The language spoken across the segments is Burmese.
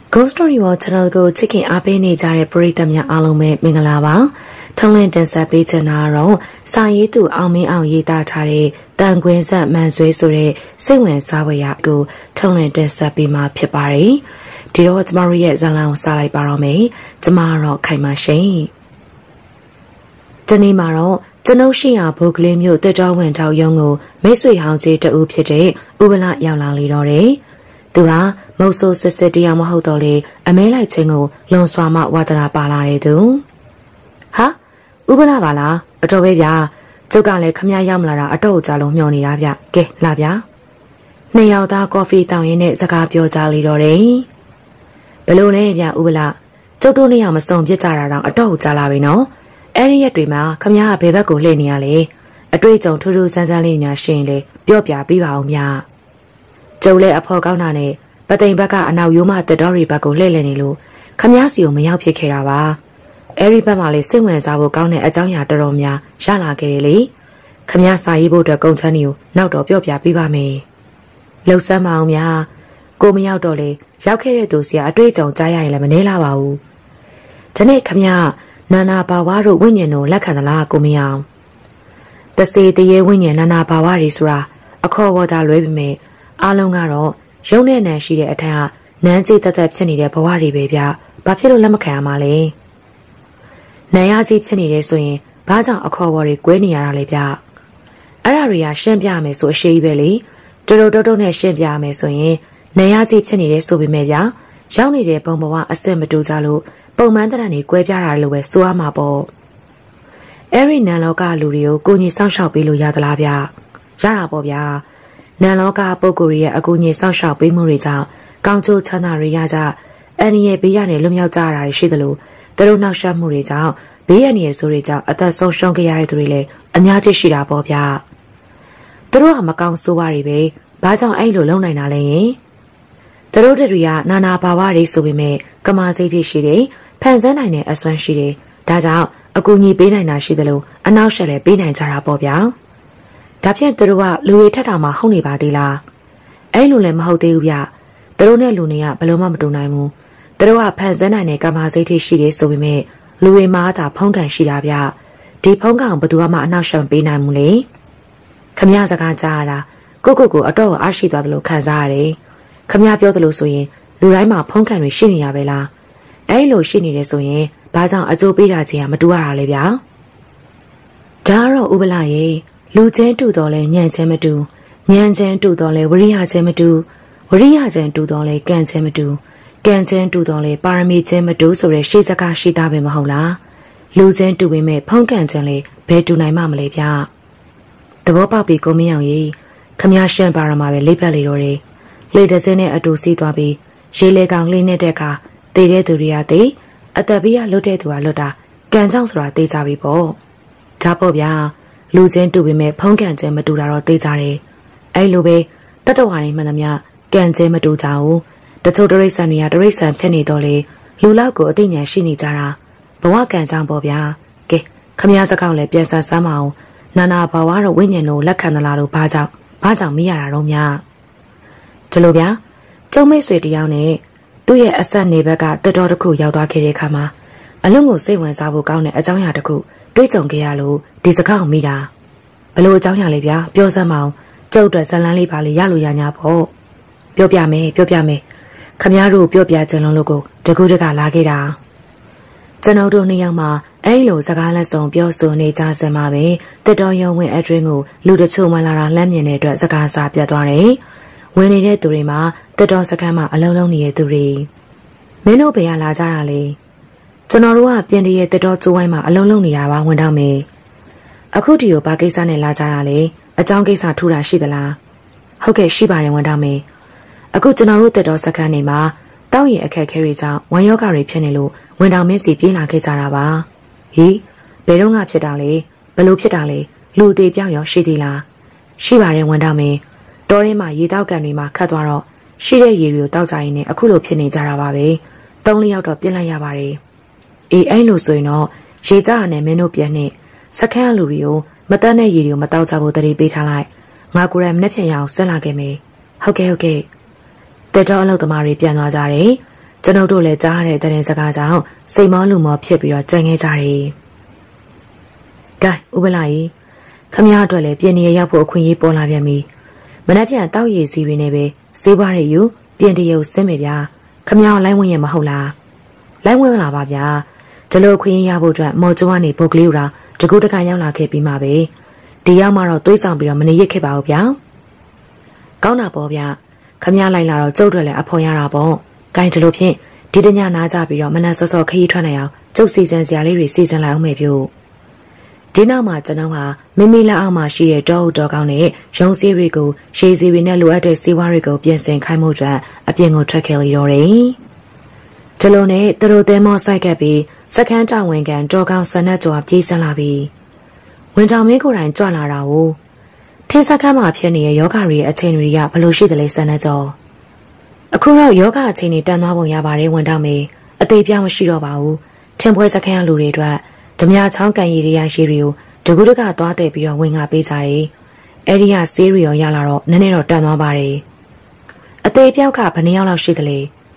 Ghost Story ဝ channel ကိုချစ်ခင်အားပေးနေကြတဲ့ပရိသတ်များအားလုံးပဲမင်္ဂလာပါထုံးလင်းတင်ဆက်ပေးချင်တာတော့စာရေးသူအောင်မင်းအောင်ရေးသားထားတဲ့တန်ခွင်းဆက်မှန်ဆွေးဆိုတဲ့စိတ်ဝင်စားဖွယ်ရာကိုထုံးလင်းတင်ဆက်ပေးမှာဖြစ်ပါတယ်ဒီတော့ကျမတို့ရဲ့ဇာတ်လမ်းကိုစလိုက်ပါတော့မယ်ကျမတော့ခိုင်ပါရှင်ဒီနေ့မှာတော့ကျွန်ုပ်ရှိရာဘုတ်ကလေးမျိုးတက်တော်ဝင်ထောက်ရုံကိုမိတ်ဆွေဟောင်းကြီးတဦးဖြစ်တဲ့ဥပလရောက်လာလေတော့တယ်သူဟာမုတ်ဆိုးစစ်စစ်တရားမဟုတ်တော့လေအမဲလိုက်ချင်းကိုလွန်စွာမှဝါဒနာပါလာတဲ့သူဟာဥပလာပါလားအတော်ပဲဗျာကျုပ်ကလည်းခမရရောက်မလာတာအတော့ကြလုံးမျောနေတာဗျကဲလာဗျာနှစ်ယောက်သားကော်ဖီတောင်းရင်းနဲ့စကားပြောကြလေတော့တယ်ဘယ်လိုလဲဗျဥပလာကျုပ်တို့နှစ်ယောက်မစုံပြစ်ကြတာတော့အတော့ကြလာပြီနော်အဲ့ဒီရက်တွေမှာခမရကဘယ်ဘက်ကိုလှည့်နေရလဲအတွေ့အကြုံထူးထူးဆန်းဆန်းလေးများရှင်လေပြောပြပေးပါအောင်ဗျာကျုပ်လည်းအဖော်ကောင်းတာနဲ့ပသိမ်ဘက်ကအနောက်ရိုးမတက်တော်ရီဘက်ကိုလှည့်လည်နေလို့ခမည်းစီကိုမရောက်ဖြစ်ခဲ့တာပါအဲဒီဘက်မှာလေစိတ်ဝင်စားဖို့ကောင်းတဲ့အကြောင်းအရာတော်တော်များရလာခဲ့တယ်လေခမည်းစာရေးဖို့အတွက်ကုန်ချမ်းတွေကိုနောက်တော့ပြောပြပေးပါမယ်လှုပ်ဆမ်းမအောင်များကိုမရောက်တော့လေရောက်ခဲ့တဲ့သူစီကအတွေ့အကြုံကြားရရင်လည်းမနှဲလာပါဘူးဒီနေ့ခမည်းနာနာဘာဝတို့ဝိညာဉ်တို့လက်ခံသလားကိုမအောင်တစေတရေဝိညာဉ်နာနာဘာဝတွေဆိုတာအခေါ်ဝေါ်တာလွဲပေမဲ့အားလုံးကတော့ရုံနဲ့နန်းရှိတဲ့အထက်ကနန်းကြီးတက်တက်ဖြစ်နေတဲ့ဘဝတွေပဲဗျ။ဘာဖြစ်လို့လက်မခံရမှာလဲ။နန်းရကြီးဖြစ်နေတယ်ဆိုရင်ဘာကြောင့်အခေါ်အဝေါ်တွေကွဲနေရတာလဲဗျ။အဲ့ဒါတွေကရှင်းပြမယ်ဆိုအရှိကြီးပဲလေ။တော်တော်နဲ့ရှင်းပြမယ်ဆိုရင်နန်းရကြီးဖြစ်နေတယ်ဆိုပေမဲ့ဗျ။ရောက်နေတဲ့ဘုံဘဝအစစ်မတူကြလို့ပုံမှန်တရံတွေကွဲပြားတာလို့ပဲဆိုရမှာပေါ့။အဲ့ဒီနန်းလောကလူတွေကိုကိုကြီးစောင့်ရှောက်ပေးလို့ရသလားဗျ။ရတာပေါ့ဗျာ။နန်လောကပုဂ္ဂိုလ်ရဲ့အကူအညီစောင့်ရှောက်ပေးမှုတွေကြောင့်ကောင်းကျိုးချမ်းသာတွေရကြအန္တရာယ်ဘေးရနေလွတ်မြောက်ကြတာရှိသလိုသူတို့နောက်ဆက်မှုတွေကြောင့်ဘေးရနေရဆိုတွေကြောင့်အသက်ဆုံးရှုံးခဲ့ရတဲ့သူတွေလည်းအများကြီးရှိတာပေါ့ဗျာသူတို့ဟာမကောင်းဆိုးဝါးတွေပဲဘာကြောင့်အဲ့လိုလုပ်နိုင်တာလဲယင်သူတို့တွေကနာနာဘာဝတွေဆိုပေမဲ့ကမာစိတ်တွေရှိတယ်ဖန်ဆန်းနိုင်တဲ့အစွမ်းရှိတယ်ဒါကြောင့်အကူအညီပေးနိုင်တာရှိသလိုအနောက်ဆက်လည်းပေးနိုင်ကြတာပေါ့ဗျာဒါဖြင့်သူတို့ကလူတွေထက်တာမှဟုတ်နေပါသေးလားအဲ့လိုလည်းမဟုတ်သေးဘူးဗျသူတို့နဲ့လူတွေကဘယ်လိုမှမတူနိုင်ဘူးသူတို့ကဖန်ဆန်းနိုင်တဲ့ကာမစိတ်ထိရှိတယ်ဆိုပေမဲ့လူတွေမှာသာဖုံးကန်ရှိတာဗျဒီဖုံးကန်ဘယ်သူမှအနောက်ရှောင်ပေးနိုင်ဘူးလေခမရစကားကြားရတာကိုအတော့အားရှိသွားတယ်လို့ခံစားရတယ်ခမရပြောတယ်လို့ဆိုရင်လူတိုင်းမှာဖုံးကန်တွေရှိနေရပဲလားအဲ့လိုရှိနေတယ်ဆိုရင်ဘာကြောင့်အကျိုးပေးတာချင်းကမတူရတာလဲဗျာဒါတော့ဥပလာရဲ့လူချင်းတူတော်လဲညံ့ချင်းမတူညံ့ချင်းတူတော်လဲဝရိယချင်းမတူဝရိယချင်းတူတော်လဲကံချင်းမတူကံချင်းတူတော်လဲပါရမီချင်းမတူဆိုတဲ့ရှေ့စကားရှိတာပဲမဟုတ်လားလူချင်းတူပေမဲ့ဖုံးကန်ချင်းလဲဘယ်တူနိုင်မှမလဲဗျသဘောပေါက်ပြီကိုမင်းအောင်ကြီးခမရရှန့်ပါရမှာပဲလိပ်ပတ်လေတော့တယ်လေတစင်းနဲ့အတူစီးသွားပြီးရေလေကောင်လေးနဲ့တဲ့အခါတည်တဲ့သူတွေကတည်အသက်ဘေးကလွတ်တဲ့သူကလွတ်တာကံကြောင့်ဆိုတာသိကြပြီပေါ့ဒါပေါ့ဗျာလူချင်းတူပေမဲ့ဖုံးကန်ခြင်းမတူတာတော့သိကြတယ်အဲ့လိုပဲတတဝါတွေမှန်သမျှကံခြင်းမတူကြဘူးတချို့တရိษံတွေကတရိษံဖြစ်နေတော့လေလူလောက်ကိုအသိဉာဏ်ရှိနေကြတာဘဝကံကြောင့်ပေါ့ဗျာကဲခမရစကောက်လည်းပြန်ဆန်းစမ်းမအောင်နာနာဘဝတော့ဝိညာဉ်တို့လက်ခံသလားလို့ဘာကြောင့်မရတာတော့များဒီလိုဗျာကျုံမိတ်ဆွေတယောက်နဲ့သူ့ရဲ့အဆက်နေဘက်ကတတော်တစ်ခုရောက်သွားခဲ့တဲ့အခါမှာအလုံးကိုစိတ်ဝင်စားဖို့ကောင်းတဲ့အကြောင်းအရာတစ်ခုတွေးကြုံခဲ့ရလို့ဒီစကားကိုမိတာဘလို့အကြောင်းရလဲဗျာပြောစမ်းမအောင်ကျုပ်အတွက်ဇလန်းလေးပါလေရလို့ရညာပေါ့ပြောပြမယ်ခမရတို့ပြောပြကြလုံးလို့ကိုတကူတကလာခဲ့တာကျွန်တော်တို့နှစ်ယောက်မှအဲ့လိုစကားလက်ဆောင်ပြောဆိုနေကြစမှာပဲတက်တော်ရုံဝင်အတွင်းကိုလူတချို့ဝင်လာတာလှမ်းမြင်တဲ့အတွက်စကားစာပြတ်သွားတယ်ဝင်နေတဲ့သူတွေမှာတက်တော်စခန်းမှာအလုံးလုံးနေတဲ့သူတွေမင်းတို့ဘယ်ရလာကြတာလဲကျွန်တော်တို့ကပြင်တရဲ့တက်တော်ကျိုးဝိုင်းမှာအလုံးလုံးနေတာပါဝင်တော့မယ်အခုဒီကိုဘာကိစ္စနဲ့လာကြတာလဲအကြောင်းကိစ္စထူတာရှိသလားဟုတ်ကဲ့ရှိပါတယ်ဝင်တော့မယ်အခုကျွန်တော်တို့တက်တော်စခန်းနေမှာတောက်ရင်အခက်ခဲတွေကြောင့်ဝမ်းယောဂတွေဖြစ်နေလို့ဝင်တော်မင်းစီပြေးလာခဲ့ကြတာပါဟေးဘယ်တော့မှဖြစ်တာလဲဘယ်လိုဖြစ်တာလဲလူသေးပြောင်းရောရှိသေးလားရှိပါတယ်ဝင်တော့မင်းတော်ရင်းမှာရေတောက်ကန်တွေမှာခတ်သွားတော့ရှိတဲ့ရေတွေကိုတောက်ကြရင်လည်းအခုလိုဖြစ်နေကြတာပါပဲ3-4ယောက်တော့ပြင်းလိုက်ရပါတယ်အေးအဲ့လိုဆိုရင်တော့ရေကြရနဲ့မင်းတို့ပြန်နေစခန်းလူတွေကိုမတတ်တဲ့ရေတွေကိုမတောက်ကြဖို့တတိပေးထားလိုက်ငါကိုယ်တိုင်မနေ့ပြန်ရအောင်ဆက်လာခဲ့မယ်ဟုတ်ကဲ့တက်တော်အလုပ်သမားတွေပြန်သွားကြတယ်ကျွန်ုပ်တို့လည်းကြားရတဲ့တဲ့စကားကြောင့်စိတ်မောလူမောဖြစ်ပြီးတော့ကြံခဲ့ကြတယ်။ကဲဥပလာကြီးခမရအတွက်လည်းပြင်နေရရောက်ဖို့အခွင့်အရေးပေါ်လာပြန်ပြီ။မနေ့ပြန်တောက်ရည်စီတွေနဲ့ပဲစေးပွားတွေယူပြင်တရုပ်စင်းမယ်ဗျာ။ခမရလိုင်းဝင်ရမဟုတ်လား။လိုင်းဝင်မလားပါဗျာ။ကျွန်တော်ခွင့်ရဖို့အတွက်မော်ကျိုးကနေပုတ်ကလေးရာတကူတကန်ရောက်လာခဲ့ပြီးမှပဲဒီရောက်မှတော့တွေးကြောင်ပြီးတော့မနေရခဲ့ပါဘူးဗျာ။ကောင်းတာပေါ့ဗျာ။ခမရလိုက်လာတော့ကျုပ်တွေလည်းအဖော်ရတာပေါ့။ကိုင်းဒီလိုဖြင့်ဒီတညနားကြပြီးတော့မနက်စောစောခရီးထွက်နေအောင်ကျုပ်စီစဉ်စရာလေးတွေစီစဉ်လိုက်အောင်မယ်ပြုဒီနောက်မှာကျွန်တော်ဟာမိမိလက်အောက်မှာရှိတဲ့တောအုပ်တော်ကောင်းနဲ့ရုံးစည်းတွေကိုရှေးစည်းတွေနဲ့လိုအပ်တဲ့စီးပွားတွေကိုပြင်ဆင်ခိုင်းမှုအတွက်အပြင်ကိုထွက်ခဲ့လေတော့တယ်ဒီလိုနဲ့သူတို့တဲမော့ဆိုင်ကပ်ပြီးစခန်းတောင်ဝင်ကန်တော်ကောင်းဆန်နဲ့ကြွားပြေးဆန်းလာပြီးဝင်တောင်မင်းကိုယ်တိုင်ကြွလာတာကိုထင်းစခန်းမှာဖြစ်နေတဲ့ယောဂတွေရဲ့အခြေအနေတွေကဘလို့ရှိတယ်လဲဆန်နဲ့ကြောအခုတော့ယောဂအခြေအနေတန်သွားပုံရပါတယ်ဝင်တောင်မင်းအသေးပြောင်းမရှိတော့ပါဘူးထင်ပွဲစခန်းလူတွေအတွက်ဓမြချောင်းကန်ရည်ရရှိတွေကိုတကူတကသွားတဲ့ပြီးတော့ဝင်ငါပေးကြတယ်အဲ့ဒီကဆေးရီရောရလာတော့နည်းနည်းတော့တန်သွားပါတယ်အသေးပြောက်ကဘယ်နှယောက်လောက်ရှိသလဲ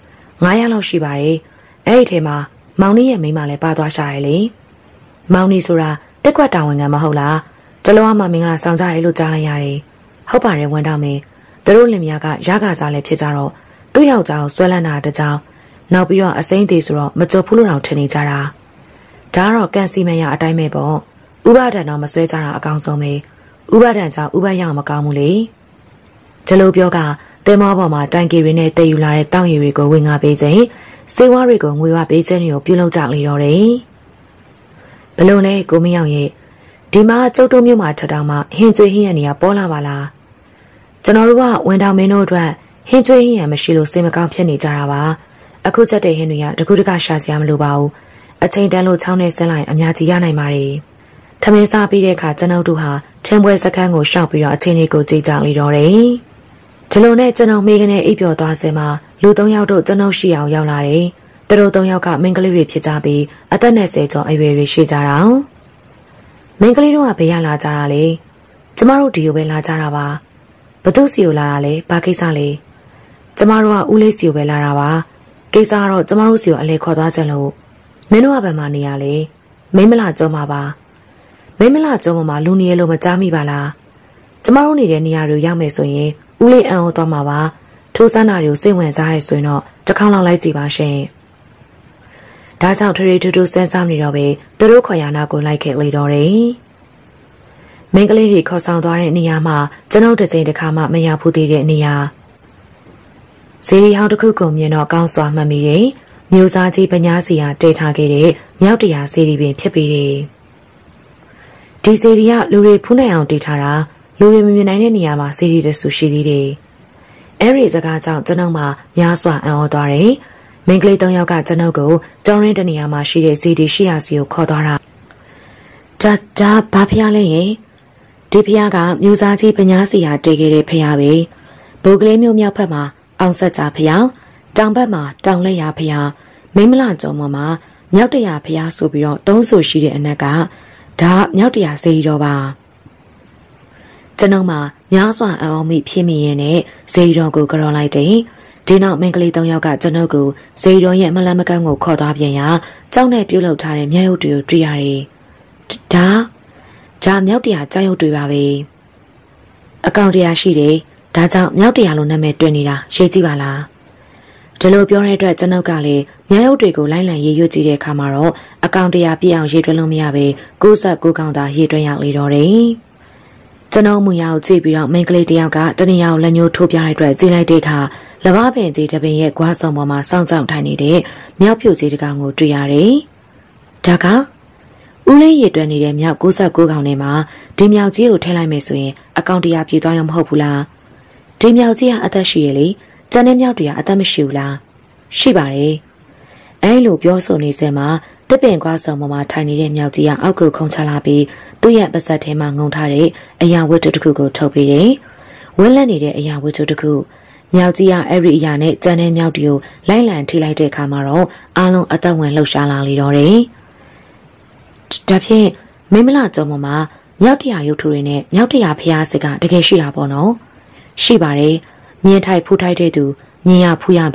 9ယောက်လောက်ရှိပါတယ်အဲ့ဒီထဲမှာမောင်နီးရဲ့မိန်းမလည်းပါသွားရှာတယ်လေမောင်နီးဆိုတာတက်ကွက်တာဝန်ခံမဟုတ်လားတလုံးအမမင်္ဂလာဆောင်ကြတယ်လို့ကြားလိုက်ရတယ်ဟုတ်ပါတယ်ဝန်တော်မင်းသူတို့လင်မယားကရခါစားလည်းဖြစ်ကြတော့သူ့ယောက်ျားကိုဆွဲလန်းတာတကြောင်နောက်ပြီးတော့အစိမ့်သေးဆိုတော့မကြိုဘူးလို့တောင်ထင်နေကြတာဒါကတော့ကန်စီမန်ရအတိုင်းပဲပေါ့ဥပဒံတော့မဆွဲကြတာအကောင်းဆုံးပဲဥပဒံကြောင့်ဥပရအောင်မကောင်းဘူးလေဒီလိုပြောကတဲမောပေါ်မှာတိုင်ကီတွေနဲ့တည်ယူလာတဲ့တောင်းရည်တွေကိုဝင်ငါပေးခြင်းစေဝါတွေကိုငွေဝပေးခြင်းတွေကိုပြုလုပ်ကြလေတော့တယ်ဘလို့လဲကိုမင်းအောင်ရဲ့ဒီမှာကျုပ်တို့မြို့မှာထထောင်မှာဟင်းကျွေးဟင်းရနေရပေါ်လာပါလားကျွန်တော်တို့ကဝန်တောင်မင်းတို့အတွက်ဟင်းကျွေးဟင်းရမရှိလို့စိတ်မကောင်းဖြစ်နေကြတာပါအခုချက်တဲ့ဟင်းတွေကတကူတကရှာစရာမလိုပါဘူးအချိန်တန်လို့ချောင်းနဲ့ဆင်းလိုက်အများကြီးရနိုင်ပါတယ်ထမင်းစားပြီးတဲ့အခါကျွန်တော်တို့ဟာထင်းပွဲစခန်းကိုရှောက်ပြီးတော့အချိန်လေးကိုကြည့်ကြလေတော့တယ်ဒီလိုနဲ့ကျွန်တော်မိကနေအိပ်ပျော်သွားစင်မှာလူ3ယောက်တို့ကျွန်တော်ရှိအောင်ရောက်လာတယ်သူတို့3ယောက်ကမင်းကလေးတွေဖြစ်ကြပြီးအသက်20ကျော်အရွယ်တွေရှိကြတာမင်းကလေးတို့ကဘေးရလာကြတာလေကျမတို့ဒီကိုပဲလာကြတာပါဘသူစီကိုလာတာလဲဘာကိစ္စလဲကျမတို့ကဦးလေးစီကိုပဲလာတာပါကိစ္စကတော့ကျမတို့စီကိုအလဲခေါ်သွားကြလို့မင်းတို့ကဘယ်မှာနေရလဲမိမလာကျုံးမှာပါမိမလာကျုံးမှာလူနေရလို့မကြားမိပါလားကျမတို့နေတဲ့နေရာတွေရောက်မယ်ဆိုရင်ဦးလေးအံ့ဩသွားမှာပါထိုးစမ်းတာတွေကိုစိတ်ဝင်စားရဲဆိုရင်တော့တစ်ခေါက်လောက်လိုက်ကြည့်ပါရှင်ဒါကြောင့်ထရီထူးထူးစမ်းစားနေတော့ပဲသူတို့ခေါ်ရနာကိုလိုက်ခဲ့လေတော့တယ်မင်းကလေးတွေခေါ်ဆောင်သွားတဲ့နေရာမှာကျွန်ုပ်တစ်ချိန်တစ်ခါမှမရောက်ဘူးသေးတဲ့နေရာဇီရီဟောင်းတစ်ခုကိုမြင်တော့ကောင်းစွာမှတ်မိတယ်မျိုးစားကြီးပညာစီဟာတည်ထားခဲ့တဲ့မြောက်တရားစီရီပင်ဖြစ်ပေတယ်ဒီစီရီကလူတွေဖူးနိုင်အောင်တည်ထားတာလူတွေမမြင်နိုင်တဲ့နေရာမှာစီရီတဆူရှိသေးတယ်အဲ့ဒီစကားကြောင့်ကျွန်ုပ်မှများစွာအံ့ဩသွားတယ်မင်းကလေး3ယောက်ကကျွန်ုပ်ကိုတောင်းရင်းတနေရာမှာရှိတဲ့စီဒီရှိရာစီကိုခေါ်သွားတာဒါဘာဖျားလဲရင်ဒီဖျားကမျိုးစားကြီးပညာစီဟာတည်ခဲ့တဲ့ဖျားပဲဘိုးကလေးမျိုးမြောက်ဖက်မှာအောင်ဆက်ကြဖျားတောင်ဘက်မှာတောင်လက်ရဖျားမိမလကြုံပေါ်မှာမြောက်တရာဖျားဆိုပြီးတော့3ဆိုရှိတဲ့အနက်ကဒါမြောက်တရာစေရီတော်ပါကျွန်ုပ်မှများစွာအံ့ဩမိဖြစ်မိရင်နဲ့စေရီတော်ကိုကြော်လိုက်တယ်ဒီနောက်မင်းကလေး3ယောက်ကကျွန်ုပ်ကိုစေရီတော်ရဲ့မလန်းမကန်းကိုခေါ်သွားပြန်ရာကြောက်နဲ့ပြုတ်လောက်ထားတဲ့မျက်ရုပ်တွေကိုတွေ့ရတယ်ဒါမြောက်တရာကြောက်ရုပ်တွေပါပဲအကောင့်တရားရှိတယ်ဒါကြောင့်မြောက်တရာလိုနာမည်တွင်နေတာရှင်းကြည့်ပါလားဒီလိုပြောတဲ့အတွက်ကျွန်ုပ်ကလည်းမျက်ရုပ်တွေကိုလိုက်လံရေးရွတ်ကြည့်တဲ့အခါမှာတော့အကောင့်တရားပြည့်အောင်ရေးတွက်လို့မရပဲ69ကောင်သာရေးတွက်ရလေတော့တယ်ကျွန်ုပ်မူရကိုကြည့်ပြီးတော့မိန်းကလေးတယောက်ကတနေရာကိုလက်ညှိုးထိုးပြတဲ့အတွက်ကြည့်လိုက်တဲ့အခါလဘာပင်ကြီးတပင်ရဲ့ကွားစုံပေါ်မှာစောင့်ကြောက်ထိုင်နေတဲ့မြောက်ဖြူကြီးတကောင်ကိုတွေ့ရတယ်ဒါကဦးလေးရည်တွက်နေတဲ့မြောက်69ကောင်ထဲမှာဒီမြောက်ကြီးကိုထည့်လိုက်မယ်ဆိုရင်အကောင့်တရားပြည့်သွားရမဟုတ်ဘူးလားဒီမြောက်ကြီးကအသက်ရှိရလေကျန်တဲ့မြောက်တွေကအသက်မရှိဘူးလားရှိပါတယ်အဲလိုပြောဆိုနေစမှာတစ်ပင်ကွာဆောင်ပေါ်မှာထိုင်နေတဲ့မြောက်ကြီးကအောက်ကိုခုန်ချလာပြီးသူ့ရဲ့ပါးစပ်ထဲမှာငုံထားတဲ့အရာဝတ္ထုတစ်ခုကိုထုတ်ပေးတယ်ဝင်းလက်နေတဲ့အရာဝတ္ထုတစ်ခုမြောက်ကြီးကအဲ့ဒီအရာနဲ့ကျန်တဲ့မြောက်တွေကိုလိုက်လံထိလိုက်တဲ့အခါမှာတော့အားလုံးအသက်ဝင်လှုပ်ရှားလာလေတော့တယ်ဒါဖြင့်မိမလကြုံပေါ်မှာမြောက်တရာရုပ်ထုတွေနဲ့မြောက်တရာဖျားစစ်ကတကယ်ရှိတာပေါ့နော်ရှိပါတယ်မြင်ထိုက်ဖူးထိုက်တဲ့သူမြင်ရဖူးရပြီး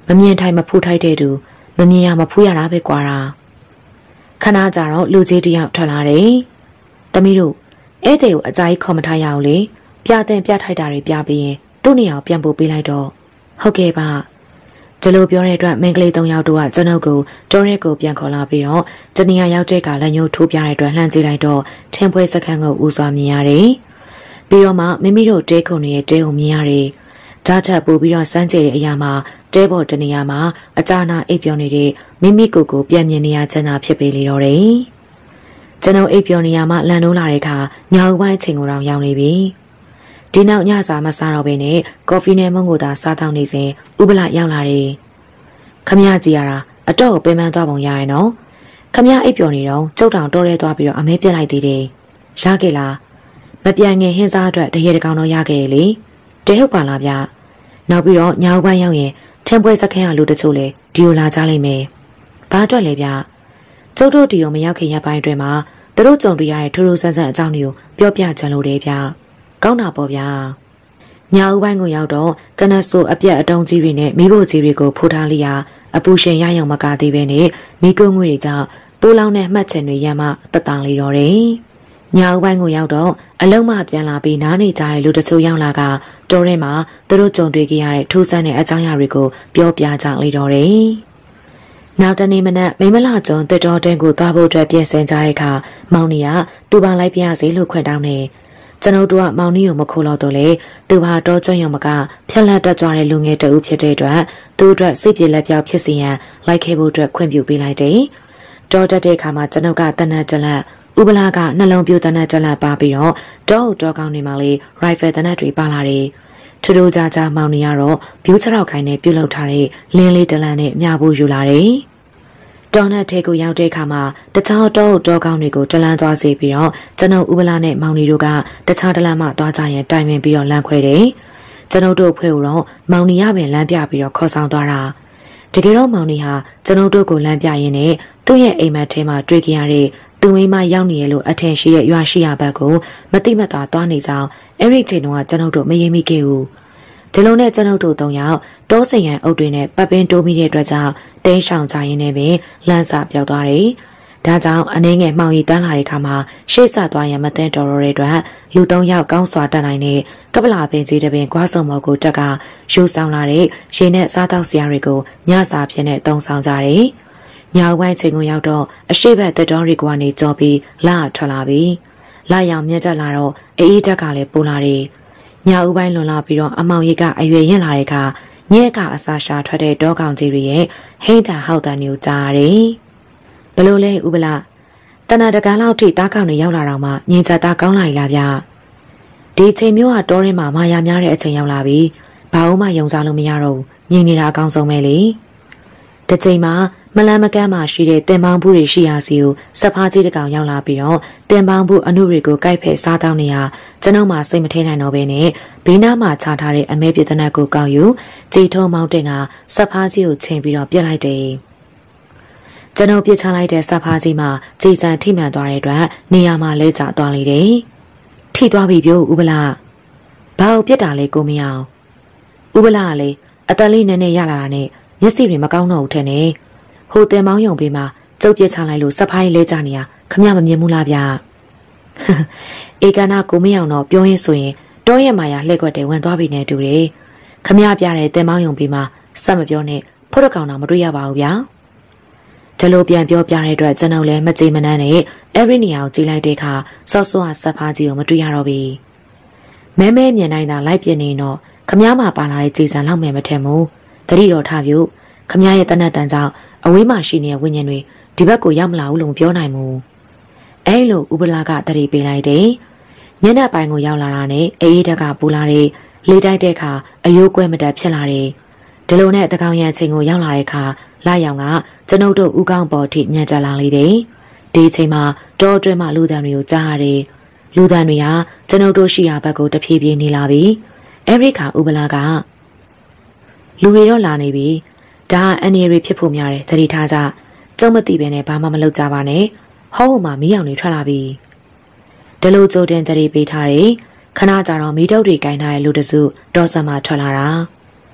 မမြင်ထိုင်မဖူးထိုက်တဲ့သူမမြင်ရမဖူးရတာပဲကွာခဏကြာတော့လူကြီးတယောက်ထွက်လာတယ်။သမီးတို့ဧည့်သည်ကိုအကြိုက်ခေါ်မထားရအောင်လေ။ပြတဲ့ပြထိုက်တာတွေပြပြီးရင်သူ့နေရာပြန်ပို့ပေးလိုက်တော့ဟုတ်ကဲ့ပါ။ဒီလိုပြောတဲ့အတွက်မင်းကလေး3ယောက်တို့ကကျွန်ုပ်ကိုတောရဲကိုပြန်ခေါ်လာပြီးတော့တနေရာရောက်တဲ့ကလက်ညှိုးထိုးပြတဲ့အတွက်လှမ်းကြည့်လိုက်တော့ထင်းပွဲစခန်းကိုဦးစွာမြင်ရတယ်။ပြီးတော့မှမိမိတို့တဲခုံရဲ့တဲကိုမြင်ရတယ်။ဓာတ်ချက်ပို့ပြီးတော့စမ်းကြည့်တဲ့အရာမှာတဲပေါ်တနေရာမှာအကြာနာအိပ်ပျော်နေတဲ့မိမိကိုပြန်မြင်နေရချင်တာဖြစ်ပေလေတော့တယ်။ကျွန်တော်အိပ်ပျော်နေရမှလန်နိုးလာတဲ့အခါညောင်ပိုင်းချိန်ကိုတော့ရောက်နေပြီ။ဒီနောက်ညစာမစားတော့ဘဲနဲ့ကော်ဖီနဲ့မုန့်ကိုသာစားတောင်းနေစဉ်ဥပလရောက်လာတယ်။ခမရကြည့်ရတာအတော့ပင်ပန်းသွားပုံရရဲ့နော်။ခမရအိပ်ပျော်နေတော့ကျုပ်တောင်တော်ရဲသွားပြီးတော့အမဲပြက်လိုက်သေးတယ်။ရခဲ့လား။မပြန်ငင်ဟင်းစားအတွက်တရေတကောင်တော့ရခဲ့လေ။တဲဟုတ်ပါလားဗျ။နောက်ပြီးတော့ညောင်ပိုင်းရောက်ရင်ထင်းပွဲစခန်းကလူတချို့လေဒီကိုလာကြလိမ့်မယ်။ဘာအတွက်လဲဗျ။ကျုပ်တို့ဒီကိုမရောက်ခင်ရပိုင်းအတွင်းမှာသူတို့ကြုံတွေ့ရတဲ့ထူးထူးဆန်းဆန်းအကြောင်းတွေကိုပြောပြချင်လို့တယ်ဗျ။ကောင်းတာပေါ့ဗျာ။ညဦးပိုင်းကိုရောက်တော့ကနဆူအပြက်အတုံးကြီးတွေနဲ့မိဖို့ကြီးတွေကိုဖိုးထားလိုက်ရအပူရှင်ရရုံမကသေးပဲနဲ့မိကုန်းငွေတွေကြောင့်ပိုးလောင်းနဲ့မှတ်ချင်တွေရမှတက်တောင်လေးတော့တယ်။ညဦးပိုင်းကိုရောက်တော့အလုံးမပြန်လာပြီးနားနေကြတဲ့လူတချို့ရောက်လာကတောထဲမှာသူတို့ကြုံတွေ့ကြရတဲ့ထူးဆန်းတဲ့အကြောင်းအရာတွေကိုပြောပြကြလိုက်တော့တယ်။နောက်တနေ့မနက်မိမလာကျုံတစ်တော်တန်းကိုသွားဖို့အတွက်ပြင်ဆင်ကြတဲ့အခါမောင်နီကသူ့ဘာလိုက်ပြရစီလို့ခွင့်တောင်းနေကျွန်တော်တို့ကမောင်နီကိုမခိုးလို့တော့လေသူဟာတောကျွန်းရုံမကဖြက်လက်တက်ကြွတဲ့လူငယ်တဦးဖြစ်တဲ့အတွက်သူ့အတွက်စိတ်ပြေလက်ပြောက်ဖြစ်စီရန်လိုက်ခဲ့ဖို့အတွက်ခွင့်ပြုပေးလိုက်တယ်။တောတက်တဲ့အခါမှာကျွန်တော်ကတနက်တလက်ဥပလာကနှလုံးပြိုတနက်တလက်ပါပြီးတော့တောကောင်းနေမှလေရိုင်ဖယ်တနက်တွေပါလာတယ်။ထူးထူးခြားခြားမောင်နီကတော့ဘျူးချောက်ခိုင်းနဲ့ပြုတ်လောက်ထားတဲ့လင်းလေးတလန့်နဲ့မြဖို့ယူလာတယ်။တောနဲ့ထဲကိုရောက်တဲ့အခါမှာတခြားတောကောင်းတွေကိုတလန့်သွားစေပြီးတော့ကျွန်တော်ဥပလာနဲ့မောင်နီတို့ကတခြားတလန့်မှသွားကြရင်တိုင်ပင်ပြီးတော့လမ်းခွဲတယ်။ကျွန်တော်တို့ဖွဲ့ကိုတော့မောင်နီရပင်လမ်းပြပြီးတော့ခေါ်ဆောင်သွားတာ။တကယ်တော့မောင်နီဟာကျွန်တော်တို့ကိုလမ်းပြရင်းနဲ့သူ့ရဲ့အိမ်မက်ထဲမှာတွေ့ကြရတဲ့သူမိမရောက်နေရလို့အထင်ရှိတဲ့ရွာရှိရဘက်ကိုမတိမတာသွားနေကြောင်းအဲ့ဒီချိန်တုန်းကကျွန်တော်တို့မရင်မိခဲ့ဘူးဒီလိုနဲ့ကျွန်တော်တို့3ယောက်တောစိန်ရန်အုပ်တွေနဲ့ပတ်ပင်းတိုးမိတဲ့အတွက်ကြောင့်တင်းရှောင်ကြရင်းနဲ့ပင်လမ်းစာပြောက်သွားတယ်ဒါကြောင့်အနေငယ်မှောင်ရီတန်းလာတဲ့အခါမှာရှေ့ဆက်သွားရန်မသိတော်တဲ့အတွက်လူ3ယောက်ကောင်းစွာတက်နိုင်တဲ့ကပလာပင်ကြီးတပင်ကွာစုံမော်ကိုတက်ကယူဆောင်လာတဲ့ရေနဲ့စားတောက်စရာတွေကိုညစာဖြစ်နဲ့တုံဆောင်ကြတယ်ညောင်ဝိုင်းချိန်ကိုရောက်တော့အရှိဘက်တက်တော်ရီကနေကြော်ပြီးလာထွက်လာပြီလာရောင်မြက်တက်လာတော့အေးတက်ကလည်းပိုလာတယ်ညဦးပိုင်းလွန်လာပြီးတော့အမောင်ရိပ်ကအရွယ်ရင်လာတဲ့အခါညက်ကအစာရှာထွက်တဲ့တောကောင်ကြီးတွေရဲ့ဟိမ့်တာဟောက်တန်မျိုးကြားရတယ်ဘလို့လဲဥပလာတဏ္ဍတကန်လောက်ထိတားကောင်တွေရောက်လာတော့မှညင်ချက်သားကောင်းလာပြီလားဗျဒီချိန်မျိုးကတောထဲမှာမာယာများတဲ့အချိန်ရောက်လာပြီဘာလို့မှယုံစားလို့မရတော့ဘူးညင်နေတာအကောင်းဆုံးပဲလေတစ်ချိန်မှာမလန်းမကန်းမှရှိတဲ့တင်ပေါင်းဘူးတွေရှိရာစီကိုစဖားကြီးတကောင်ရောက်လာပြီးတော့တင်ပေါင်းဘူးအနုတွေကိုကြိုက်ဖက်စားတောင်းနေရကျွန်တော်မှစိတ်မထင်းနိုင်တော့ဘဲနဲ့ဘေးနားမှာချထားတဲ့အမဲပြဿနာကိုကောက်ယူကြည်ထုံးမောင်းတင်ကစဖားကြီးကိုချိန်ပြီးတော့ပြစ်လိုက်တယ်ကျွန်တော်ပြစ်ချလိုက်တဲ့စဖားကြီးမှာကြည်စံထိမှန်သွားတဲ့အတွက်နေရာမှာလဲကျသွားလိုက်တယ်ထိသွားပြီပြောဥပလာဘာလို့ပြစ်တာလဲကိုမင်းအောင်ဥပလာကလေအတလေးနဲ့ရလာတာနဲ့မျက်စိတွေမကောင်းတော့ဘူးထင်တယ်ဟိုတင်မောင်းယုံပေးမှာကျုပ်ပြစ်ချလိုက်လို့စဖိုင်းလဲကြနေရခမမမြင်ဘူးလားဗျဧကနာကိုမင်းအောင်တော့ပြောရင်ဆိုရင်တောရဲ့မာယာလှည့်ကွက်တယ်ဝင်သွားပြီနဲ့တူတယ်ခမပြတဲ့တင်မောင်းယုံပေးမှာစက်မပြောနဲ့ဖို့တကောင်တော့မတွေ့ရပါဘူးဗျာဒီလိုပြန်ပြောပြတဲ့အတွက်ကျွန်တော်လည်းမကြေမနန်းနဲ့အဲ့ဒီနေရာကိုကြည့်လိုက်တဲ့အခါစောစောကစဖားကြီးကိုမတွေ့ရတော့ဘူးမဲမြင်နိုင်တာလိုက်ပြနေတော့ခမမှာပါလာတဲ့ကြည်စံလောက်မယ်မထင်ဘူးတတိတော်ထားပြုခမရဲ့တနတ်တန်ကြောင့်အဝေးမှာရှိနေတဲ့ဝိညာဉ်တွေဒီဘက်ကိုရောက်မလာဘူးလို့မပြောနိုင်ဘူးအဲလိုဥပလာကတတိပေးလိုက်တယ်ညနေပိုင်းကိုရောက်လာတာနဲ့အေးတက်ကပူလာတဲ့လေတိုက်တဲ့အခါအယိုးကွဲမတက်ဖြစ်လာတယ်ဒီလိုနဲ့တကောင်ရန်ချိန်ကိုရောက်လာတဲ့အခါလာရောင်ကကျွန်ုပ်တို့ဦးကောင်းပေါ်ထိညံ့ကြလာလေတယ်ဒီအချိန်မှာတောအတွင်းမှာလူတန်တွေကိုကြားရတယ်လူတန်တွေကကျွန်ုပ်တို့ရှိရာဘက်ကိုတဖြည်းဖြည်းနေလာပြီအဲဒီခါဥပလာကလူတွေတော့လာနေပြီဒါအန်ရီတွေဖြစ်ဖို့များတယ်သတိထားကြကျုံမသိပဲနဲ့ဘာမှမလုပ်ကြပါနဲ့ဟောမှာမီးရောင်တွေထွက်လာပြီဒီလိုကြိုတင်သတိပေးထားတယ်ခဏကြာတော့မီးတုပ်တွေကင်ထားတဲ့လူတစုတောဆမ်းမှာထွက်လာတာ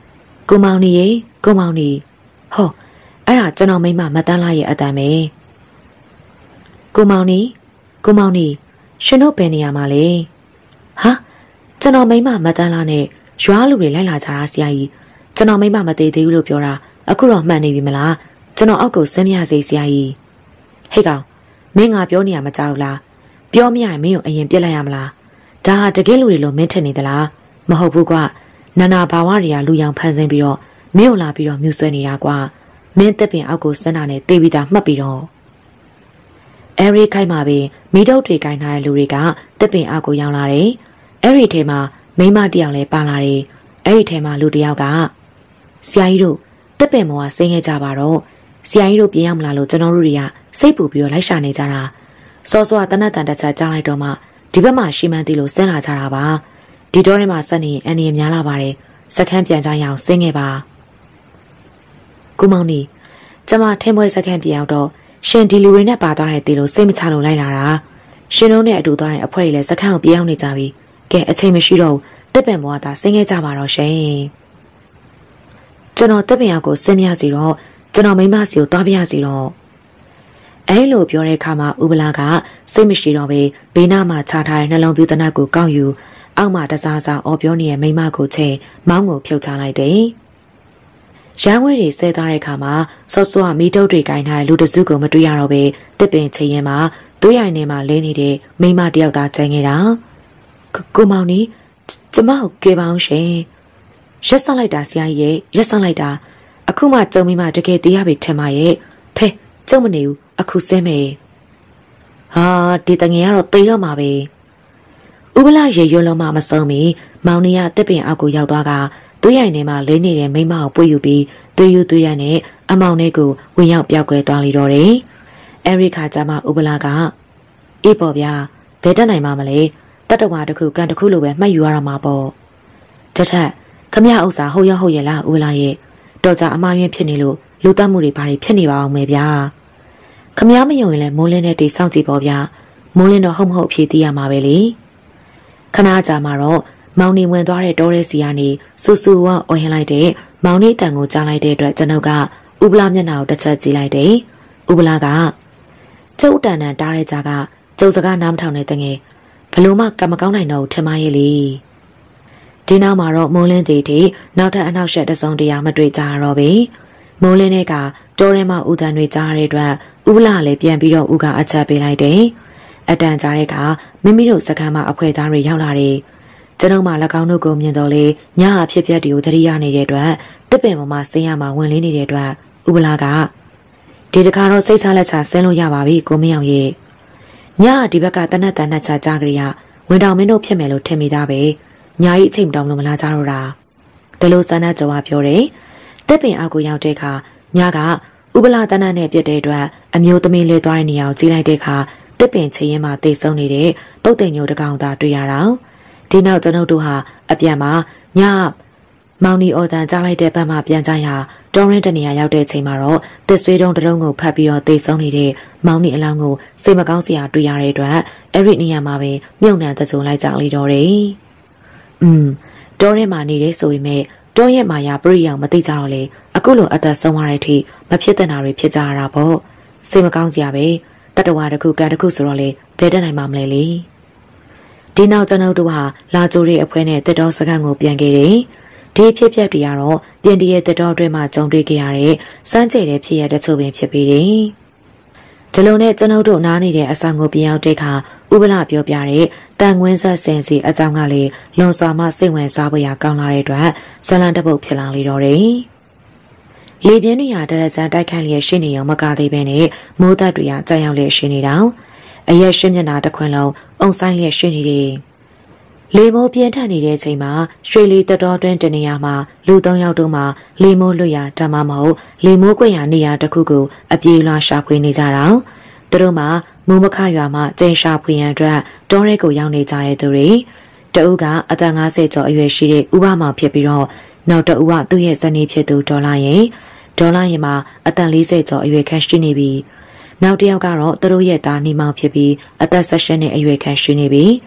ကိုမောင်နီရေကိုမောင်နီဟောအဲ့ဒါကျွန်တော်မိမမတန်းလာရဲ့အတန်ပဲကိုမောင်နီရှင်တို့ဘယ်နေရာမှာလဲဟာကျွန်တော်မိမမတန်းလာနဲ့ရွာလူတွေလိုက်လာကြတာဆရာကြီးကျွန်တော်မိမမသေးသေးဘူးလို့ပြောတာအခုတော့မှန်နေပြီမလားကျွန်တော်အောက်ကိုဆင်းမရစေဆရာကြီးဟဲ့ကောင်မင်းငါပြောနေရမကြောက်လားပြောမရရင်မင်းကိုအရင်ပြစ်လိုက်ရမလားဒါဟာတကယ်လူတွေလို့မင်းထင်နေသလားမဟုတ်ဘူးကွာနာနာဘာဝတွေကလူရောင်ဖန်ဆင်းပြီးတော့မင်းကိုလာပြီးတော့မြူဆွဲနေတာကွာမင်းတက်ပင်အောက်ကိုဆင်းတာနဲ့တေးပြီးသားမှတ်ပြီးတော့အဲရီခိုက်မှာပင်မိတုပ်တွေကိုင်းထားတဲ့လူတွေကတက်ပင်အောက်ကိုရောက်လာတယ်အဲ့ဒီထဲမှာမိန်းမတယောက်လည်းပါလာတယ်အဲ့ဒီထဲမှာလူတယောက်ကဆရာကြီးတို့တက်ပင်မောကစိတ်ငဲကြပါတော့ဆရာကြီးတို့ပြင်ရမလားလို့ကျွန်တော်တို့တွေကစိတ်ပူပြီးတော့လိုက်ရှာနေကြတာစောစောကတနတ်တန်တစ်ချက်ကြားလိုက်တော့မှဒီဘက်မှာရှီမန်တီလို့ဆင်းလာကြတာပါဒီတော့ထဲမှာဆက်နေအန်ဒီရများလာပါတယ်စခန်းပြန်ကြရအောင်ဆင်းခဲ့ပါကိုမောင်နီကျမထင်းပွဲစခန်းပြန်ရောက်တော့ရှင်ဒီလူတွေနဲ့ပါသွားတဲ့တီလို့စိတ်မချလို့လိုက်လာတာရှင်တို့နဲ့အတူသွားတဲ့အဖွဲကြီးလည်းစခန်းကိုပြန်ရောက်နေကြပြီကဲအချိန်မရှိတော့တက်ပင်မောကသာဆင်းခဲ့ကြပါတော့ရှင်ကျွန်တော်တက်ပင်ရောက်ကိုဆင်းမရစီတော့ကျွန်တော်မိမစီကိုသွားပြရစီတော့အဲလိုပြောတဲ့အခါမှာဥပလာကစိတ်မရှိတော့ပဲဘေးနားမှာခြားထားတဲ့နှလုံးပြူတနတ်ကိုကောက်ယူအောက်မှာတစားစားအော်ပြောနေတဲ့မိမကိုချိန်မောင်းကိုဖြုတ်ချလိုက်တယ်ရန်ဝဲတွေဆဲသွားတဲ့အခါမှာစောစောကမီးတုပ်တွေကင်ထားတဲ့လူတစုကိုမတွေ့ရတော့ပဲတစ်ပင်ချိန်ရင်မှာသွေးရိုင်ထဲမှာလဲနေတဲ့မိမတယောက်သာကျန်နေတာကိုမောင်နီကျမကိုကြွေးပါအောင်ရှင်ရက်ဆက်လိုက်တာဆရာကြီးရဲ့ရက်ဆက်လိုက်တာအခုမှကြုံမိမှတကယ်တရားပြီထင်ပါရဲ့ဖဲကြုံမနေဘူးအခုဆဲမယ်ဟာဒီတငယ်ကတော့တိတ်တော့မှာပဲဥပလာရေရွလုံးမှမစုံမီမောင်နီကတစ်ပင်အောက်ကိုရောက်သွားကသွေးရိုင်ထဲမှာလဲနေတဲ့မိမကိုပွေယူပြီးသွေးယူသွေးရနဲ့အမောင်လေးကိုဝင်ရောက်ပြောက်ကွဲသွားလိတော့တယ်အဲရိခါကျမှဥပလာကအေးပေါ့ဗျာဘယ်တက်နိုင်မှမလဲတတဝါတစ်ခုကန်တစ်ခုလိုပဲမှတ်ယူရတော့မှာပေါ့တထက်ခမရဥစ္စာဟုတ်ရဟုတ်ရဲ့လားဥပလာရဲ့တော်ကြအမှားယွင်းဖြစ်နေလို့လူတတ်မှုတွေဘာတွေဖြစ်နေပါအောင်မယ်ဗျာခမရမယုံရင်လည်းမိုးလင်းတဲ့တီစောင့်ကြည့်ပေါ့ဗျာမိုးလင်းတော့ဟုတ်မဟုတ်အဖြေသိရမှာပဲလေခဏကြာမှတော့မောင်နေဝင်သွားတဲ့တောရဲစီကနေစူစူဝါအော်ဟင်လိုက်တဲ့မောင်နေတန်ကိုကြားလိုက်တဲ့အတွက်ကျွန်ုပ်ကဥပလာမျက်နှာကိုတစ်ချက်ကြည့်လိုက်တယ်ဥပလာကကျုပ်တန်တန်တားတဲ့ကြားကကျုပ်စကားနားမထောင်တဲ့တငယ်ဘလို့မှကမကောင်းနိုင်တော့ထင်မရဲ့လေဒီနောက်မှာတော့မိုးလင်းသေးသေးနောက်ထပ်အနောက်ရှက်တစုံတရာမတွေ့ကြတော့ပဲမိုးလင်းတဲ့ကတောထဲမှာဥတန်တွေကြားတဲ့အတွက်ဥပလာလည်းပြန်ပြီးတော့ဥကအချက်ပေးလိုက်တယ်အတန်ကြားတဲ့ကမိမိတို့စခန်းမှာအဖွဲသားတွေရောက်လာတယ်ကျွန်ုပ်မှ၎င်းတို့ကိုမြင်တော့လေညအဖြစ်ပြက်တွေကိုသတိရနေတဲ့အတွက်တစ်ပင်ပေါ်မှာဆင်းရမှာဝင်လင်းနေတဲ့အတွက်ဥပလာကဒီတခါတော့စိတ်ချလက်ချဆင်းလို့ရပါပြီကိုမင်းအောင်ရဲ့ညဒီဘက်ကတနတ်တန်နဲ့ချကြားကြရဝင်တော်မင်းတို့ဖြစ်မယ်လို့ထင်မိသားပဲညာကြီးအချိန်မတောင်လို့မလာကြတော့တာဒါလို့ဆန္ဒကြွားပြောတယ်တစ်ပင်အောက်ကိုရောက်တဲ့အခါညကဥပလာတနတ်နဲ့ပြစ်တဲ့အတွက်အမျိုးသမီးလေးသွားတဲ့နေရာကိုကြီးလိုက်တဲ့အခါတစ်ပင်ချရင်မှတိတ်ဆုံးနေတဲ့ပုတ်တိမ်ညိုတကောင်သာတွေ့ရတာဒီနောက်ကျွန်ုပ်တို့ဟာအပြန်မှာညမောင်နီအော်တန်ကြားလိုက်တဲ့ဘက်မှပြန်ကြရာတောရင်းတနေရာရောက်တဲ့ချိန်မှာတော့တစ်ဆွေးတုံးတုံးကိုဖတ်ပြီးတော့တိတ်ဆုံးနေတဲ့မောင်နီအလောင်းကိုစိတ်မကောင်းစရာတွေ့ရတဲ့အတွက်အဲ့ဒီနေရာမှာပဲမြုံနှံတကြုံလိုက်ကြလိတော့တယ်တောရင်းမှာနေတယ်ဆိုပေမဲ့တောရဲ့မာယာပရိယောင်မသိကြတော့လေအခုလိုအသက်ဆုံးသွားတဲ့အထိမဖြစ်တဲ့နာတွေဖြစ်ကြရတာပေါ့စိတ်မကောင်းစရာပဲတတဝါတစ်ခုကတခုဆိုတော့လေဘယ်တက်နိုင်မှမလဲလေဒီနောက်ကျွန်ုပ်တို့ဟာလာကြိုတဲ့အဖွဲနဲ့တက်တော်စခန်းကိုပြန်ခဲ့တယ်ဒီဖြစ်ပျက်တွေကတော့ပြင်တရဲ့တက်တော်အတွင်းမှာကြုံတွေ့ခဲ့ရတဲ့စမ်းကြဲတဲ့ဖြစ်ရတဲ့ချို့ပင်ဖြစ်ပြီးတယ်ဒီလိုနဲ့ကျွန်ုပ်တို့နားနေတဲ့အဆောင်ကိုပြန်ရောက်တဲ့အခါဥပလာပြောပြတဲ့တန်ခွင်းဆက်စင်စီအကြောင်းကလေလွန်စွာမှစိတ်ဝင်စားဖို့ရကောင်းလာတဲ့အတွက်ဇလန်တပုတ်ဖြစ်လာလေတော့တယ်လေပြင်းတွေဟာတရကြတိုက်ခိုက်လျက်ရှိနေအောင်မကသေးပဲနဲ့မိုးသက်တွေကကြောက်ရောက်လျက်ရှိနေတော့အရက်ရှင်းမျက်နှာတစ်ခွင်လုံးအုံဆိုင်လျက်ရှိနေတယ်လေမိုးပြင်းထန်နေတဲ့အချိန်မှာရွှေလီတတော်တွင်းတနေရာမှာလူ၃ယောက်တို့မှလေမိုးလွတ်ရာဓမ္မမဟုတ်လေမိုးကွက်ရာနေရာတစ်ခုကိုအပြေးလွှာရှာဖွေနေကြတာသူတို့မှမူမခရွာမှကျင်းရှာဖွေရန်အတွက်တောရဲကိုရောက်နေကြတဲ့သူတွေတအုပ်ကအသက်50ကျော်အရွယ်ရှိတဲ့ဥပမောင်ဖြစ်ပြီးတော့နောက်တအုပ်ကသူ့ရဲ့ဇနီးဖြစ်သူဒေါ်လာရင်မှာအသက်40ကျော်အရွယ်ခန့်ရှိနေပြီနောက်တစ်ယောက်ကတော့သူတို့ရဲ့သားနှီးမောင်ဖြစ်ပြီးအသက်18နှစ်အရွယ်ခန့်ရှိနေပြီ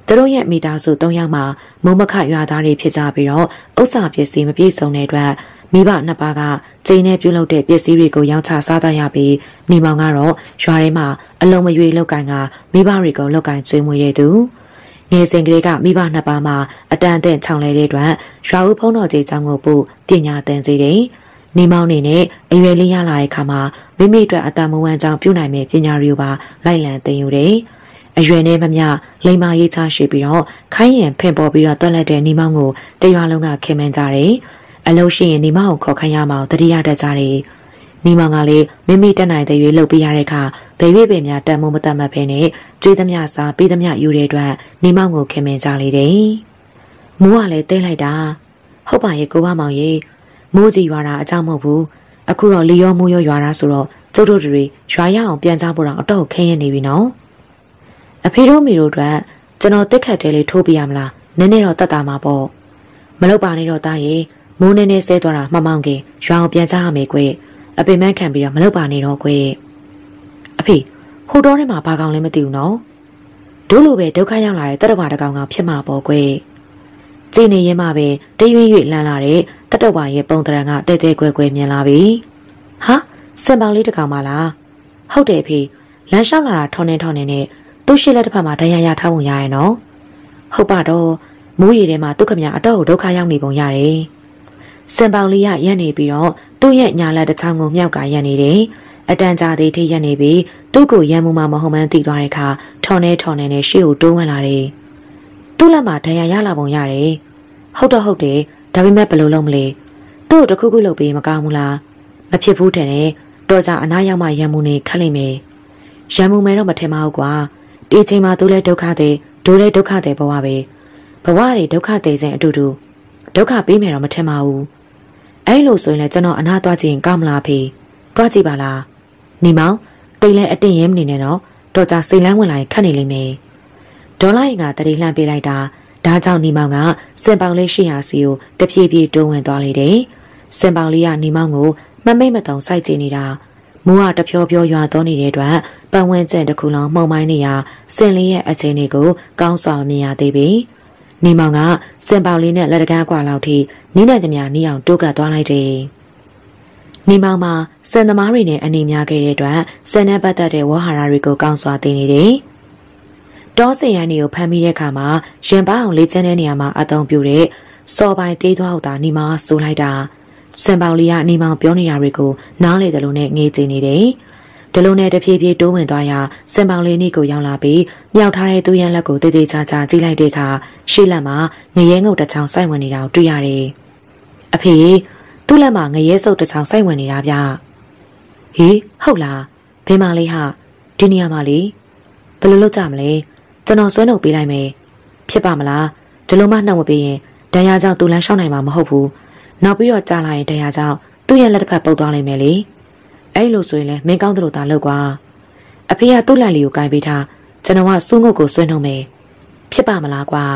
သူတို့ရဲ့မိသားစု3ယောက်မှာမုံမခရွာသားတွေဖြစ်ကြပြီးတော့ဥစ္စာပစ္စည်းမပြည့်စုံတဲ့အတွက်မိဘနှစ်ပါးကကျင်းနဲ့ပြုတ်လုပ်တဲ့ပစ္စည်းတွေကိုရောင်းချစားတတ်ရပြီးနေမောင်ကတော့ရွာထဲမှာအလုံးမရွေလောက်ကင်ကမိဘတွေကိုလောက်ကင်ကျွေးမွေးတဲ့သူငယ်စဉ်ကလေးကမိဘနှစ်ပါးမှာအတန်အသင့်ခြောင်လဲတဲ့အတွက်ရွာဦးဖုံးတော်ကြီးကျောင်းကိုပို့ပညာသင်စေတယ်နေမောင်နေနဲ့အရွယ်လေးရလာတဲ့အခါမှာမိမိအတွက်အတမဝမ်းကြောင့်ပြုနိုင်မယ့်ပညာတွေကိုပါလိုက်လံသင်ယူတယ်အရွယ်နဲ့မမျှလိမ္မာရေးချရှိပြီးတော့ခိုင်းရင်ဖင်ပေါ်ပြီးတော့တွက်လက်တဲ့နေမောင်ကိုတရွာလုံးကခင်မင်ကြတယ်အလုံးရှိရင်နေမောင်ကိုခေါ်ခိုင်းရမှာတတိယတက်ကြတယ်နေမောင်ကလည်းမိမိတက်နိုင်တဲ့ရွေးလုပ်ပြရတဲ့အခါဘယ်ရွေးပင်များတန်မိုးမတတ်မှတ်ဖဲနဲ့ကျွေးသမျှစားပေးသမျှယူတဲ့အတွက်နေမောင်ကိုခင်မင်ကြလေတယ်မိုးကလည်းတဲလိုက်တာဟုတ်ပါရဲ့ကိုဘမောင်ရဲ့မိုးကြီးရွာတာအကြောင်းမဟုတ်ဘူးအခုတော့လီရောမိုးရောရွာတာဆိုတော့ကျုပ်တို့တွေရွာရအောင်ပြန်ကြဖို့တော့အတော့ခင်းရနေပြီနော်အဖေတို့မိတို့အတွက်ကျွန်တော်တက်ခတ်တဲလေးထိုးပြရမလားနည်းနည်းတော့တတ်တာမှာပေါ့မလုပ်ပါနဲ့တော့တာရဲ့မိုးနည်းနည်းဆဲသွားတာမှမောင်ခင်ရွာအောင်ပြန်ကြရမယ်ကွအပေမန်းခံပြီးတော့မလုပ်ပါနဲ့တော့ကွအဖေခိုးတော်ထဲမှာဘာကောင်လဲမသိဘူးနော်တို့လိုပဲဒုက္ခရောက်လာတဲ့တတဝါတကောင်ကဖြစ်မှာပေါ့ကွကြည်နေရင်မှပဲတရွေ့ရွေ့လန်းလာတဲ့တတဝါရဲ့ပုံတရံကတဲတဲကွဲကွဲမြင်လာပြီဟာစံပေါင်လေးတကောင်မလားဟုတ်တယ်ဖေလမ်းလျှောက်လာတာထောင်းနေနဲ့သူ့ရှိလက်တစ်ဖက်မှာဒဏ်ရာရထားပုံရရဲ့နော်ဟုတ်ပါတော့မိုးရီထဲမှာသူ့ခမအတော့ဒုက္ခရောက်နေပုံရတယ်စံပေါင်လေးရရက်နေပြီးတော့သူ့ရဲ့ညာလက်တစ်ချောင်းကိုမြောက်ကရက်နေတယ်အတန်ကြာသေးထိရက်နေပြီးသူ့ကိုရန်မှုမှမဟုတ်မှန်းသိသွားတဲ့အခါထောင်းနေနဲ့ရှေ့ကိုတိုးဝင်လာတယ်သူ့လက်မှာဒဏ်ရာရလာပုံရတယ်ဟုတ်တယ်ဒါပေမဲ့ဘယ်လိုလုပ်မလဲသူ့ကိုတခုခုလုပ်ပြီးမကောင်းဘူးလားမဖြစ်ဘူးတဲ့နဲ့တော့ကြအနားရောက်မှရန်မှုနေခက်လိမ့်မယ်ရန်မှုမဲတော့မထင်ပါဘူးကွာဒီချိန်မှာသူလည်းဒုက္ခတွေဒိုးလည်းဒုက္ခတွေဘဝပဲဘဝတွေဒုက္ခတွေစဉ်အတူတူဒုက္ခပေးမယ်တော့မထင်ပါဘူးအဲ့လိုဆိုရင်လည်းကျွန်တော်အနာသွားကြည့်ရင်ကောင်းမလားဖေတွားကြည့်ပါလားနေမောင်တိတ်လဲအတင်းရဲမနေနဲ့တော့တော့ကြစိတ်လန်းဝင်လာရင်ခက်နေလိမ့်မယ်ဒေါ်လာရင်ကတတိလှမ်းပေးလိုက်တာဒါကြောင့်နေမောင်ကစင်ပေါင်လေးရှိရာစီကိုတဖြည်းဖြည်းတွန်းဝင်သွားလေတယ်စင်ပေါင်လေးကနေမောင်ကိုမမိတ်မတုံစိုက်ကြည့်နေတာမိုးကတဖြောဖြောရွာတော့နေတဲ့အတွက်ပတ်ဝန်းကျင်တစ်ခုလုံးမှုံမိုင်းနေရစင်လေးရဲ့အခြေအနေကိုကောင်းစွာမမြင်ရသေးပြီနေမောင်ကစင်ပေါင်လေးနဲ့လက်တကားကွာလောက်ထိနီးနေသမျှနီးအောင်တိုးကပ်သွားလိုက်တယ်နေမောင်မှာစံသမားတွေနဲ့အနေများခဲ့တဲ့အတွက်စံနဲ့ပတ်သက်တဲ့ဝါဟာရတွေကိုကောင်းစွာသိနေတယ်တောစင်ရန်တွေကိုဖမ်းမိတဲ့အခါမှာရင်ပါအောင်လေးချမ်းတဲ့နေရာမှာအသုံးပြုတဲ့စော်ပိုင်တေးသွားဟုတ်တာနေမောင်ဆိုလိုက်တာစံပေါင်လေးကနေမောင်ပြောနေတာတွေကိုနားလေတယ်လို့နဲ့ငေးကြည့်နေတယ်ဒီလိုနဲ့တဖြည်းဖြည်းတိုးဝင်သွားရစံပေါင်လေးနေ့ကိုရောက်လာပြီးမြောက်ထားတဲ့သူ့ရန်လက်ကိုတေးသေးချာချာကြည့်လိုက်တဲ့အခါရှေ့လက်မှာငရဲငုတ်တစ်ချောင်းစိုက်ဝင်နေတာကိုတွေ့ရတယ်အဖေသူ့လက်မှာငရဲစုပ်တစ်ချောင်းစိုက်ဝင်နေတာဗျဟေးဟုတ်လားဘယ်မှာလေးဟာဒီနေရာမှာလေဘယ်လိုလုပ်ကြမလဲကျွန်တော်ဆွဲနှုတ်ပေးလိုက်မယ်ဖြစ်ပါမလားဒီလိုမှနှုတ်မပေးရင်ဒဏ်ရာကြောင့်သူလမ်းလျှောက်နိုင်မှာမဟုတ်ဘူးနောက်ပြီးတော့ကြာလာရင်ဒဏ်ရာကြောင့်သူ့ရဲ့လက်တစ်ဖက်ပုတ်သွားနိုင်မယ်လေအဲ့လိုဆိုရင်လည်းမင်းကောင်းသလိုသာလုပ်ကွာအဖေကသူ့လက်လေးကိုကင်ပေးထားကျွန်တော်ကစူးငုတ်ကိုဆွဲနှုတ်မယ်ဖြစ်ပါမလားကွာ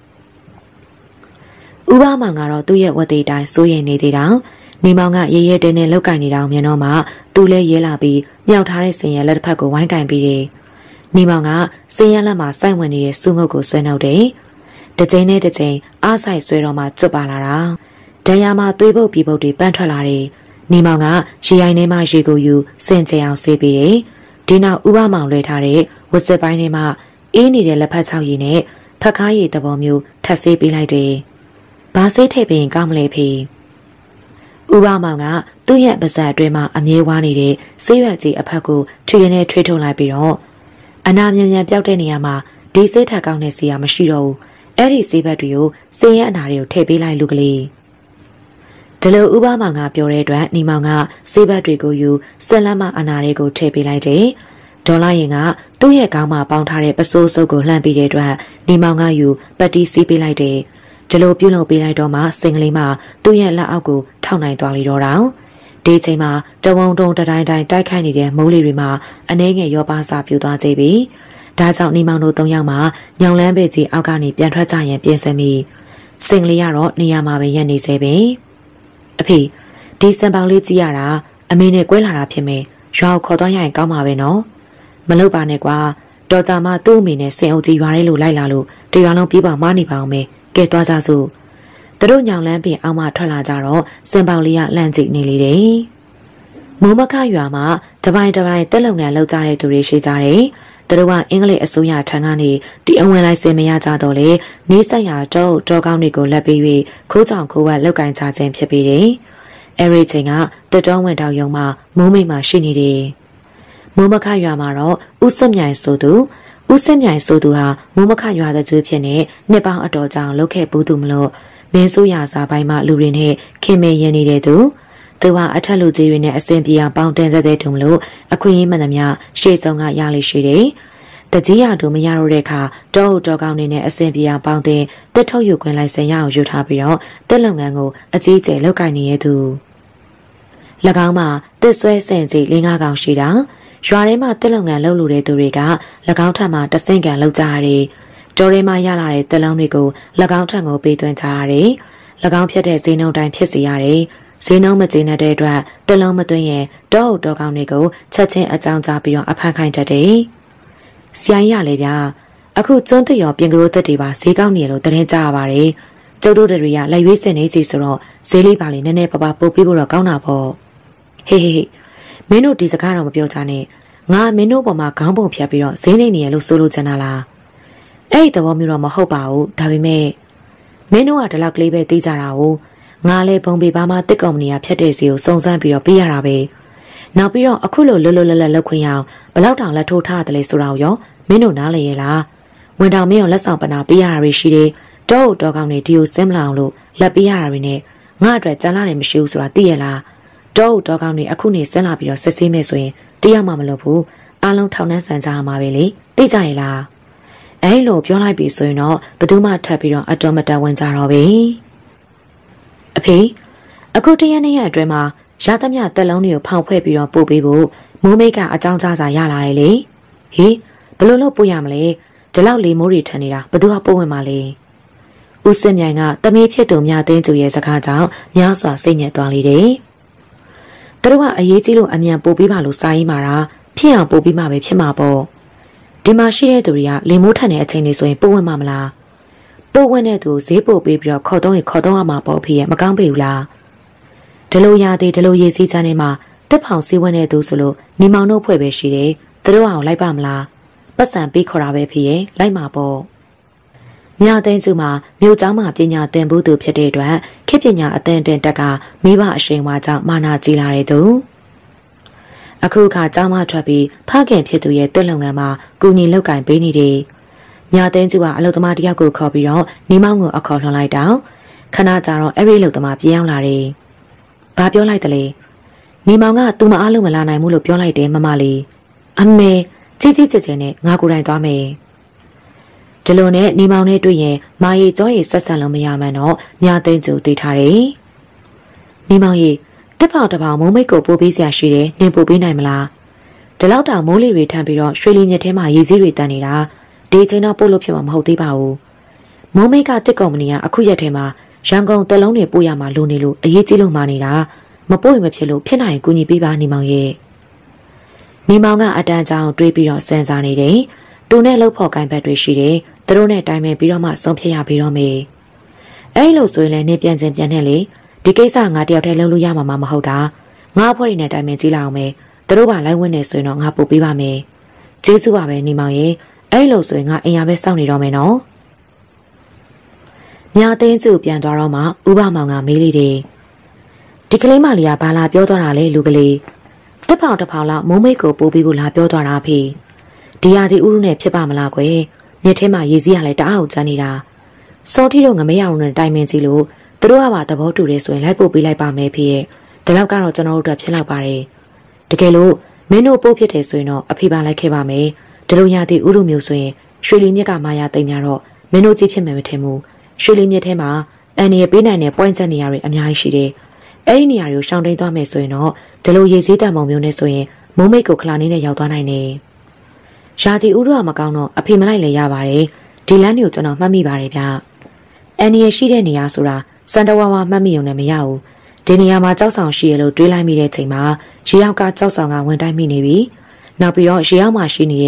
ဥပမာကတော့သူ့ရဲ့ဝတ်သေးတိုင်းစိုးရိမ်နေသေးတောင်နေမောင်ကရဲရဲတဲတဲလောက်ကင်နေတောင်မြင်တော့မှသူလည်းရဲလာပြီးမြောက်ထားတဲ့စင်ရဲ့လက်တစ်ဖက်ကိုဝိုင်းကင်ပြီးတယ်နေမောင်ကစင်ရလက်မှာစိုက်ဝင်နေတဲ့စူးငုတ်ကိုဆွဲနှုတ်တယ်တစ်ချိန်နဲ့တစ်ချိန်အားဆိုင်ဆွဲတော့မှကျွတ်ပါလာတာဒဏ်ရာမှာသွေးပုတ်ပြီးပုတ်တွေပန်းထွက်လာတယ်နေမောင်ကရေရိုင်းထဲမှာရေကိုယူစင်ကြအောင်ဆေးပေးတယ်ဒီနောက်ဥပမောင်လွှဲထားတဲ့ဝတ်စစ်ပိုင်းထဲမှာအေးနေတဲ့လက်ဖက်ချောက်ရည်နဲ့ဖက်ကားရည်သဘောမျိုးထပ်ဆေးပေးလိုက်တယ်ဘာဆေးထည့်ပေးရင်ကောင်းမလဲဖေဥပမောင်ကသူ့ရဲ့ပါးစပ်အတွင်းမှာအမြဲဝါနေတဲ့ဆေးရွက်ကြီးအဖက်ကိုထီရနဲ့ထွေးထုတ်လိုက်ပြီးတော့အနာမြန်မြန်ပြောက်တဲ့နေရာမှာဒီဆေးထက်ကောင်းတဲ့ဆေးရမရှိတော့ဘူးအဲ့ဒီဆေးဘက်တွေကိုဆေးရအနာတွေကိုထည့်ပေးလိုက်လူကလေးဒီလိုဥပမောင်ကပြောတဲ့အတွက်နေမောင်ကဆေးဘက်တွေကိုယူစက်လက်မအနာတွေကိုထည့်ပေးလိုက်တယ်ဒေါ်လာရင်ကသူ့ရဲ့ခေါင်းမှာပေါင်းထားတဲ့ပစိုးစုပ်ကိုလှမ်းပြီးတဲ့အတွက်နေမောင်ကယူပတ်တီးစီးပေးလိုက်တယ်ဒီလိုပြုလုပ်ပေးလိုက်တော့မှစင်ကလေးမှသူ့ရဲ့လက်အောက်ကိုထောက်နိုင်သွားလိတော့တောင်ဒီချိန်မှာတဝုံတုံတိုင်းတိုက်ခိုက်နေတဲ့မိုးလေတွေမှာအနှဲငယ်ရောပါစာပြူသွားကြပြီဒါကြောင့်နေမောင်တို့၃ယောက်မှညောင်လန်းပေကြီးအောက်ကနေပြန်ထွက်ကြရင်ပြင်ဆင်ပြီးစင်ကလေးကတော့နေရာမှာပဲရက်နေစေပဲအဖေဒီစံပေါင်လေးကြည့်ရတာအမေနဲ့ကွဲလာတာဖြစ်မယ်ရွာကိုခေါ်သွားရရင်ကောင်းမှာပဲနော်မလုပ်ပါနဲ့ကွာတော်ကြမှာသူ့အမိနဲ့ဆင်အုပ်ကြီးရွာရဲလို့လိုက်လာလို့တရွာလုံးပြေးပါမနေပါအောင်မယ်ကဲသွားကြစို့သူတို့ညောင်လန်းပြင်အောက်မှထွက်လာကြတော့စင်ပေါလေးကလှမ်းကြည့်နေလေတယ်မိုးမခရွာမှာတပိုင်းတက်လုံငန်းလောက်ကြတဲ့သူတွေရှိကြတယ်သူတို့ကအင်္ဂလိပ်အစိုးရထံကနေဒီအဝင်လိုက်စင်မရကြတော့လေနေဆက်ရာတော့တောကောင်းတွေကိုလက်ပြီး၍ခိုးကြောင်ခိုးဝက်လောက်ကင်ချခြင်းဖြစ်ပြီးတယ်အဲဒီချိန်ကတက်တော်ဝင်တောင်ယုံမှာမိုးမိတ်မှာရှိနေတယ်မိုးမခရွာမှာတော့ဦးစွတ်မြိုင်ဆိုသူဟာမိုးမခရွာတဲ့ကျွေးဖြစ်နေနှစ်ပေါင်းအတော်ကြာလောက်ခဲ့ဘူးသူမလို့မင်းဆိုးရစာပိုင်းမှာလူတွေနဲ့ခင်မင်ရင်းနေတဲ့သူဟာအထက်လူကြီးတွေနဲ့အစင်ပြေအောင်ပေါင်းတင်တဲ့တုံလို့အခွင့်အရေးမှန်သမျှရှေ့ဆုံးကရလိရှိတယ်တကြီးရတို့မရတော့တဲ့အခါတောကောင်းနေနဲ့အစင်ပြေအောင်ပေါင်းတင်တက်ထုတ်ယူခွင့်လိုက်စင်ရအောင်ယူထားပြီးတော့တက်လုပ်ငန်းကိုအကြီးကျယ်လုပ်ကိုင်နေရသူ၎င်းမှာတစ်ဆွဲစင်ကြီး၄-၅កောင်ရှိတာရွာထဲမှာတက်လုပ်ငန်းလုပ်လို့တဲ့သူတွေက၎င်းထပ်မှာတဆင့်ကန်လုပ်ကြရတယ်တောထဲမှာရလာတဲ့တက်လုံးတွေကို၎င်းထံကိုပေးသွင်းကြရတယ်၎င်းဖြတ်တဲ့ဈေးနှုန်းတိုင်းဖြစ်စေရတယ်ဈေးနှုန်းမကျေနပ်တဲ့အတွက်တက်လုံးမသွင်းရင်တောကောင်းတွေကိုချက်ချင်းအကြောင်းကြားပြီးတော့အဖမ်းခိုင်းတတ်တယ်။ဆရာကြီးရလေဗျာအခုကျွန်းတရောပြင်ကလေးသက်တွေပါဈေးကောင်းနေလို့သတင်းကြားရပါတယ်။ကျုပ်တို့တွေကလက်ရွေးစင်နေကြီးဆိုတော့ဈေးလေးပါလေးနည်းနည်းပါးပါးပို့ပြီးဖို့တော့ကောင်းတာပေါ့။ဟေးမင်းတို့ဒီစကားတော့မပြောချနဲ့ငါမင်းတို့ပေါ်မှာခေါင်းပုံဖြတ်ပြီးတော့ဈေးနေနေရလို့ဆိုလို့ချင်တာလား။အဲ့ဒီသဘောမျိုးတော့မဟုတ်ပါဘူးဒါပေမဲ့မင်းတို့ကဒီလောက်ကလေးပဲသိကြတာကိုငါလည်းဘုံပေပါမှတစ်ကုမ္ပဏီကဖြတ်တဲ့စီကိုစုံစမ်းပြီးတော့ပေးရတာပဲနောက်ပြီးတော့အခုလိုလွတ်လောက်ခွင့်ရအောင်ဘလောက်တောင်လက်ထိုးထားတယ်လေဆိုတာရောမင်းတို့နားလည်ရဲ့လားဝင်တောင်မင်းရောလက်ဆောင်ပနာပေးရတာရှိတယ်တောကောင်းနေဒီကိုစင်းမလာအောင်လို့လက်ပေးရတာတွေနဲ့ငါအတွက်ကြံလာတယ်မရှိဘူးဆိုတာသိရလားတောကောင်းနေအခုနေစင်းလာပြီးတော့ဆက်ဆေးမယ်ဆိုရင်တရားမှမလုပ်ဘူးအားလုံးထောင်နှန်းဆန်ကြရမှာပဲလေသိကြရဲ့လားအဲ့လိုပြောလိုက်ပြီဆိုရင်တော့ဘယ်သူမှထပ်ပြီးတော့အတော်မတန်ဝင်ကြတော့ပဲအဖေအခုတရက်နေ့ရက်အတွင်းမှာရသမျှတက်လုံးတွေကိုဖောင်ဖွဲ့ပြီးတော့ပို့ပေးဖို့မိုးမိတ်ကအကြောင်းကြားစာရလာရဲ့လေဟေးဘယ်လိုလုပ်ပို့ရမလဲဒီလောက်လေမိုးတွေထန်နေတာဘယ်သူကပို့ဝင်မှာလဲဦးစင်မြိုင်ကတမီးဖြစ်သူမြသိန်းကျူရဲ့စကားကြောင့်များစွာစိတ်ညစ်သွားလေတယ်သူတို့ကအရေးကြီးလို့အမြန်ပို့ပေးပါလို့စာရေးမှာတာဖြစ်အောင်ပို့ပေးမှပဲဖြစ်မှာပေါ့ဒီမှာရှိတဲ့သူတွေကလေမိုးထန်တဲ့အချိန်တွေဆိုရင်ပို့ဝင်မှာမလားပို့ဝင်တဲ့သူဈေးပို့ပေးပြီးတော့ခေါ်တော့ရမှာပေါ့ဖေရဲ့မကောင်းပေဘူးလားဒီလိုရသေးဒီလိုရေးစည်းချမ်းနေမှာတက်ဖောင်စည်းဝင်တဲ့သူဆိုလို့နေမောင်တို့ဖွဲ့ပဲရှိတယ်သူတို့အောင်လိုက်ပါမလားပတ်စံပေးခေါ်တာပဲဖေရဲ့လိုက်မှာပေါ့ညသိန်းစုမှာမြို့ကျောင်းမှာပညာသင်ဖို့သူဖြစ်တဲ့အတွက်ခေတ်ပညာအသင်တက်ကမိဘအရှိန်ဝါကြောင့်မာနာကြီးလာတဲ့သူအခုအခါကျောင်းမထွက်ပြီးဖခင်ဖြစ်သူရဲ့တက်လုံငန်းမှာကူညီလောက်ကင်ပေးနေတယ်ညသိန်းစုကအလုသမားတယောက်ကိုခေါ်ပြီးတော့နေမောင်ကိုအခေါ်လှန်လိုက်တော့ခဏကြာတော့အဲ့ဒီအလုသမားပြေးရောက်လာတယ်။ဘာပြောလိုက်တလဲ။နေမောင်ကသူမအားလို့မလာနိုင်ဘူးလို့ပြောလိုက်တယ်မမလေး။အမေကြီးကျယ်နဲ့ငါကိုယ်တိုင်သွားမယ်။ဒီလိုနဲ့နေမောင်နဲ့တွေ့ရင်မာရီကြောရီဆက်ဆက်လို့မရမှန်းတော့ညသိန်းစုသိထားတယ်။နေမောင်ကြီးတစ်ပေါက်မိုးမိတ်ကိုပို့ပေးစရာရှိတယ်နင်ပို့ပေးနိုင်မလား။ဒီလောက်တောင်မိုးလေတွေထမ်းပြီးတော့ရွှေလီမြစ်ထဲမှာရေစည်းတွေတန်နေတာဒီချိန်တော့ပို့လို့ဖြစ်မှာမဟုတ်သေးပါဘူး။မိုးမိတ်ကတစ်ကုမ္ပဏီကအခုရက်ထဲမှာရန်ကုန်တက်လုံးတွေပို့ရမှာလိုနေလို့အရေးကြီးလို့မှနေတာမပို့ရင်မဖြစ်လို့ဖြစ်နိုင်ကူညီပေးပါနေမောင်ရဲ့နေမောင်ကအတန်းချောင်းတွေးပြီးတော့စဉ်းစားနေတယ်သူနဲ့လှုပ်ဖို့ကိုင်ဘက်တွေရှိတယ်သူတို့နဲ့တိုင်ပင်ပြီးတော့မှဆုံးဖြတ်ရပြီးတော့မေအဲ့လိုဆိုရင်လည်းနေပြန်နဲ့လေဒီကိစ္စငါတယောက်တည်းလုပ်လို့ရမှာမဟုတ်တာငါအဖွဲ့တွေနဲ့တိုင်ပင်ကြည့်လိုက်အောင်မေသူတို့ကလိုက်ဝင်နေဆိုရင်တော့ငါပို့ပေးပါမယ်ကျေးဇူးပါပဲနေမောင်ရဲ့အဲ့လိုဆိုရင်ငါအင်ရပဲစောင့်နေတော့မယ်နော်ညသိန်းစုပြန်သွားတော့မှဥပမောင်ကမေးလိုက်တယ်ဒီကလေးမလေးကဘာလာပြောသွားတာလဲလူကလေးတစ်ဖောင်လောက်မိုးမိတ်ကိုပိုးပြီးဖို့လာပြောသွားတာဖေဒီရသည်ဥရုနဲ့ဖြစ်ပါမလားကွယ်မြစ်ထဲမှာရေစီးရလဲတအားကိုကျန်းနေတာစောတိတို့ငမရအောင်နဲ့တိုင်ပင်ကြည့်လို့သူတို့ကပါသဘောတူတယ်ဆိုရင်လိုက်ပို့ပေးလိုက်ပါမယ်ဖေရဲ့ဒီလောက်ကတော့ကျွန်တော်တို့အတွက်ဖြစ်လောက်ပါတယ်တကယ်လို့မင်းတို့ပို့ဖြစ်တယ်ဆိုရင်တော့အဖေပါလိုက်ခဲ့ပါမယ်ဒီလိုရသည်ဥရုမျိုးဆိုရင်ရွှေလီမြစ်ကမာယာသိမ့်များတော့မင်းတို့ကြည့်ဖြစ်မယ်မထင်ဘူးရွှေလီမြစ်ထဲမှာအန်ရပေးနိုင်တဲ့ point ချက်နေရာတွေအများကြီးရှိတယ်။အဲ့ဒီနေရာတွေကိုရှောင်တိန်သွားမယ်ဆိုရင်တော့ဒီလိုရေစည်းတံပုံမျိုးနဲ့ဆိုရင်မိုးမိတ်ကိုခလာနေနဲ့ရောက်သွားနိုင်တယ်။ရာသီဥတုကမကောင်းတော့အဖေမလိုက်လည်းရပါတယ်။ဒီလမ်းတွေကိုကျွန်တော်မှတ်မိပါတယ်ဗျ။အန်ရရှိတဲ့နေရာဆိုတာစန်တဝါမှတ်မိုံနဲ့မရဘူး။ဒီနေရာမှာကြောက်ဆောင်ရှိရလို့တွေးလိုက်မိတဲ့ချိန်မှာရေရောက်ကကြောက်ဆောင်ကဝင်တိုက်မိနေပြီ။နောက်ပြီးတော့ရေရောက်မှရှိနေတဲ့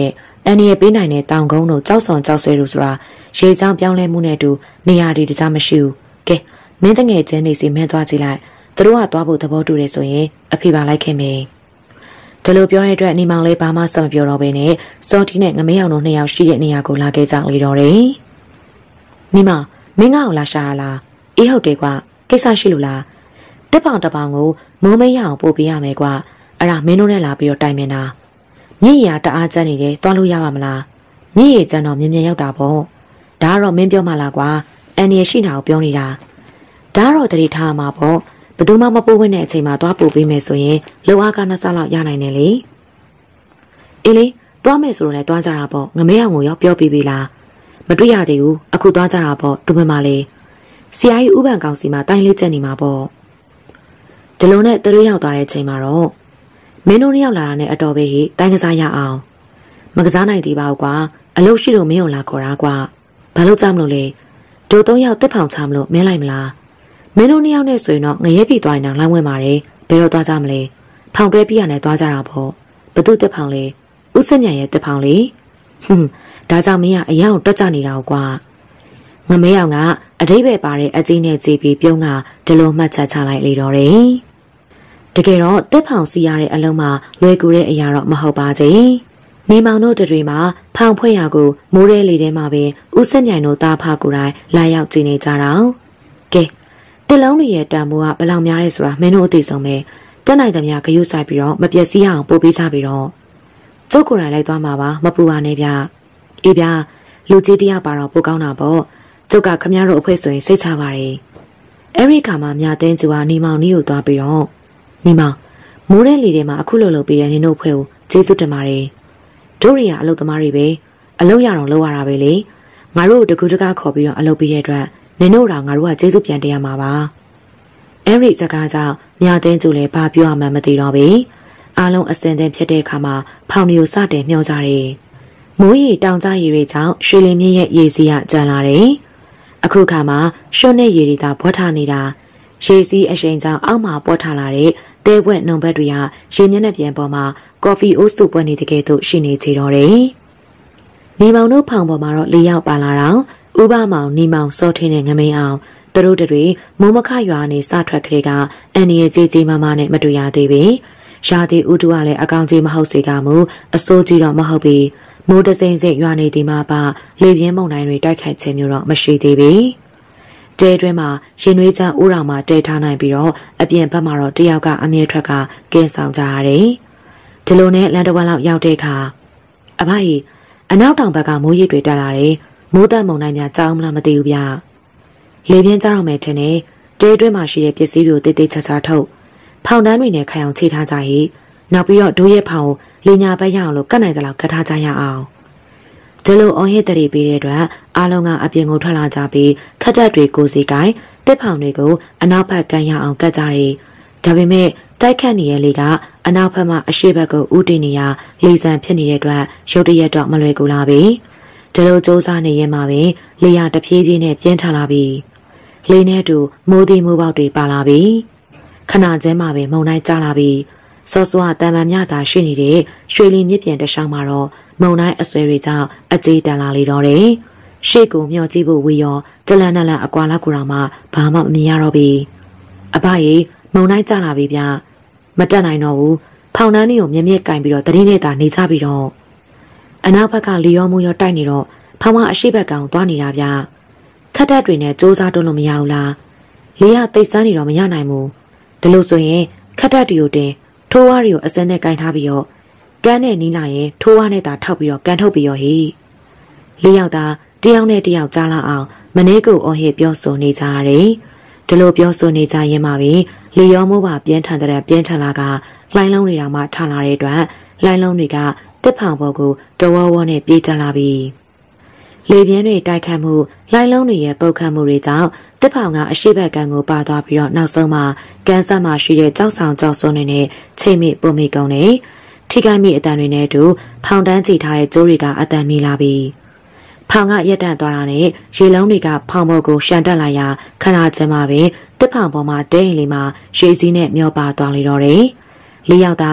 အန်နီရဲ့ပေးနိုင်တဲ့တောင်ကုန်းတို့ကြောက်ဆောင်ကြောက်ဆွဲလို့ဆိုတာရေချောင်းပြောင်းလဲမှုနဲ့တူနေရာတွေတခြားမရှိဘူးကဲမင်းတငယ်ချင်းနေစီမင်းသွားကြည့်လိုက်သူတို့ကသွားဖို့သဘောတူတယ်ဆိုရင်အဖေပါလိုက်ခင်မေဒီလိုပြောတဲ့အတွက်နေမောင်လေးဘာမှစမပြောတော့ဘဲနဲ့စော်တီနဲ့ငမင်းအောင်တို့နှစ်ယောက်ရှိတဲ့နေရာကိုလာခဲ့ကြလေတော့တယ်နေမောင်မင်းငါ့ကိုလာရှာလားအေးဟုတ်တယ်ကွာကိစ္စရှိလို့လားတစ်ပေါင်တစ်ပေါင်ကိုမိုးမရအောင်ပို့ပေးရမယ်ကွာအဲ့ဒါမင်းတို့နဲ့လာပြီးတော့တိုင်မင်တာမြင့်ရတအားကျန်းနေတယ်တွားလို့ရပါမလားမြင့်ရကျန်းတော့မြင်မြန်ရောက်တာပေါ့ဒါကတော့မင်းပြောမှလားကွာအန်နီရှိတာကိုပြောနေတာဒါကတော့တတိထားမှာပေါ့ဘယ်သူမှမပို့ဝင်တဲ့အချိန်မှာတွားပို့ပေးမယ်ဆိုရင်လုံအားကနှစ်ဆလောက်ရနိုင်တယ်လေအေးလေတွားမယ်ဆိုတော့လည်းတွားကြတာပေါ့ငမဲအောင်ကိုရောပြောပြပေးလားမတွေ့ရသေးဘူးအခုတွားကြတာပေါ့သူမမလေးဆရာကြီးဥပန်ကောင်စီမှာတိုင်းလေးကျက်နေမှာပေါ့ဒီလိုနဲ့သူတို့ရောက်သွားတဲ့အချိန်မှာတော့မင်းတို့ရောက်လာတာနဲ့အတော်ပဲဟိတိုင်းကစားရအောင်မကစားနိုင်သေးပါဘူးကွာအလုပ်ရှိလို့မင်းကိုလာခေါ်တာကွာဘာလို့ကြမလို့လဲတို့၃ယောက်တက်ဖောင်ချမလို့မင်းလိုက်မလားမင်းတို့၂ယောက်နဲ့ဆိုရင်တော့ငရဲပြီသွားရင်တော့လောင်းဝင်ပါတယ်ဘယ်တော့သွားကြမလဲဖောင်တွဲပြရနဲ့သွားကြတာပေါ့ဘသူတက်ဖောင်လဲဥစညံရဲ့တက်ဖောင်လေဒါကြောင့်မင်းကအရာကိုတွက်ကြနေတာကွာငမဲအောင်ကအတိတ်ပဲပါတဲ့အကြီးနဲ့ကြည်ပြီးပြုံးကဒီလိုမှတ်ချက်ချလိုက်လေတော့တယ်တကယ်တော့တက်ဖောင်စီရတဲ့အလုံးမှာလွယ်ကူတဲ့အရာတော့မဟုတ်ပါသေးနေမောင်တို့တွေမှာဖောင်ဖွဲ့ရကိုမိုးရဲလေထဲမှာပဲဥစညံတို့သားဖကိုယ်တိုင်လာရောက်ကြည့်နေကြတော့ကဲတစ်လုံးတွေရဲ့တန်ဖိုးကဘယ်လောက်များလဲဆိုတာမင်းတို့အသိဆုံးပဲတက်နိုင်တဲ့များဂရုစိုက်ပြီးတော့မပြည့်စည်အောင်ပို့ပေးကြပြီးတော့ကျုပ်ကိုယ်တိုင်လိုက်သွားမှာပါမပူပါနဲ့ဗျအေးဗျလူကြီးတယောက်ပါတော့ပိုကောင်းတာပေါ့ကျုပ်ကခမည်းတော်အဖွဲ့ဆိုရင်စိတ်ချပါတယ်အဲ့ဒီခါမှာမြသင်းကျူကနေမောင်နီးကိုသွားပြီးတော့နေမောင်မိုးရဲလေထဲမှာအခုလိုလုပ်ပြီးတဲ့နင်တို့အဖွဲ့ကိုကျေးဇူးတင်ပါတယ်တို့ရီကအလုပ်သမားတွေပဲအလုပ်ရအောင်လုပ်ရတာပဲလေငါတို့တကူတကားခေါ်ပြီးတော့အလုပ်ပြီးတဲ့အတွက်နင်တို့တော့ငါတို့ကကျေးဇူးပြန်တင်ရမှာပါအဲ့ဒီစကားကြောင့်မြသင်းကျူလည်းဘာပြောမှမသိတော့ဘူးအားလုံးအစင်သင်ဖြစ်တဲ့အခါမှာဖောင်တွေကိုစတင်မျှောကြတယ်မိုးရီတောင်ကြားရီတွေကြောင့်ရွှေလင်းမြင့်ရဲ့ရေစီးကကျန်လာတယ်အခုခါမှာရွှွနဲ့ရေရီသာပွားထားနေတာရေစီးအရှိန်ကြောင့်အောက်မှာပွားထားလာတဲ့တဲဘွက်နှုံဘက်တွေကရေမျက်နှာပြင်ပေါ်မှာကော်ဖီအိုးစုပွက်နေတဲ့ကဲ့သို့ရှိနေကြတော့တယ်နေမောင်တို့ဖောင်ပေါ်မှာတော့၄ယောက်ပါလာတော့ဥပမောင်နေမောင်စောထင်းနဲ့ငမိန်အောင်သူတို့တွေမိုးမခရွာနေစထွက်ကလေးကအန်နီရဲ့ကြီးကြီးမားမားနဲ့မတွေ့ရသေးပေရာသီဥတုကလည်းအကောင်ကြီးမဟုတ်စေကမူအစိုးကြီးတော့မဟုတ်ပြီမိုးတစိမ့်စိမ့်ရွာနေဒီမှာပါလေပြင်းမုန်တိုင်းတွေတိုက်ခိုက်ခြင်းမျိုးတော့မရှိသေးပြီတဲတွင်းမှာရင်နွေးချမ်းဥတော်မှာတဲထားနိုင်ပြီးတော့အပြင်ဘက်မှာတော့တယောက်ကအမြဲထွက်ကကင်းဆောင်ကြရတယ်ဒီလိုနဲ့လန်တဝက်လောက်ရောက်တဲ့အခါအဖကြီးအနောက်တောင်ဘက်ကမိုးရိပ်တွေတက်လာတယ်မိုးတက်မုန်တိုင်းများကြောက်မလားမသိဘူးဗျလေပြင်းကြတော့မယ်ထင်တယ်တဲတွင်းမှာရှိတဲ့ပစ္စည်းတွေကိုတိတ်တိတ်ချာချာထုတ်ဖောင်တန်းတွေနဲ့ခိုင်အောင်ချိထားကြရေးနောက်ပြီးတော့ဒိုးရဲ့ဖောင်ကိုလေညာဘက်ရအောင်လို့ကတ်နိုင်သလောက်ကတ်ထားကြရအောင်ဒီလိုအောင်ဟစ်တရီပေးတဲ့အတွက်အားလုံးကအပြင်ကိုထွက်လာကြပြီးခက်တက်တွေကိုစီကိုင်းတစ်ဖောင်တွေကိုအနောက်ဘက်ကန်ရအောင်ကတ်ကြတယ်ဒါပေမဲ့တိုက်ခတ်နေတဲ့လေကအနောက်ဘက်မှာအရှေ့ဘက်ကိုဥတီနေရလေဆန်ဖြစ်နေတဲ့အတွက်ရုတ်တရက်တော့မလွယ်ကူလာပြီဒီလိုစူးစမ်းနေရင်မှပဲလေရတဖြည်းဖြည်းနဲ့ပြင်းထန်လာပြီလေနဲ့တူမိုးသည်မိုးပေါက်တွေပါလာပြီခဏချင်းမှပဲမုန်တိုင်းကျလာပြီစောစောတန်ပန်မြတာရှိနေတဲ့ရွှေလီမြစ်ပြင်တလျှောက်မှာတော့မုန်တိုင်းအဆွဲတွေကြောင့်အကြေးတန်လာလေတော့တယ်ရှေ့ကိုမျှော်ကြည့်ဖို့ဝေရောတလန်နလန်အကွာလောက်ကူတော်မှဘာမှမမြင်ရတော့ပြီအဖကြီးမုန်တိုင်းကျလာပြီဗျမတက်နိုင်တော့ဘူးဖောင်တန်းတွေကိုမြက်မြက်ကင်ပြီးတော့တရင်နဲ့တာနေကြပြီးတော့အနောက်ဘက်ကလီယောမိုးရောတိုက်နေတော့ဖောင်ကအရှိဘက်ကောင်သွားနေတာဗျခက်တက်တွေနဲ့စူးစားတွန်းလို့မရဘူးလားလေကတိတ်ဆန်းနေတော့မရနိုင်ဘူးဒီလိုဆိုရင်ခက်တက်တွေကိုတင်ထိုးဝါးတွေကိုအစင်းနဲ့ကင်ထားပြီးတော့ကန်းနဲ့နီးလာရင်ထိုးဝါးနဲ့တာထောက်ပြီးတော့ကန်ထုတ်ပြီးတော့ဟိလေးယောက်သားတယောက်နဲ့တယောက်ကြားလာအောင်မနေ့ကအော်ဟစ်ပြောဆိုနေကြရတယ်ဒီလိုပြောဆိုနေကြရင်မှပဲလေရောမိုးပါပြင်းထန်တဲ့ပြင်းထန်လာကလှိုင်းလုံးတွေတောင်မှထလာတဲ့အတွက်လှိုင်းလုံးတွေကတစ်ဖောင်ပေါ်ကိုတဝဝနဲ့ပြေးတက်လာပြီလေပြင်းတွေတိုက်ခတ်မှုလှိုင်းလုံးတွေရဲ့ပုတ်ခတ်မှုတွေကြောင့်တစ်ဖောင်ကအရှိဘက်ကန်ကိုပါသွားပြီးတော့နောက်ဆုံးမှာကန်ဆက်မှာရှိတဲ့ကြောက်ဆောင်ကြောက်စုံတွေနဲ့ချိန်မိပုံမိကုန်နေထိခိုက်မိအတန်တွေနဲ့အတူဖောင်တန်းကြည့်ထားတဲ့ကျိုးတွေကအတန်မိလာပြီဖောင်ကရက်တန့်သွားတာနဲ့ရေလုံးတွေကဖောင်ပေါ်ကိုရှန်တက်လာရာခဏချင်းမှပဲတစ်ဖောင်ပေါ်မှာတဲရင်လေးမှာရေစည်းနဲ့မျောပါသွားလေတော့တယ်လေးယောက်သားတ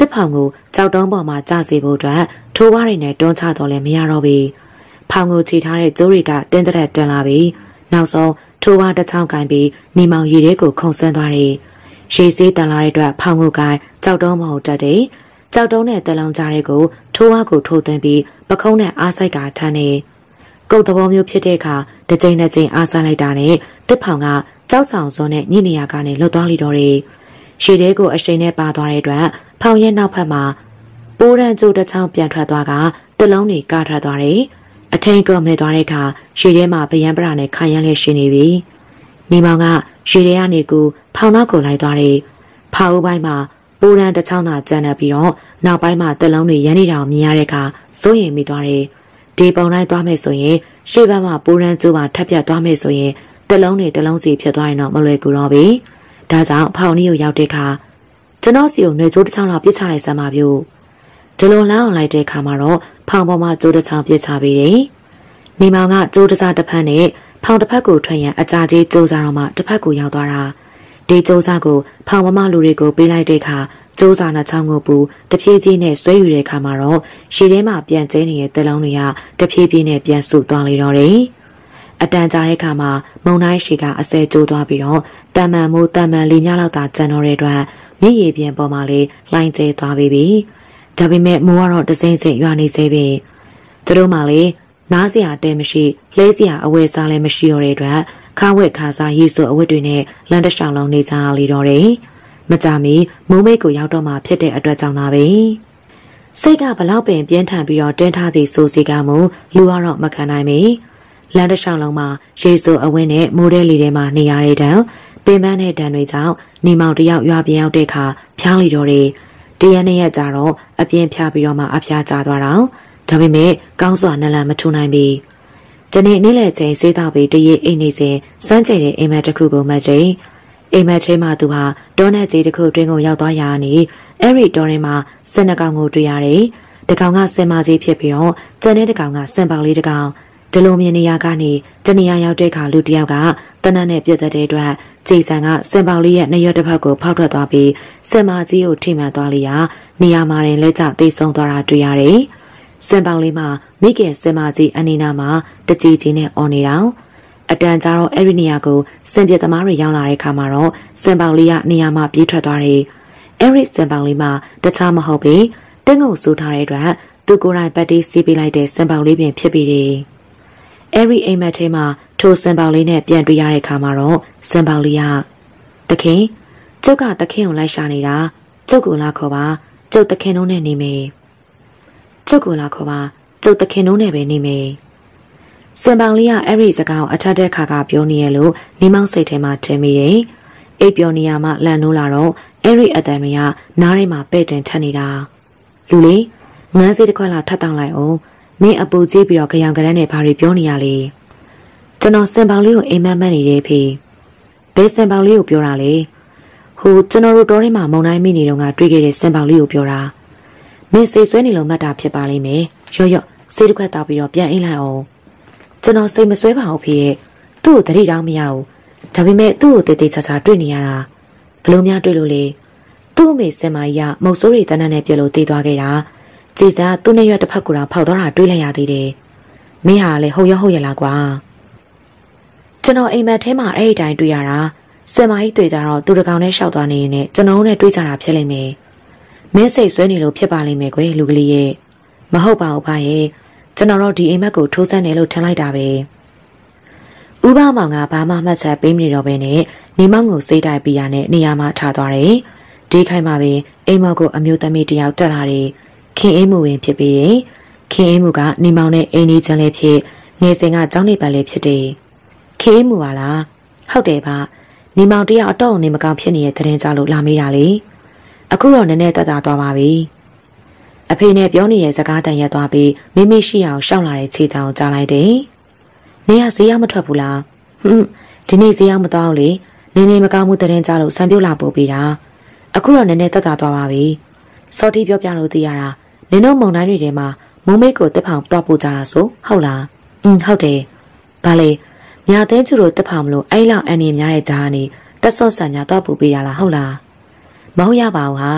တစ်ဖောင်ကိုကြောက်တုံးပေါ်မှာကျစေဖို့အတွက်ထိုးဝါးတွေနဲ့တွန်းချတော့လည်းမရတော့ပြီဖောင်ကိုချီထားတဲ့ကျိုးတွေကတင်းတက်တင်လာပြီနောက်ဆုံးထိုးဝါးတစ်ချောင်းကင်ပြီးနေမောင်ရည်တွေကိုခုန်ဆင်းသွားတယ်ရေစေးတန်လာတဲ့အတွက်ဖောင်ကိုကင်ကြောက်တုံးပေါ်တက်တယ်ကြောက်တုံးနဲ့တလုံးကြားတွေကိုထိုးဝါးကိုထိုးသွင်းပြီးပခုံးနဲ့အားဆိုင်ကထမ်းနေကုတ်သဘောမျိုးဖြစ်တဲ့အခါတစ်ချိန်နဲ့ချိန်အားဆိုင်လိုက်တာနဲ့တစ်ဖောင်ကကြောက်ဆောင်စွန်းနဲ့ညနေရကနေလွတ်သွားလိတော့တယ်ရှည်တဲ့ကိုအရှိန်နဲ့ပါသွားတဲ့အတွက်ဖောင်ရဲ့နောက်ဖက်မှာပိုးရန်ကျိုးတစ်ချောင်းပြန်ထွက်သွားကတလုံးတွေကားထွက်သွားတယ်အထင်းကမဲသွားတဲ့အခါရှည်ထဲမှာဗယံပရာနဲ့ခိုင်ရန်လေးရှိနေပြီမိမောင်ကရှည်ထဲကနေကူဖောင်နောက်ကိုလိုက်သွားတယ်ဖောင်ဦးပိုင်းမှာပိုးရန်တစ်ချောင်းသာကျန်နေပြီးတော့နောက်ပိုင်းမှာတလုံးတွေရန်နေတာကိုမြင်ရတဲ့အခါစိုးရိမ်မိသွားတယ်ဒီပုံတိုင်းသွားမယ်ဆိုရင်ရှေ့ဘက်မှာပိုးရန်ကျိုးပါထပ်ပြတ်သွားမယ်ဆိုရင်တလုံးတွေတလုံးစီဖြစ်သွားရင်တော့မလွယ်ကူတော့ပြီဒါကြောင့်ဖောင်နီးကိုရောက်တဲ့အခါကျွန်တော်စီကိုနှွေကျိုးတစ်ချောင်းလောက်ပြစ်ချလိုက်စမ်းပါဗျို့ဒီလိုလမ်းအောင်လိုက်တဲ့အခါမှာတော့ဖောင်ပေါ်မှာကျိုးတစ်ချောင်းပြစ်ချပေးတယ်မိမောင်ကကျိုးတစ်စားတစ်ဖက်နဲ့ဖောင်တစ်ဖက်ကိုထွက်ရန်အကြာကြီးကျိုးစားတော့မှတစ်ဖက်ကိုရောက်သွားတာဒီကျိုးစားကိုဖောင်ပေါ်မှာလူတွေကိုပေးလိုက်တဲ့အခါကျိုးစားနှချောင်းကိုပူတဖြည်းဖြည်းနဲ့ဆွဲယူတဲ့အခါမှာတော့ရှည်ထဲမှာပြန်ကျင်းနေတဲ့တလုံးတွေကတဖြည်းဖြည်းနဲ့ပြန်ဆုသွားလေတော့တယ်အတန်ကြာတဲ့အခါမှာမုံတိုင်းရှည်ကအစဲကျိုးသွားပြီးတော့တန်မှန်မိုးတန်မှန်လေးညလောက်သာကျန်တော့တဲ့အတွက်မြည်ရည်ပြင်ပေါ်မှာလေးလှိုင်းကျဲသွားပြီဒါပေမဲ့မိုးကတော့တစိမ့်စိမ့်ရွာနေသေးပြီသူတို့မှလေနားစရာတဲမရှိလှဲစရာအဝယ်စားလည်းမရှိတော့တဲ့အတွက်ခါဝက်ခါစားရေဆိုအဝတ်တွေနဲ့လမ်းတစ်လျှောက်လုံးနေကြလေတော့တယ်မကြမီမိုးမိတ်ကိုရောက်တော့မှဖြစ်တဲ့အတွက်ကြောင့်သာပဲစိတ်ကဘလောက်ပင်ပြင်းထန်ပြီးတော့တင်းထားသည်ဆိုစီကမှလူကတော့မခံနိုင်ပြီလမ်းတစ်လျှောက်လုံးမှာရေဆိုအဝင်းနဲ့မိုးတဲ့လေထဲမှာနေရတဲ့တံပင်ပန်းတဲ့တံတွေကြောင့်နေမောင်တယောက်ရွာပြင်းရောက်တဲ့အခါဖျားလိတော့တယ်တရက်နှစ်ရက်ကြာတော့အပြင်းဖျားပြီးတော့မှအဖျားကျသွားတော့ဒါပေမဲ့ကောင်းစွာနလန်မထူနိုင်ပြီဒီနေ့နေ့လယ်ချိန်စေးတော့ပြီးတရက်အိမ်နေစဉ်စမ်းကြဲတဲ့အိမ်မက်တစ်ခုကိုမှတ်ချိန်အိမ်မက်ချင်းမှသူဟာတောနဲ့ကြီးတစ်ခုတွင်းကိုရောက်သွားရနေအဲ့ဒီတောထဲမှာစင်နှကောင်ကိုတွေ့ရတယ်တကောင်ကစင်မကြီးဖြစ်ပြီးတော့ကျန်တဲ့တကောင်ကစင်ပေါလေးတကောင်ဒီလိုမြင်နေရကနေတနေရာရောက်တဲ့အခါလူတယောက်ကတနတ်နဲ့ပြတ်တဲ့အတွက်ကြည်စံကစင်ပေါလေးရဲ့နှရွက်တစ်ဖက်ကိုဖောက်ထွက်သွားပြီးစင်မကြီးကိုထိမှန်သွားလျာနေရာမှာရင်လက်ကျသိဆုံးသွားတာတွေ့ရတယ်စင်ပေါလေးမှာမိခင်စင်မကြီးအနေနာမှာတကြီးကြီးနဲ့အော်နေတာအတန်ကြာတော့အဲ့ဒီနေရာကိုစင်ပြသမားတွေရောက်လာတဲ့အခါမှာတော့စင်ပေါလေးကနေရာမှာပြေးထွက်သွားတယ်အဲ့ဒီစင်ပေါလေးမှာတခြားမဟုတ်ဘူးတင်းကိုစူထားတဲ့အတွက်သူကိုယ်တိုင်ပတ်တီးစီးပေးလိုက်တဲ့စင်ပေါလေးပင်ဖြစ်ပြီးတယ်အဲ့ဒီအိမ်မက်ထဲမှာထိုစင်ပေါလေးနဲ့ပြန်တွေ့ရတဲ့အခါမှာတော့စင်ပေါလေးကတခင်ကျုပ်ကတခင်ကိုလိုက်ရှာနေတာကျုပ်ကိုလာခေါ်ပါကျုပ်တခင်တို့နဲ့နေမယ်ကျုပ်ကိုလာခေါ်ပါကျုပ်တခင်တို့နဲ့ပဲနေမယ်စင်ပေါလေးကအဲ့ဒီစကားကိုအထက်တဲ့ခါကပြောနေရလို့နေမောက်စိတ်ထဲမှာထင်မိတယ်အိပ်ပျော်နေရမှလန့်နိုးလာတော့အဲ့ဒီအတန်မရနားထဲမှာပဲ့တင်ထက်နေတာလူလေးငန်းစေးတစ်ခွက်လောက်ထပ်တောင်းလိုက်အောင်မင်းအပူကြီးပြီးတော့ခရောင်ကရမ်းနဲ့ဘာတွေပြောနေရလဲကျွန်တော်စင်ပေါလေးကိုအိမ်မက်မက်နေတယ်ဖေဘယ်စင်ပေါလေးကိုပြောတာလဲဟိုကျွန်တော်တို့တောထဲမှာမုံတိုင်းမိနေတော့ကတွေ့ခဲ့တဲ့စင်ပေါလေးကိုပြောတာမင်းစိတ်ဆွဲနေလို့မှတ်တာဖြစ်ပါလိမ့်မယ်ရော့စေးတစ်ခွက်တောက်ပြီးတော့ပြန်အိမ်လိုက်အောင်ကျွန်တော်စိတ်မဆွဲပါဘူးဖေရဲ့သူ့ကိုတတိတောင်းမရဘူးဒါပေမဲ့သူ့ကိုတေးသေးချာချာတွေ့နေရတာဘလို့များတွေ့လို့လေသူ့အမေစင်မကြီးကမုတ်ဆိုးရီတန်းတန်းနဲ့ပြလို့တေးသွားခဲ့တာကြည်စားသူ့နဲ့ရွက်တစ်ဖက်ကူတာဖောက်သွားတာတွေးလိုက်ရသေးတယ်မင်းဟာလည်းဟုတ်ရလားကွာကျွန်တော်အိမ်မက်ထဲမှာအဲ့ဒီတိုင်းတွေ့ရတာစင်မကြီးတွေ့တာတော့သူတကောင်နဲ့ရှောက်သွားနေရင်လည်းကျွန်တော်နဲ့တွေ့ကြတာဖြစ်လိမ့်မယ်မင်းစိတ်ဆွဲနေလို့ဖြစ်ပါလိမ့်မယ်ကွယ်လူကလေးရဲ့မဟုတ်ပါဘူးဖရဲ့ကျွန်တော်တို့ဒီအိမ်မက်ကိုထိုးစမ်းတယ်လို့ထင်လိုက်တာပဲဥပမောင်ကဘာမှမှတ်ချက်ပေးမနေတော့ဘဲနဲ့နေမောင်ကိုစိတ်တိုက်ပြရနဲ့နေရာမှာထားသွားတယ်ဒီခိုင်မှာပဲအိမ်မောင်ကိုအမျိုးသမီးတယောက်တက်လာတယ်ခင်အေးမှုဝင်ဖြစ်ပြီးရင်ခင်အေးမှုကနေမောင်နဲ့အိမ်ကြီးချမ်းလေးဖြစ်ငယ်စဉ်ကကျောင်းနေပတ်လေးဖြစ်တယ်ခင်အေးမှုပါလားဟုတ်တယ်ဗျနေမောင်တယောက်အတော့နေမကောင်းဖြစ်နေတဲ့တဲ့ရင်ကြလို့လာမေးတာလေအခုတော့နည်းနည်းတက်တာသွားပါပြီအဖေနဲ့ပြောနေတဲ့စကားတန်ရက်သွားပြီးမိမိရှိအောင်ရှောက်လာတဲ့ခြေတောင်ကြားလိုက်တယ်နေရဈေးရောက်မထွက်ဘူးလားဒီနေ့ဈေးရောက်မသွားဘူးလေနေနေမကောင်းမှုတဲ့ရင်ကြလို့ဆံပြုတ်လာပို့ပြီးတာအခုတော့နည်းနည်းတက်တာသွားပါပြီစော်တီပြောပြလို့သိရတာနင်တို့မုံတိုင်းတွေထဲမှာမုံမိတ်ကိုတက်ဖောင်တော့ပို့ကြတာဆိုဟုတ်လားဟုတ်တယ်ဘာလဲညာသိန်းကျူတို့တက်ဖောင်မလို့အဲ့လောက်အန်နေများတဲ့ကြားကနေတက်ဆော့ဆန်ညာတော့ပို့ပေးရလားဟုတ်လားမဟုတ်ရပါဘူးဟာ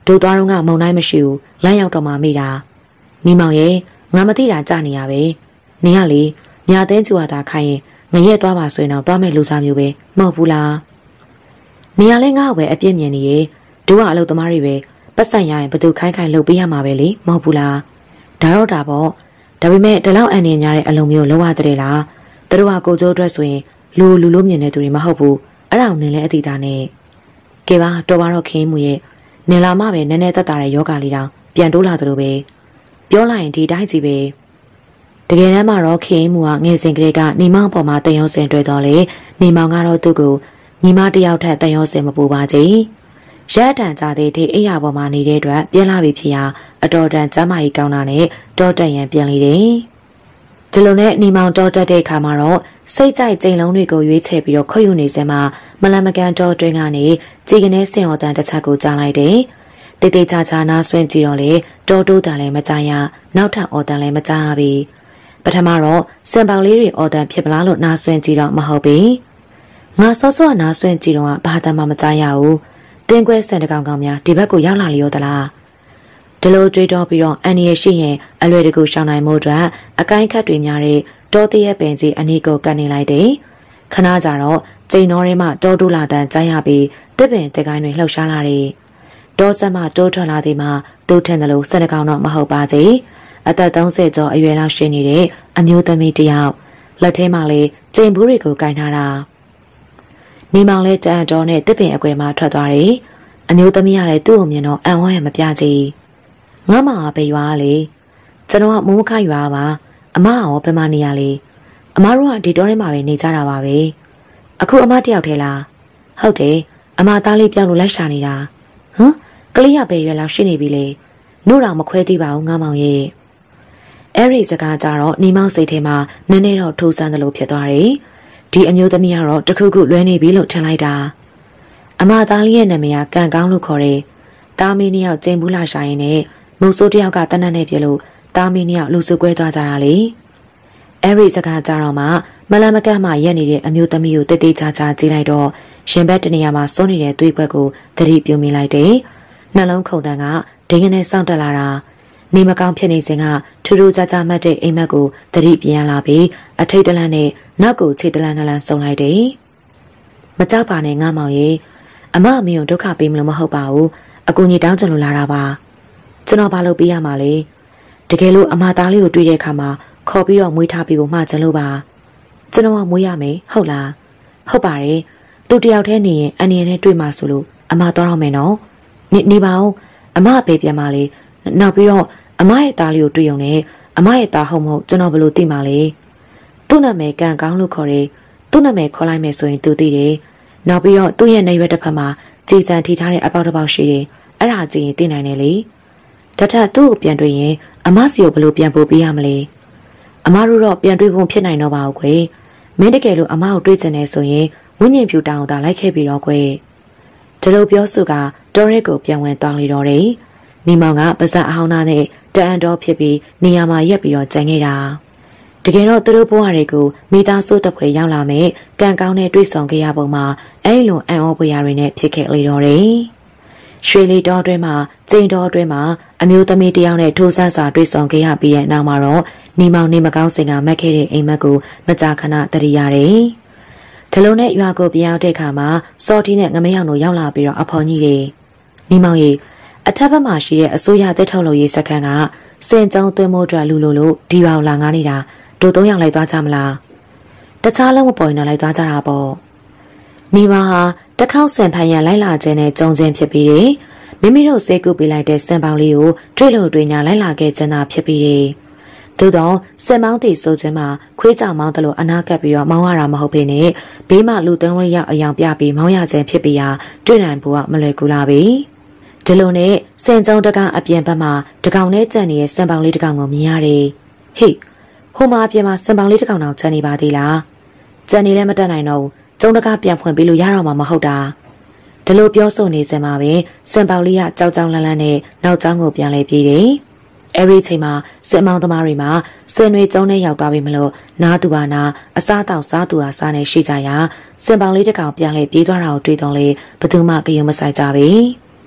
ဒိုသွားတော့ငါမုံနိုင်မရှိဘူးလမ်းရောက်တော့မှမိတာနီမောင်ရဲ့ငါမသိတာကြနေရပဲနင်ကလေညာသိန်းကျူတာခိုင်းရင်ငရက်သွားပါဆိုရင်တော့သွားမဲ့လူစားမျိုးပဲမဟုတ်ဘူးလားနေရာလဲငါ့ကိုပဲအပြစ်မြင်နေရဲ့တို့ကအလုပ်သမားတွေပဲပတ်စံရရင်ဘသူခိုင်းလုပ်ပေးရမှာပဲလေမဟုတ်ဘူးလားဒါတော့ဒါပေါ့ဒါပေမဲ့ဒီလောက်အန်နေညာတဲ့အလုံးမျိုးလောက်ရတဲ့လားတို့ကကိုကျိုးအတွက်ဆိုရင်လူလို့မြင်တဲ့သူတွေမဟုတ်ဘူးအဲ့ဒါကိုနင်လည်းအတိအသားနဲ့ကဲပါတော်ပါတော့ခင်းမှုရဲ့နင်လာမှပဲနည်းနည်းသက်သာတဲ့ယောဂလေးတောင်ပြန်တိုးလာသလိုပဲပြောလိုက်ရင်ဒီတိုင်းကြီးပဲတကယ်တမ်းမှာတော့ခင်းမှုကငယ်စဉ်ကလေးကနေမောင်ပေါ်မှာတန်ရုံးစင်တွေ့တော့လေနေမောင်ကတော့သူ့ကိုညီမတယောက်ထက်တန်ရုံးစင်မပူပါကြီးရက်တန်ကြတဲ့ဒီအိယာပေါ်မှာနေတဲ့အတွက်ပြန်လာပြီဖြစ်ရာအတော်တန်ကျမကြီးကောင်းတာနဲ့တောတက်ရန်ပြန်လေတယ်ဒီလိုနဲ့နေမောင်တောတက်တဲ့အခါမှာတော့စိတ်ကြိုက်ကြိမ်လုံးတွေကိုရွေးချယ်ပြီးတော့ခွတ်ယူနေစမှာမလန်မကန်တောတွင်းကနေကြည်ကနေစင်ဟော်တန်တစ်ချက်ကိုကြားလိုက်တယ်တေးသေးချာချာနားဆွင့်ကြည့်တော့လေတောတိုးတန်လည်းမကြားရနောက်ထပ်အော်တန်လည်းမကြားရပြီပထမတော့စင်ပေါင်လေးတွေအော်တန်ဖြစ်ပလားလို့နားဆွင့်ကြည့်တော့မဟုတ်ပြီငါစောစောနားဆွင့်ကြည့်တော့ဘာတမ်းမှမကြားရဘူးတင်းကွဲစံတကောင်ကောင်များဒီဘက်ကိုရောက်လာလျောသလားဒီလိုတွေးတော့ပြီးတော့အန်ရီရှိရင်အလွယ်တကူရှောင်နိုင်မှုအတွက်အကိုင်းခတ်တွေများတဲ့တောတရက်ပင်ကြီးအနီးကိုကန်နေလိုက်တယ်ခဏကြာတော့ကျိန်တော်ထဲမှာတောတူလာတန်ကြားရပြီးတစ်ပင်တကိုင်းတွေလှုပ်ရှားလာတယ်တောဆက်မှတိုးထွက်လာသည်မှာသူ့ထင်တယ်လို့စံတကောင်တော့မဟုတ်ပါကြီးအသက်30ကျော်အရွယ်လောက်ရှိနေတဲ့အမျိုးသမီးတစ်ယောက်လက်ထဲမှာလေကျိန်ဘူးတွေကိုကင်ထားတာနေမောင်လဲတန်တော်နဲ့တစ်ပင်အကွယ်မှာထွက်သွားတယ်အမျိုးသမီးကလည်းသူ့ကိုမြင်တော့အံ့ဩရမပြကြီးငါမပဲရွာလေကျွန်တော်ကမိုးခရွာပါအမရောဘယ်မှာနေရလဲအမတို့ကဒီတောထဲမှာပဲနေကြတာပါပဲအခုအမတယောက်ထဲလားဟုတ်တယ်အမသားလေးပြောင်းလို့လိုက်ရှာနေတာဟမ်ကလေးရပဲရွယ်လောက်ရှိနေပြီလေနို့တော်မခွဲသေးပါဘူးငါမောင်ရဲ့အဲ့ဒီစကားကြတော့နေမောင်စိတ်ထဲမှာနည်းနည်းတော့ထိုးဆန်းသလိုဖြစ်သွားတယ်ဒီအမျိုးသမီးကတော့တခုခုလွဲနေပြီလို့ထင်လိုက်တာအမသားလေးရဲ့နာမည်ကကန်ကောင်းလို့ခေါ်တယ်တာမီးနှစ်ယောက်ကျင်းဘူးလာရှာရင်နဲ့မုတ်ဆိုးတယောက်ကတနတ်နဲ့ပြလို့တာမီးနှစ်ယောက်လူစုကွဲသွားကြတာလေအဲ့ဒီစကားကြတော့မှမလန်မကန့်မှရက်နေတဲ့အမျိုးသမီးကိုတိတ်တိတ်ချာချာကြည့်လိုက်တော့ရှင်ဘက်တနေရာမှာစိုးနေတဲ့သွေးခွက်ကိုသတိပြုမိလိုက်တယ်နှလုံးခုန်တန်းကဒိငနဲ့စောင့်တက်လာတာနေမကောင်းဖြစ်နေစဉ်ကထူးထူးခြားခြားမှတ်တဲ့အိမ်မက်ကိုသတိပြန်လာပြီးအထိတ်တလန့်နဲ့နောက်ကိုခြေတလန့်နှလန့်စုံလိုက်တယ်မကြောက်ပါနဲ့ငါမောင်ရဲ့အမအမေကိုဒုက္ခပေးမလို့မဟုတ်ပါဘူးအကူကြီးတောင်းချင်လို့လာတာပါကျွန်တော်ဘာလုပ်ပေးရမှာလဲတကယ်လို့အမသားလေးကိုတွေ့တဲ့အခါမှာခေါ်ပြီးတော့မွေးထားပြီးဖို့မှာချင်လို့ပါကျွန်တော်ကမွေးရမယ်ဟုတ်လားဟုတ်ပါတယ်သူတယောက်တည်းနေရင်အန်ရနဲ့တွေ့မှာဆိုလို့အမသွားတော့မယ်နော်နေပါဦးအမပဲပြန်ပါလေနောက်ပြီးတော့အမရဲ့သားလေးကိုတွေ့ရုံနဲ့အမရဲ့သားဟုတ်မဟုတ်ကျွန်တော်ဘယ်လိုသိမှာလဲသူ့နာမည်ကန်ကောင်းလို့ခေါ်တယ်သူ့နာမည်ခေါ်လိုက်မယ်ဆိုရင်သူသိတယ်နောက်ပြီးတော့သူ့ရဲ့နေရွက်တစ်ဖက်မှာကြည်စံထိထားတဲ့အပေါက်တစ်ပေါက်ရှိတယ်အဲ့ဒါကြည့်ရင်သိနိုင်တယ်လေတထသူ့ကိုပြန်တွေ့ရင်အမစီကိုဘယ်လိုပြန်ပို့ပေးရမလဲအမတို့တော့ပြန်တွေ့ဖို့ဖြစ်နိုင်တော့ပါဘူးကွယ်မင်းတကယ်လို့အမကိုတွေ့ချင်နေဆိုရင်ဝင်းညင်ဖြူတောင်သာလိုက်ခဲ့ပြီးတော့ကွယ်ဒီလိုပြောစုကတော်ရဲကိုပြန်ဝင်သွားလေတော့တယ်မိမောင်ကပါဇက်အဟောင်းသားနဲ့တန်တော်ဖြစ်ပြီးနေရာမှာရက်ပြီးတော့ကြံခဲ့တာတကယ်တော့သူတို့ဘဝတွေကိုမိသားစုတစ်ခွေရောက်လာမဲ့ကံကောင်းတဲ့တွေ့ဆုံခဲ့ရပုံမှာအဲ့လိုအံ့ဩဖွယ်ရာတွေနဲ့ဖြစ်ခဲ့လေတော့တယ်ရွှေလီတော်တွင်မှာကျိန်တော်တွင်မှာအမျိုးသမီးတယောက်နဲ့ထိုးဆန်းစွာတွေ့ဆုံခဲ့ရပြီးတဲ့နောက်မှာတော့နေမောင်နေမကောင်းစင်ကမက်ခဲ့တဲ့အိမ်မက်ကိုမကြာခဏတရိရတယ်။ဒလုံးနဲ့ရွာကိုပြောင်းတဲ့အခါမှာစော်တီနဲ့ငမယောင်တို့ရောက်လာပြီးတော့အဖော်ကြီးတွေနေမောင်ကြီးအထက်ဘက်မှာရှိတဲ့အစိုးရတက်ထုတ်လို့ရေးစခန်းကစင်ကျုံသွင်းမိုးအတွက်လူလို့ဒီပါလာငားနေတာတို့၃ယောက်လိုက်သွားကြမလား။တခြားလုံးမပေါ်ရင်တော့လိုက်သွားကြတာပေါ့။နေမောင်ဟာတခေါက်စင်ဖန်ရန်လိုက်လာခြင်းနဲ့ကြုံခြင်းဖြစ်ပြီးတယ်မိမိတို့စေကူပေးလိုက်တဲ့စင်ပေါင်လေးကိုတွေ့လို့တွေ့ညာလိုက်လာခဲ့ခြင်းသာဖြစ်ပြီးတယ်သို့တော့စင်မောင်းတီဆိုခြင်းမှာခွေးကြောင်မောင်းတယ်လို့အနာကပ်ပြီးတော့မောင်းရတာမဟုတ်ဘဲနဲ့ဘေးမှာလူသုံးရရောက်အယောင်ပြပြီးမောင်းရခြင်းဖြစ်ပြီးတွေ့နိုင်ဖို့ကမလွယ်ကူလာပြီဒီလိုနဲ့စင်ကျုံတကအပြင်ဘက်မှာတကောင်နဲ့ကြံနေတဲ့စင်ပေါင်လေးတကောင်ကိုမြင်ရတယ်ဟေ့ဟိုမှာအပြင်မှာစင်ပေါင်လေးတကောင်တော့ကြံနေပါသေးလားကြံနေလည်းမတက်နိုင်တော့ကျုံတကပြန်ဖွင့်ပေးလို့ရတော့မှာမဟုတ်တာဒီလိုပြောဆိုနေစင်မှာပဲစင်ပေါင်လေးကကြောက်ကြောက်လန့်လန့်နဲ့နောက်ကျောင်းကိုပြန်လဲပြေးတယ်အဲ့ဒီချိန်မှာစင်မောင်သမားတွေမှာစင်တွေကျုံနဲ့ရောက်သွားပြီမလို့နားသူပါနာအစားတောက်စားသူဟာစားနေရှိကြရာစင်ပေါင်လေးတစ်ကောင်ပြန်လဲပြေးသွားတာကိုတွေ့တော့လေဘသူမှကြုံမဆိုင်ကြပြီ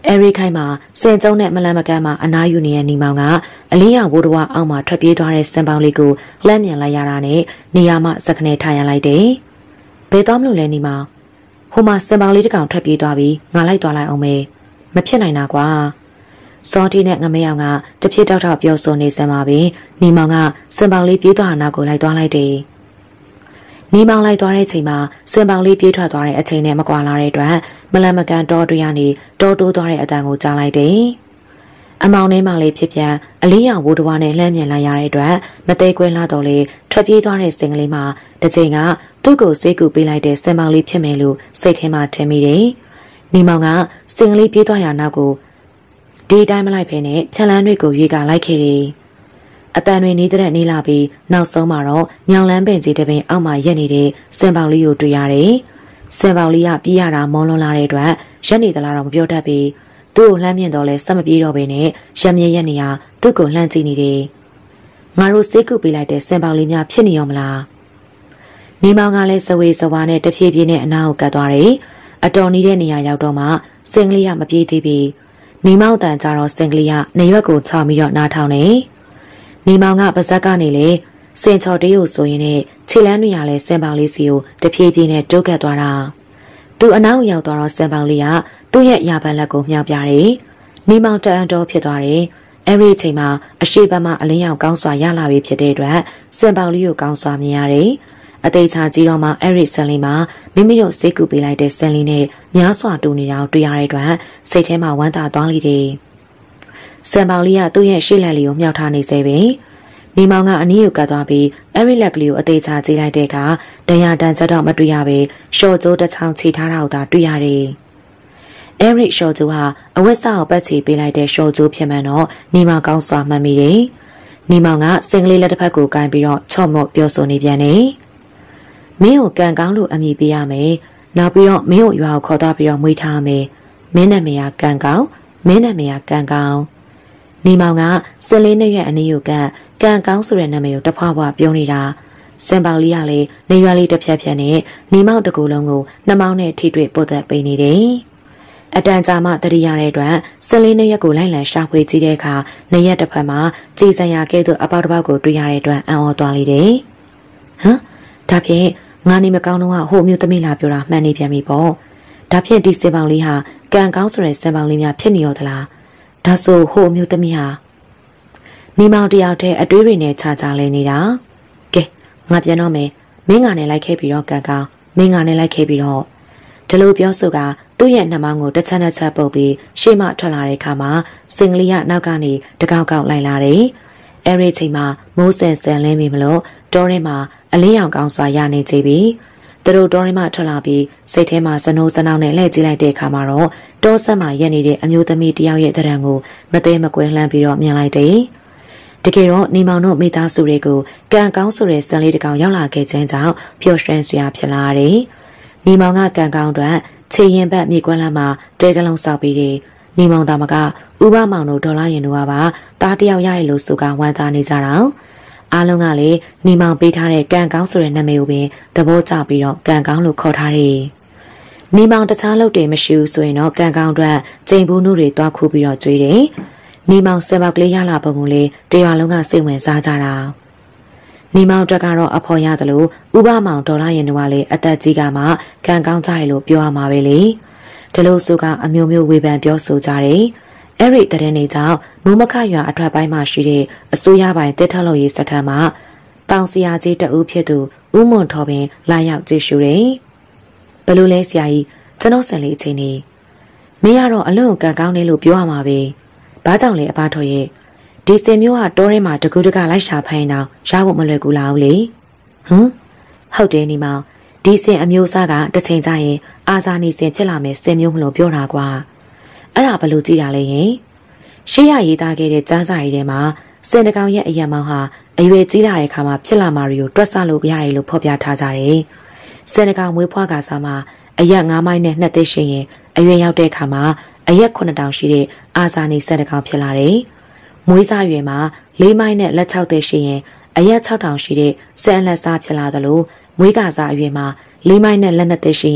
Every ခိုင်မှာစင်ကျုံနဲ့မလန်မကန်းမှာအနားယူနေတဲ့နေမောင်ကအလင်းရောင်ဘိုးတော်အောက်မှာထွက်ပြေးသွားတဲ့စံပေါင်းလေးကိုလှမ်းမြန်လိုက်ရတာနဲ့နေရာမှစခနဲ့ထားရလိုက်တယ်။ဘယ်တော့မှလို့လဲနေမောင်ဟိုမှာစံပေါင်းလေးတစ်ကောင်ထွက်ပြေးသွားပြီးငါလိုက်သွားလိုက်အောင်မေမဖြစ်နိုင်တာကွာ။စောတီနဲ့ငမယောင်ကတပြည့်တောက်တောက်ပြောဆိုနေစမ်းပါပြီ။နေမောင်ကစံပေါင်းလေးပြေးသွားတာကိုလိုက်သွားလိုက်တယ်။နေမောင်လိုက်သွားတဲ့အချိန်မှာစံပေါင်းလေးပြေးထွက်သွားတဲ့အချိန်နဲ့မကွာလာတဲ့အတွက်မလန်မကန်တောတွေကနေတောတိုးသွားတဲ့အတန်ကိုကြားလိုက်တယ်။အမောင်ထဲမှာလေးဖြစ်ပြန်အလေးရောင်ဘိုးတော်နဲ့လှမ်းမြန်လာရတဲ့အတွက်မသေးကွဲလာတော့လေထွက်ပြေးသွားတဲ့စင်ကလေးမှာတစ်ချိန်ကသူ့ကိုစိတ်ကူပေးလိုက်တဲ့စံပေါင်းလေးဖြစ်မယ်လို့စိတ်ထဲမှာထင်မိတယ်။နေမောင်ကစင်ကလေးပြေးသွားရနောက်ကိုဒီတိုင်းမလိုက်ဖဲနဲ့ခြံလန်းတွေကိုရွေကလိုက်ခဲ့တယ်။အတန်တွေနေတဲ့နေလာပြီးနောက်ဆုံးမှာတော့ညောင်လန်းပင်ကြီးတပင်အောက်မှာရက်နေတဲ့စင်ပေါင်လေးကိုတွေ့ရတယ်။စင်ပေါင်လေးကပြေးရတာမောလွန်လာတဲ့အတွက်ရက်နေသလားတော့မပြောတတ်ပြီးသူ့ကိုလှမ်းမြင်တော့လဲစက်မပြေးတော့ဘဲနဲ့ရက်မြဲရက်နေရသူ့ကိုလှမ်းကြည့်နေတယ်။ငါတို့စိတ်ကူပေးလိုက်တဲ့စင်ပေါင်လေးများဖြစ်နေရောမလား။နေမောင်ကလည်းစဝေးစဝါနဲ့တဖြည်းဖြည်းနဲ့အနာကိုကတ်သွားတယ်။အတော်နေတဲ့နေရာရောက်တော့မှစင်ကလေးကမပြေးသေးပြီ။နေမောင်တန်ကြတော့စင်ကလေးကနေရွက်ကိုချောင်းပြီးတော့နားထောင်နေ။နေမောင်ကပါဇက်ကနေလေစင်ချော်တေးကိုဆိုရင်နဲ့ခြေလန်းတွေရလဲစင်ပေါင်လေးစီကိုတဖြည်းဖြည်းနဲ့တိုးကတ်သွားတာသူအနောက်ရောက်သွားတော့စင်ပေါင်လေးကသူ့ရဲ့ရာပန်လက်ကိုမြှောက်ပြတယ်နေမောင်တအံတော်ဖြစ်သွားတယ်အဲ့ဒီအချိန်မှာအရှိဘက်မှအလင်းရောင်ကောင်းစွာရလာပြီဖြစ်တဲ့အတွက်စင်ပေါင်လေးကိုကောင်းစွာမြင်ရတယ်အသေးချာကြည့်တော့မှအဲ့ဒီဆန်လေးမှာမိမိတို့စိတ်ကူပေးလိုက်တဲ့ဆန်လေးနဲ့များစွာတူနေတာကိုတွေ့ရတဲ့အတွက်စိတ်ထဲမှာဝမ်းသာသွားလိမ့်တယ်စံပေါင်လေးကသူ့ရဲ့ရှေ့လက်လေးကိုမြှောက်ထားနေစေပဲနေမောင်ကအနီးကိုကတ်သွားပြီးအဲ့ဒီလက်ကလေးကိုအသေးချာကြည့်လိုက်တဲ့အခါတရားတန်ချက်တော့မတွေ့ရပဲရှော့ကျိုးတစ်ချောင်းချီထားတာကိုသာတွေ့ရတယ်အဲ့ဒီရှော့ကျိုးဟာအဝတ်စားကိုပတ်ချီပေးလိုက်တဲ့ရှော့ကျိုးဖြစ်မှန်တော့နေမောင်ကောင်းစွာမှတ်မိတယ်နေမောင်ကစင်ကလေးလက်တစ်ဖက်ကိုကိုင်းပြီးတော့ချော့မော့ပြောဆိုနေပြန်တယ်မင်းကိုကန်ကောင်းလို့အမိပေးရမယ်နောက်ပြီးတော့မင်းကိုရွာကိုခေါ်သွားပြီးတော့မွေးထားမယ်မင်းနာမည်ကကန်ကောင်းမင်းနာမည်ကကန်ကောင်းနေမောင်ကစင်လေးနဲ့ရဲ့အနည်းကိုကန်ကောင်းဆိုတဲ့နာမည်ကိုတဖွာဖွာပြောနေတာစင်ပေါင်လေးကလည်းနေရွာလေးတစ်ဖြတ်ဖြတ်နဲ့နေမောင်တကူလုံးကိုနှမောင်းနဲ့ထိတွေ့ပုတ်သက်ပေးနေတယ်အတန်ကြာမှတရိရတဲ့အတွက်စင်လေးနဲ့ရက်ကိုလိုက်လံရှာဖွေကြည့်တဲ့အခါနေရက်တစ်ဖက်မှာကြည်စံရကဲ့သို့အပေါက်တစ်ပေါက်ကိုတွေ့ရတဲ့အတွက်အံ့ဩသွားလိမ့်တယ်ဟမ်ဒါဖြင့်ငါနေမကောင်းတော့ဟိုမျိုးသမီးလာပြောတာမှန်နေပြန်ပြီပေါ့ဒါဖြင့်ဒီစင်ပေါင်လေးဟာကန်ကောင်းဆိုတဲ့စင်ပေါင်လေးများဖြစ်နေရောသလားဒါဆိုဟိုမျိုးသမီးဟာနေမောင်တယောက်တည်းအတွေးတွေနဲ့ခြားခြားလဲနေတာကဲငါပြန်တော့မယ်မင်းငါနဲ့လိုက်ခဲ့ပြီးတော့ကန်ကောင်းမင်းငါနဲ့လိုက်ခဲ့ပြီးတော့ဒီလိုပြောဆိုကသူ့ရဲ့နှမောင်းကိုတစ်ချက်တစ်ချက်ပုတ်ပြီးရှေ့မှထွက်လာတဲ့အခါမှာစင်ကလေးကနောက်ကနေတကောက်ကောက်လိုက်လာတယ်အဲ့ဒီချိန်မှာမိုးဆင်ဆန်လင်းပြီမလို့တောထဲမှာအလင်းရောင်ကောင်းစွာရနေကြပြီသူတို့တောထဲမှာထွက်လာပြီးစိတ်ထဲမှာစနိုးစနောင်းနဲ့လှည့်ကြည့်လိုက်တဲ့အခါမှာတော့တောဆက်မှာရက်နေတဲ့အမျိုးသမီးတယောက်ရဲ့သဏ္ဍာန်ကိုမသေးမကွဲလှမ်းပြီးတော့မြင်လိုက်တယ်တကယ်တော့နေမောင်တို့မိသားစုတွေကိုကန်ကောင်းဆိုတဲ့စံလေးတစ်ကောင်ရောက်လာခဲ့ခြင်းကြောင့်ပျော်ရွှင်စရာဖြစ်လာတယ်။နေမောင်ကကန်ကောင်းအတွက်ခြေရင်ဘက်မြေကွက်လမ်းမှာတဲတလုံးဆောက်ပြီးတယ်။နေမောင်သားမကဥပမောင်တို့ဒေါ်လာရင်တို့ကပါတားတယောက်ရရလို့ဆိုကဝမ်းသာနေကြတာ။အားလုံးကလည်းနေမောင်ပေးထားတဲ့ကန်ကောင်းဆိုတဲ့နာမည်ကိုပင်သဘောကျပြီးတော့ကန်ကောင်းလို့ခေါ်ထားတယ်။နေမောင်တခြားလုပ်တယ်မရှိဘူးဆိုရင်တော့ကန်ကောင်းအတွက်ကျိန်ဘူးနုတွေတွားခူးပြီးတော့ကြွေးတယ်။နေမောင်စံပေါက်ကလေးရလာပုံကိုလေတရွာလုံးကစိတ်ဝင်စားကြတာနေမောင်တက်ကတော့အဖော်ရတယ်လို့ဥပမောင်ဒေါ်လာရင်တို့ကလေအသက်ကြီးကမှကန်ကောင်းကြရလို့ပြောရမှာပဲလေဒီလိုဆိုကအမျိုးမျိုးဝေဖန်ပြောဆိုကြတယ်အဲ့ဒီတဲ့နေကြောင့်မုံမခရွာအထွက်ပိုင်းမှာရှိတဲ့အစိုးရပိုင်းတက်ထလို့ရေးစခန်းမှာတောင်ဆရာကြီးတဦးဖြစ်သူဦးမွန်ထော်ပင်လာရောက်ကြည့်ရှုတယ်ဘယ်လိုလဲဆရာကြီးကျွန်တော်ဆန်လေးအချိန်နေမင်းကတော့အလွန်ကန်ကောင်းနေလို့ပြောရမှာပဲဘာကြောင့်လဲအဘတော်ရဲ့ဒီစင်မျိုးကတောထဲမှာတကူတကလိုက်ရှာဖိုင်းတော့ရဖို့မလွယ်ကူလားဦးလေဟမ်ဟုတ်တယ်နေမောင်ဒီစင်အမျိုးစားကတစ်ချိန်ကျရင်အာဇာနည်စင်ဖြစ်လာမယ်စင်မျိုးမလို့ပြောတာကွာအဲ့ဒါဘယ်လိုကြည့်ရလဲယင်ရှေ့ရရေးသားခဲ့တဲ့စမ်းစာရီထဲမှာစင်တကောင်ရဲ့အယံမောင်ဟာအရွယ်ကြီးလာတဲ့အခါမှာဖြစ်လာမှာတွေကိုတွက်ဆလို့ရတယ်လို့ဖော်ပြထားကြတယ်စင်တကောင်မွေးဖွားကစားမှာအရက်9မိုင်နဲ့2သိန်းရှိရင်အရွယ်ရောက်တဲ့အခါမှာအရက်9000ရှိတဲ့အာဇာနည်စင်တကောင်ဖြစ်လာတယ်မွေးစားရွယ်မှာ4မိုင်နဲ့လက်6သိန်းရှိရင်အရက်6000ရှိတဲ့စံလက်စားဖြစ်လာသလိုမွေးကစားအရွယ်မှာ4မိုင်နဲ့လက်2သိန်းရှိရင်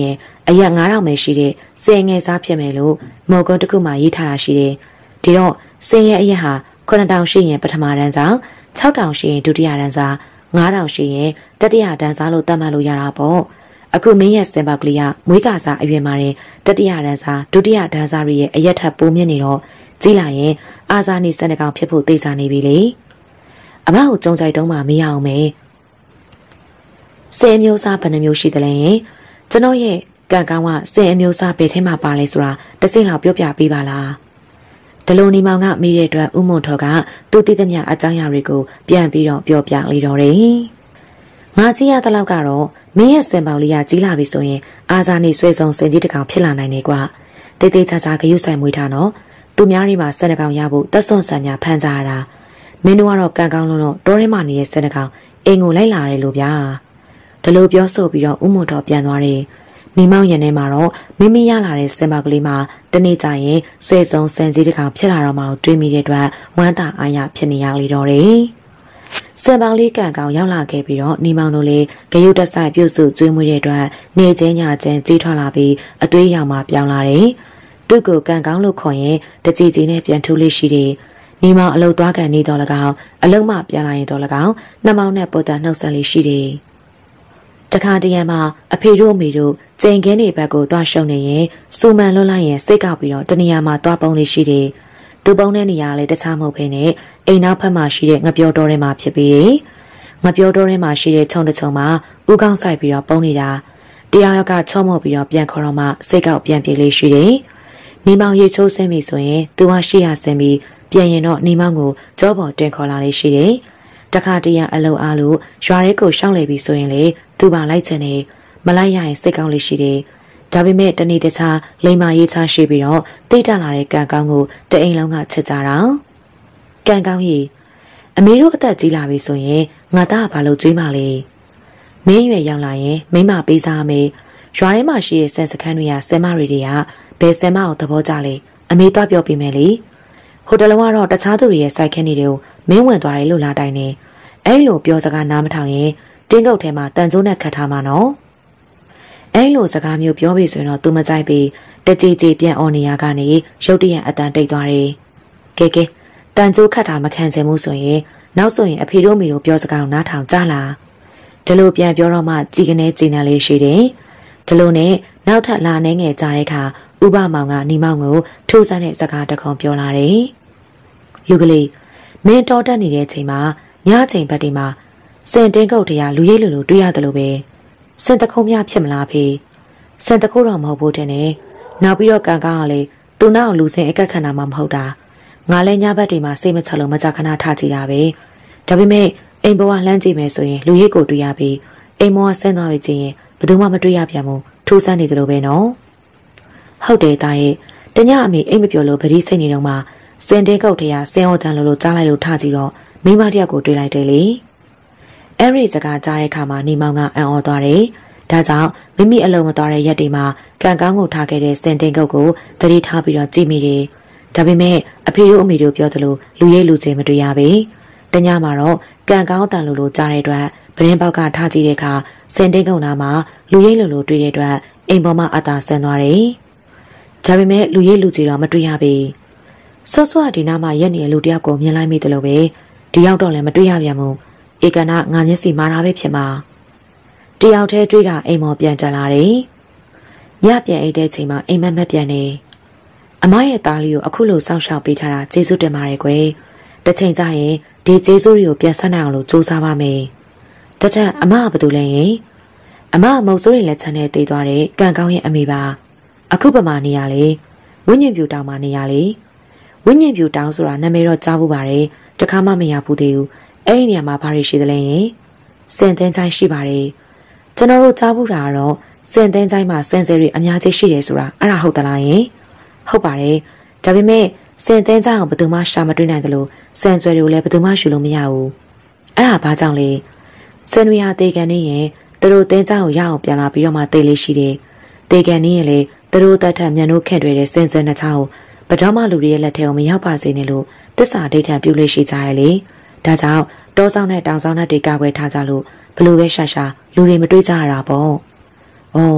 အရက်9000ပဲရှိတဲ့စင်ငယ်စားဖြစ်မယ်လို့မော်ကွန်းတစ်ခုမှရေးထားတာရှိတယ်ဒီတော့စင်ရဲ့အရက်ဟာ9000ရှိရင်ပထမတန်းစား6000ရှိရင်ဒုတိယတန်းစား9000ရှိရင်တတိယတန်းစားလို့သတ်မှတ်လို့ရတာပေါ့အခုမင်းရဲ့စင်ပေါက်ကလေးကမွေးကာစားအရွယ်မှာတဲ့တတိယတန်းစားဒုတိယတန်းစားတွေရဲ့အရက်ထပ်ပိုးမြင့်နေတော့ကြီးလာရင်အာဇာနည်စံတကောင်ဖြစ်ဖို့သိစားနေပြီလေအမကိုကြုံကြိုက်တုံးမှမရအောင်မယ်စင်မျိုးစားဘယ်နှမျိုးရှိသလဲကျွန်တော်ရဲ့ကံကောင်းကစင်အမျိုးစားဘယ်ထဲမှာပါလဲဆိုတာတစင်းလောက်ပြောပြပေးပါလားဒလိုနီမောင်ကမိတဲ့အတွက်ဥမွန်ထော်ကသူတည်သမျှအကြောင်းအရာတွေကိုပြန်ပြီးတော့ပြောပြလေတော့တယ်ငါကြည့်ရတဲ့လောက်ကတော့မင်းရဲ့စင်ပေါင်လေးကကြီးလာပြီဆိုရင်အာဇာနည်ဆွဲဆုံးစင်ကြီးတစ်ကောင်ဖြစ်လာနိုင်တယ်ကွာတေးသေးချာချာဂရုစိုက်မွေးထားနော်သူများတွေမှာစင်တကောင်ရဖို့တက်ဆွန့်ဆန်များဖန်ကြရတာမင်းတို့ကတော့ကံကောင်းလို့တော့ထဲမှာနေတဲ့စင်တကောင်အိမ်ကိုလိုက်လာတယ်လို့ဗျာဒီလိုပြောဆိုပြီးတော့ဥမွန်တော်ပြန်သွားတယ်မိမောင်ရင်ထဲမှာတော့မိမိရလာတဲ့စင်ပေါက်ကလေးမှာတနေ့ကျရင်ဆွဲဆုံးစင်ကြီးတစ်ကောင်ဖြစ်လာတော့မှတွေးမိတဲ့အတွက်ဝမ်းသာအားရဖြစ်နေရလေတော့တယ်စင်ပေါက်လေးကံကောင်းရောက်လာခဲ့ပြီးတော့နေမောင်တို့လေးဂရုတစိုက်ပြုစုကျွေးမွေးတဲ့အတွက်နေချင်းညချင်းကြီးထွားလာပြီးအသွေးရောင်မှပြောင်းလာတယ်သူ့ကိုကံကောင်းလို့ခေါ်ရင်တကြည်ကြီးနဲ့ပြန်ထူးလေးရှိတယ်နေမောင်အလုတ်သွားကန်နေတော့၎င်းအလုံးမပြန်လာရင်တော့၎င်းနှမောင်နဲ့ပေါ်တာနှုတ်ဆက်လေးရှိတယ်တခါတရံမှာအဖေတို့အမေတို့ကျိန်ခင်းတွေဘက်ကိုသွားရှုံနေရင်စူမန်လွတ်လိုက်ရင်စိတ်ကောက်ပြီးတော့တနေရာမှာသွားပုံးလေးရှိတယ်သူပုံးတဲ့နေရာလေးတခြားမဟုတ်ဘဲနဲ့အိမ်နောက်ဖက်မှာရှိတဲ့ငပြောတော်ထဲမှာဖြစ်ပြီးငပြောတော်ထဲမှာရှိတဲ့ခြုံတစ်ခြုံမှာဥကောင်းဆိုင်ပြီးတော့ပုံးနေတာတရားရောက်ကချုံမော့ပြီးတော့ပြန်ခေါ်တော့မှစိတ်ကောက်ပြန်ပြေးလေးရှိတယ်နေမောင်ရေချိုးဆင်းပြီဆိုရင်သူကရှိရဆင်းပြီးပြန်ရင်တော့နေမောင်ကိုကြောပေါ်တင်ခေါ်လာလေးရှိတယ်တခါတရံအလုံအားလို့ရွာရဲကိုရှောင်းလေပြီဆိုရင်လေသူပါလိုက်ချင်တယ်မလိုက်ရရင်စိတ်ကောင်းလေးရှိတယ်ဒါပေမဲ့တနေ့တခြားလိမ္မာရေးချရှိပြီးတော့တိတ်တလာတဲ့ကံကောင်းကိုတအိမ်လုံးကချစ်ကြတာကံကောင်းကြီးအမေတို့အသက်ကြီးလာပြီဆိုရင်ငါသားကဘာလို့ကြွေးမလဲမင်းရွယ်ရောက်လာရင်မိမပေးစားမယ်ရွာထဲမှာရှိတဲ့ဆန်စခန်းတွေကဆင်မတွေကဘယ်ဆင်မကိုသဘောကျလဲအမေသွားပြောပြမယ်လေဟိုတလုံးကတော့တခြားသူတွေရဲ့စိုက်ခင်းတွေကိုမင်းဝင်သွားတယ်လို့လာတိုင်းနေအဲ့လိုပြောစကားနားမထောင်ရင်တင်းကုတ်ထဲမှာတန်ကျိုးနဲ့ခတ်ထားမှာနော်အဲ့လိုစကားမျိုးပြောပြီဆိုရင်တော့သူမကြိုက်ပြီးတကြည်ကြည်ပြန်អော်နေရကနေရုတ်တရက်အတန်တိတ်သွားတယ်ကဲတန်ကျိုးခတ်တာမခံချင်ဘူးဆိုရင်နောက်ဆိုရင်အဖေတို့မိတို့ပြောစကားကိုနားထောင်ကြလားဒီလိုပြန်ပြောတော့မှကြည်ကနေကြည်နေလေးရှိတယ်ဒီလိုနဲ့နောက်ထပ်လာနေငယ်ကြတဲ့အခါဥပမောင်ကနေမောင်ကိုထိုးဆန်းတဲ့စကားတစ်ခုပြောလာတယ်လူကလေးမင်းတော်တက်နေတဲ့ချိန်မှာညချိန်ဘက်ဒီမှာစင်တင်းကုတ်တရားလူရိပ်လူတွေ့ရတယ်လို့ပဲစင်တခုံးများဖြစ်မလားဖေစင်တခုတော့မဟုတ်ဘူးတဲ့နဲ့နောက်ပြီးတော့ကံကောင်းကလေသူနောက်လူစင်အကက်ခံတာမှမဟုတ်တာငါလည်းညဘက်တွေမှာစိတ်မချလို့မကြခဏထားကြည့်တာပဲဒါပေမဲ့အိမ်ဘဝလှမ်းကြည့်မယ်ဆိုရင်လူရိပ်ကိုတွေ့ရပြီးအိမ်မောကဆင်းသွားပြီချင်းဘယ်သူမှမတွေ့ရပြန်ဘူးထိုးဆန်းနေတယ်လို့ပဲနော်ဟုတ်တယ်တာရဲ့တညအမေအိမ်မပြောလို့ဗတိစိတ်နေတော့မှစင်တင်းကုတ်တရားစင်ဟောတန်လို့ကြားလိုက်လို့ထားကြည့်တော့မိမတယောက်ကိုတွေ့လိုက်တယ်လေအဲ့ဒီစကားကြားတဲ့အခါမှာနေမောင်ကအံ့ဩသွားတယ်ဒါကြောင့်မိမိအလုံးမသွားတဲ့ရက်တွေမှာကံကောင်းကိုထားခဲ့တဲ့စင်တင်းကုတ်ကိုသတိထားပြီးတော့ကြည့်မိတယ်ဒါပေမဲ့အဖေတို့အမေတို့ပြောသလိုလူရဲလူချင်းမတွေ့ရပေတညမှာတော့ကံကောင်းတန်လို့ကြားတဲ့အတွက်ပရင်းပေါက်ကထားကြည့်တဲ့အခါစင်တင်းကုတ်နာမှာလူရဲလူတွေ့တဲ့အတွက်အိမ်ပေါ်မှာအသာဆန်သွားတယ်ဒါပေမဲ့လူရဲလူကြီးတော့မတွေ့ရပေစောစောဒီနားမှာရက်နေတဲ့လူတယောက်ကိုမြင်လိုက်မိတယ်လို့ပဲဒီရောက်တော့လည်းမတွေ့ရပြန်ဘူးဧကနာငါမျက်စိမာတာပဲဖြစ်မှာတယောက်တည်းတွေ့ကအိမ်မော်ပြန်ကြလာတယ်ညပြန်အိတ်တဲ့ချိန်မှာအိမ်မက်မက်ပြန်နေအမရဲ့သားလေးကိုအခုလိုစောင့်ရှောက်ပေးထားတာကျေးဇူးတင်ပါတယ်ကွယ်တစ်ချိန်ကျရင်ဒီကျေးဇူးတွေကိုပြန်ဆက်နိုင်အောင်လို့စူးစမ်းပါမယ်တထက်အမကဘာလို့လဲရင်အမမုတ်ဆိုးရင်လက်ချမ်းနဲ့တေးသွားတဲ့ကံကောင်းရဲ့အမေပါအခုပမာနေရလေဝိညာဉ်ပြူတောင်မှနေရလေဝိညာဉ်ပြူတောင်ဆိုတာနာမည်တော့ကြားဖို့ပါတယ်တခါမှမရဘူးသေးဘူးအဲ့ဒီနေရာမှာဘာတွေရှိသလဲရင်စင်သင်းချိုင်းရှိပါတယ်ကျွန်တော်တို့ကြားဖို့တာကတော့စင်သင်းချိုင်းမှာစင်စယ်တွေအများကြီးရှိတယ်ဆိုတာအဲ့ဒါဟုတ်သလားရင်ဟုတ်ပါတယ်ဒါပေမဲ့စင်သင်းချိုင်းအောင်ဘယ်သူမှရှာမတွေ့နိုင်တယ်လို့စင်ဆွဲတွေကိုလည်းဘယ်သူမှရှူလို့မရဘူးအဲ့ဒါဘာကြောင့်လဲစင်တွေဟာတေကန်နေရင်သူတို့သင်းချိုင်းကိုရအောင်ပြန်လာပြီးတော့မှတေးလေးရှိတယ်တေကန်နေရင်လေသူတို့တတ်ထမြန်တို့ခန့်တွေ့တဲ့စင်ဆွဲနှစ်ချောင်းကိုဗဒမလူတွေရဲ့လက်ထဲကိုမရောက်ပါစေနဲ့လို့တစ္ဆာဒိဋ္ဌံပြုလို့ရှိကြရလေဒါကြောင့်တောဆောင်နဲ့တောင်ဆောင်နဲ့တွေကကွယ်ထားကြလို့ဘလို့ပဲရှာလူတွေမတွေ့ကြရတာပေါ့။အော်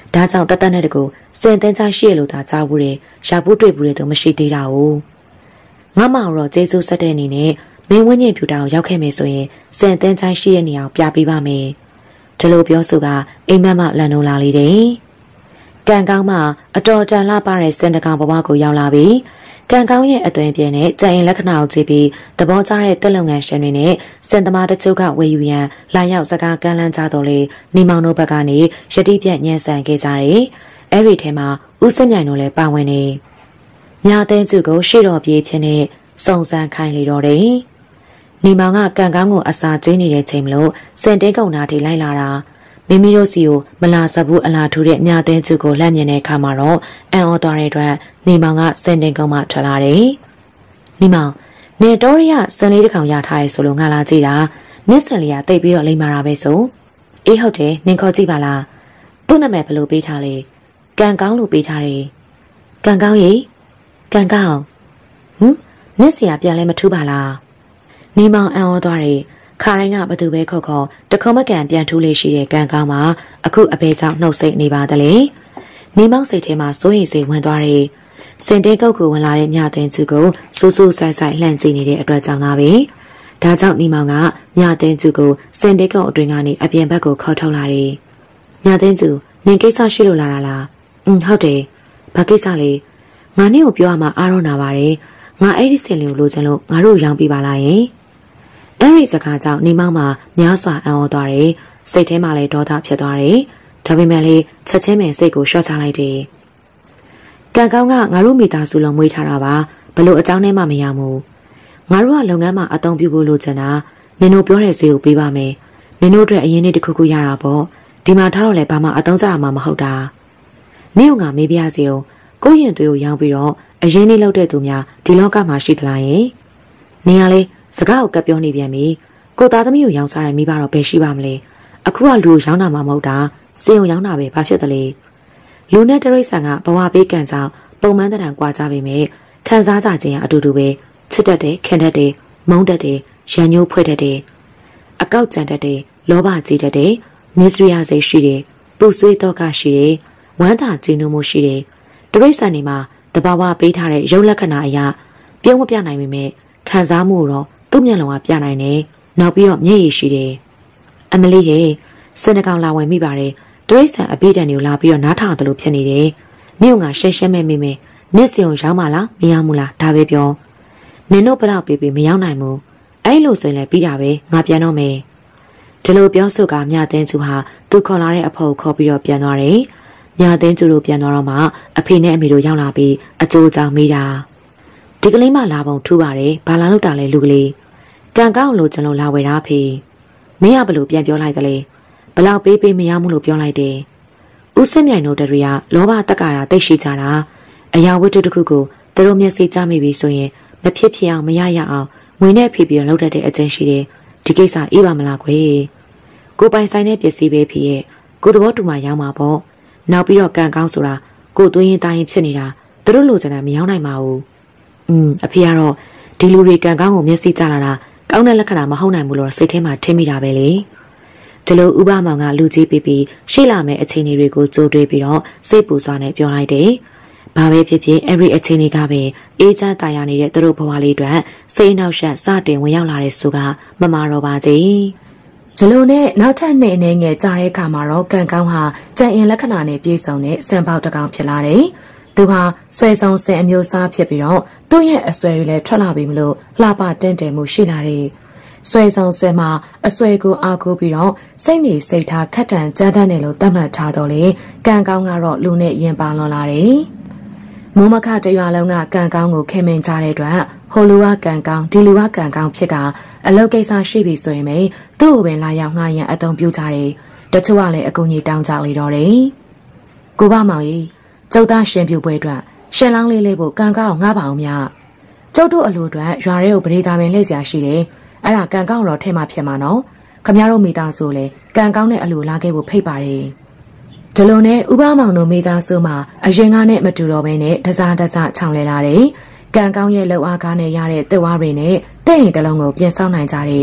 ဒါကြောင့်တသက်နဲ့တကူစင်တင်ချရှိရလို့သာကြားဘူးတယ်ရှာဖို့တွေ့ဘူးတယ်တော့မရှိသေးတာ哦ငါမောင်တော့ကျေးဇူးဆက်တဲ့အနေနဲ့မင်းဝင်းညင်ဖြူတောင်ရောက်ခဲ့မယ်ဆိုရင်စင်တင်ချရှိရနေအောင်ပြပေးပါမယ်ဒီလိုပြောဆိုကအိမ်မက်မလန်လုံးလာလေတယ်ကံကောင်းမှအတော်တန်လှပတဲ့စင်တကောင်ဘဝကိုရောက်လာပြီးကံကောင်းရဲ့အသွင်ပြင်းနဲ့ကြံရင်လက္ခဏာကိုကြည့်ပြီးသဘောကျတဲ့တက်လုံငန်းရှင်တွေနဲ့စင်သမားတချို့ကဝေယူရန်လာရောက်စကားကမ်းလှမ်းကြတော့လေနေမောင်တို့ဘက်ကနေယတိပြက်ညှဉ်းဆန်ခဲ့ကြတယ်။အဲ့ဒီထဲမှာဦးစင်မြိုင်တို့လည်းပါဝင်နေ။ညာသိန်းစုကိုရှေ့တော်ပြေးဖြစ်နေစုံစမ်းခိုင်းလေတော့တယ်။နေမောင်ကကံကောင်းကိုအစာကျွေးနေတဲ့ချိန်မလို့စင်တင်းကုန်တာထိလိုက်လာတာမိမိတို့စီကိုမလာစဘူးအလားထူတဲ့မြသိန်းစုကိုလက်မြင်တဲ့အခါမှာတော့အံ့ဩသွားတဲ့အတွက်နေမောင်ကစင်တင်ကုန်းမှထွက်လာတယ်။နေမောင်နေတော်ရစံလေးတစ်ကောင်ရထားရဲဆိုလို့ငါလာကြည့်တာနစ်စံလေးကတိတ်ပြီးတော့လိမ့်မာတာပဲဆိုအေးဟုတ်တယ်နင်ခေါ်ကြည့်ပါလားသူ့နာမည်ဘယ်လိုပေးထားလဲကံကောင်းလို့ပေးထားတယ်ကံကောင်းရေကံကောင်းနစ်စီကပြန်လဲမထူးပါလားနေမောင်အံ့ဩသွားတယ်ခါတိုင်းကဘသူပဲခေါ်ခေါ်တခုံးမကန်ပြန်ထူးလေးရှိတဲ့ကံကောင်းမှာအခုအဖေကြောင့်နှုတ်ဆက်နေပါသလဲနေမောင်စိတ်ထဲမှာစိုးရိမ်စိတ်ဝင်သွားတယ်စင်တဲကုတ်ကိုဝင်လာတဲ့မြသိန်းစုကိုစူးစူးဆိုင်ဆိုင်လှန့်ကြည့်နေတဲ့အတွက်ကြောင့်သာပဲဒါကြောင့်နေမောင်ကမြသိန်းစုကိုစင်တဲကုတ်အတွင်းကနေအပြင်ဘက်ကိုခေါ်ထုတ်လာတယ်မြသိန်းစုနင်ကိစ္စရှိလို့လာတာလားဟုတ်တယ်ဘာကိစ္စလဲငါနဲ့ကိုပြောရမှာအားရနာပါတယ်ငါအဲ့ဒီစင်လေးကိုလိုချင်လို့ငါတို့ရောင်းပြပါလားယင်အဲ့ဒီစကားကြောင့်နေမောင်မှာများစွာအံ့ဩသွားတယ်စိတ်ထဲမှာလည်းဒေါသဖြစ်သွားတယ်ဒါပေမဲ့လည်းချက်ချင်းပဲစိတ်ကိုလျှော့ချလိုက်တယ်ကံကောင်းကငါတို့မိသားစုလုံးမွေးထားတာပါဘလို့အကြောင်းနဲ့မှမရဘူးငါတို့ကလုပ်ငန်းမှာအသုံးပြုဖို့လိုချင်တာနင်တို့ပြောတဲ့ဈေးကိုပေးပါမယ်နင်တို့အတွက်အရင်နေ့တစ်ခုခုရတာပေါ့ဒီမှာထားတော့လည်းဘာမှအသုံးကျတာမှမဟုတ်တာနင့်ကငါမေးပြစီအောင်ကိုရင်သွေးကိုရောင်းပြီးတော့အရင်နေ့လောက်တဲ့သူများဒီလောကမှာရှိသလားယင်နင်ကလေစကားကိုကပ်ပြောနေပြန်ပြီကိုသားသမီးကိုရောင်းစားတယ်မိဘတော့ဘယ်ရှိပါမလဲအခုကလူရောင်းတာမှမဟုတ်တာစေုံရောင်းတာပဲဘာဖြစ်သလဲလူနဲ့တရိတ်ဆန်ကဘဝပေးကံကြောင့်ပုံမှန်တဲ့တန်ကွာကြပေမဲ့ခံစားကြခြင်းအတူတူပဲချစ်တတ်တယ်ခင်တတ်တယ်မုန်းတတ်တယ်ရန်ညှိုးဖွဲ့တတ်တယ်အကောက်ကြံတတ်တယ်လောဘကြီးတတ်တယ်မစ္စရိယစိတ်ရှိတယ်ပူဆွေးတော့ကရှိတယ်ဝမ်းသာခြင်းတို့မှုရှိတယ်တရိတ်ဆန်နေမှာတဘာဝပေးထားတဲ့ရုပ်လက္ခဏာအရာပြုံးမပြနိုင်ပေမဲ့ခံစားမှုတော့သူ့မျက်လုံးကပြနိုင်တယ်နောက်ပြီးတော့မျက်ရည်ရှိတယ်အမလေးရဲ့စင်တကောင်လာဝင်မိပါတယ်တရိတ်ဆန်အပိဒံတွေကိုလာပြီးတော့နားထောင်တယ်လို့ဖြစ်နေတယ်နင့်ကရှက်ရှက်မဲ့မိမယ်နစ်စီုံရောက်မလားမရောက်ဘူးလားဒါပဲပြောနင်တို့ဘလောက်ပေးမရောက်နိုင်ဘူးအဲ့လိုဆိုရင်လည်းပြီးတာပဲငါပြန်တော့မယ်ဒီလိုပြောဆိုကမြသိန်းစုဟာသူခေါ်လာတဲ့အဖေကိုခေါ်ပြီးတော့ပြန်သွားတယ်မြသိန်းစုတို့ပြန်သွားတော့မှအဖေနဲ့အမေတို့ရောက်လာပြီးအကျိုးကြောင့်မိတာဒီကလေးမလာပုံထူးပါတယ်ဘာလာလို့တာလဲလူကလေးကံကောင်းလို့ကျွန်တော်လာဝယ်တာဖေမင်းကဘလို့ပြန်ပြောလိုက်တယ်လေဘလောက်ပေးမရဘူးလို့ပြောလိုက်တယ်ဦးစင်မြိုင်တို့တွေကလောဘတက္ကရာတိတ်ရှိကြတာအရာဝတ္ထုတစ်ခုကိုသူတို့မျက်စိကြားမိပြီဆိုရင်မဖြစ်ဖြစ်အောင်မရရအောင်ငွေနဲ့ဖိပြီးလှုပ်တတ်တဲ့အကျင့်ရှိတယ်ဒီကိစ္စအေးပါမလားခွေကိုပိုင်ဆိုင်တဲ့ပစ္စည်းပဲဖြစ်ရဲ့ကိုသဘောတူမှရောင်းမှာပေါ့နောက်ပြီးတော့ကံကောင်းဆိုတာကိုသွင်းရင်တိုင်းဖြစ်နေတာသူတို့လိုချင်တာမရောင်းနိုင်ပါဘူးအဖေကတော့ဒီလူတွေကံကောင်းကိုမျက်စိကြားလာတာကောင်းတဲ့လက္ခဏာမဟုတ်နိုင်ဘူးလို့စိတ်ထဲမှာထင်မိတာပဲလေဒီလိုဥပမောင်ကလူကြီးပြီးရှေ့လာမယ့်အခြေအနေတွေကိုကြိုးတွေးပြီးတော့စိတ်ပူစွာနဲ့ပြောလိုက်တယ်။ဘာပဲဖြစ်ဖြစ်အဲ့ဒီအခြေအနေကပဲအေးချမ်းတာယာနေတဲ့သူတို့ဘဝလေးအတွက်စိတ်နှောက်ယှက်စတင်ဝင်ရောက်လာတဲ့ဆိုကမမာတော့ပါကြီး။ဒီလိုနဲ့နောက်ထပ်နေ့အနေငယ်ကြားတဲ့အခါမှာတော့ကံကောင်းဟာကြံ့ရင်လက္ခဏာနဲ့ပြည့်စုံတဲ့စံပေါက်တစ်ကောင်ဖြစ်လာတယ်။သူဟာဆွဲဆောင်စင်အမျိုးအစားဖြစ်ပြီးတော့သူ့ရဲ့အဆွဲတွေလည်းထွက်လာပြီမလို့လှပတင့်တယ်မှုရှိလာတယ်။ဆွဲဆောင်ဆွဲမှာအဆွဲကိုအားကိုးပြီးတော့စိတ်နေစိတ်ထားခက်တန်ကြမ်းတမ်းတယ်လို့သတ်မှတ်ထားတော့လေကံကောင်းကတော့လူနဲ့ရင်ပါလွန်လာတယ်။မိုးမခတရွာလုံးကကံကောင်းကိုခင်မင်ကြတဲ့အတွက်ဟိုလူကကံကောင်းဒီလူကကံကောင်းဖြစ်တာအလုပ်ကိစ္စရှိပြီဆိုရင်ပဲသူ့ကိုပင်လာရောက်ငှားရန်အသုံးပြုကြတယ်။တချို့ကလည်းအကူကြီးတောင်းကြလေတော့တယ်။ကိုဘမောင်ကြီးကျုပ်သားရှင်ပြူပွဲအတွက်ရှင်လောင်းလေးဖို့ကံကောင်းငှားပါအောင်မြ။ကျုပ်တို့အလိုအတွက်ရွာရဲကိုပရိသတ်ပင်လှည့်စရာရှိတယ်။အဲ့ဒါကံကောင်းတော့ထဲမှာဖြစ်မှာနော်ခမရတို့မိသားစုလည်းကံကောင်းတဲ့အလိုလာခဲ့ဖို့ဖိတ်ပါတယ်ဒီလိုနဲ့ဥပမောင်တို့မိသားစုမှာအရင်ကနဲ့မတူတော့ဘဲနဲ့တစားချောင်လဲလာတယ်ကံကောင်းရဲ့လှုပ်အားကားနဲ့ရတဲ့တက်ဝါးတွေနဲ့တဲ့ရင်တလုံးကိုပြင်ဆောက်နိုင်ကြတယ်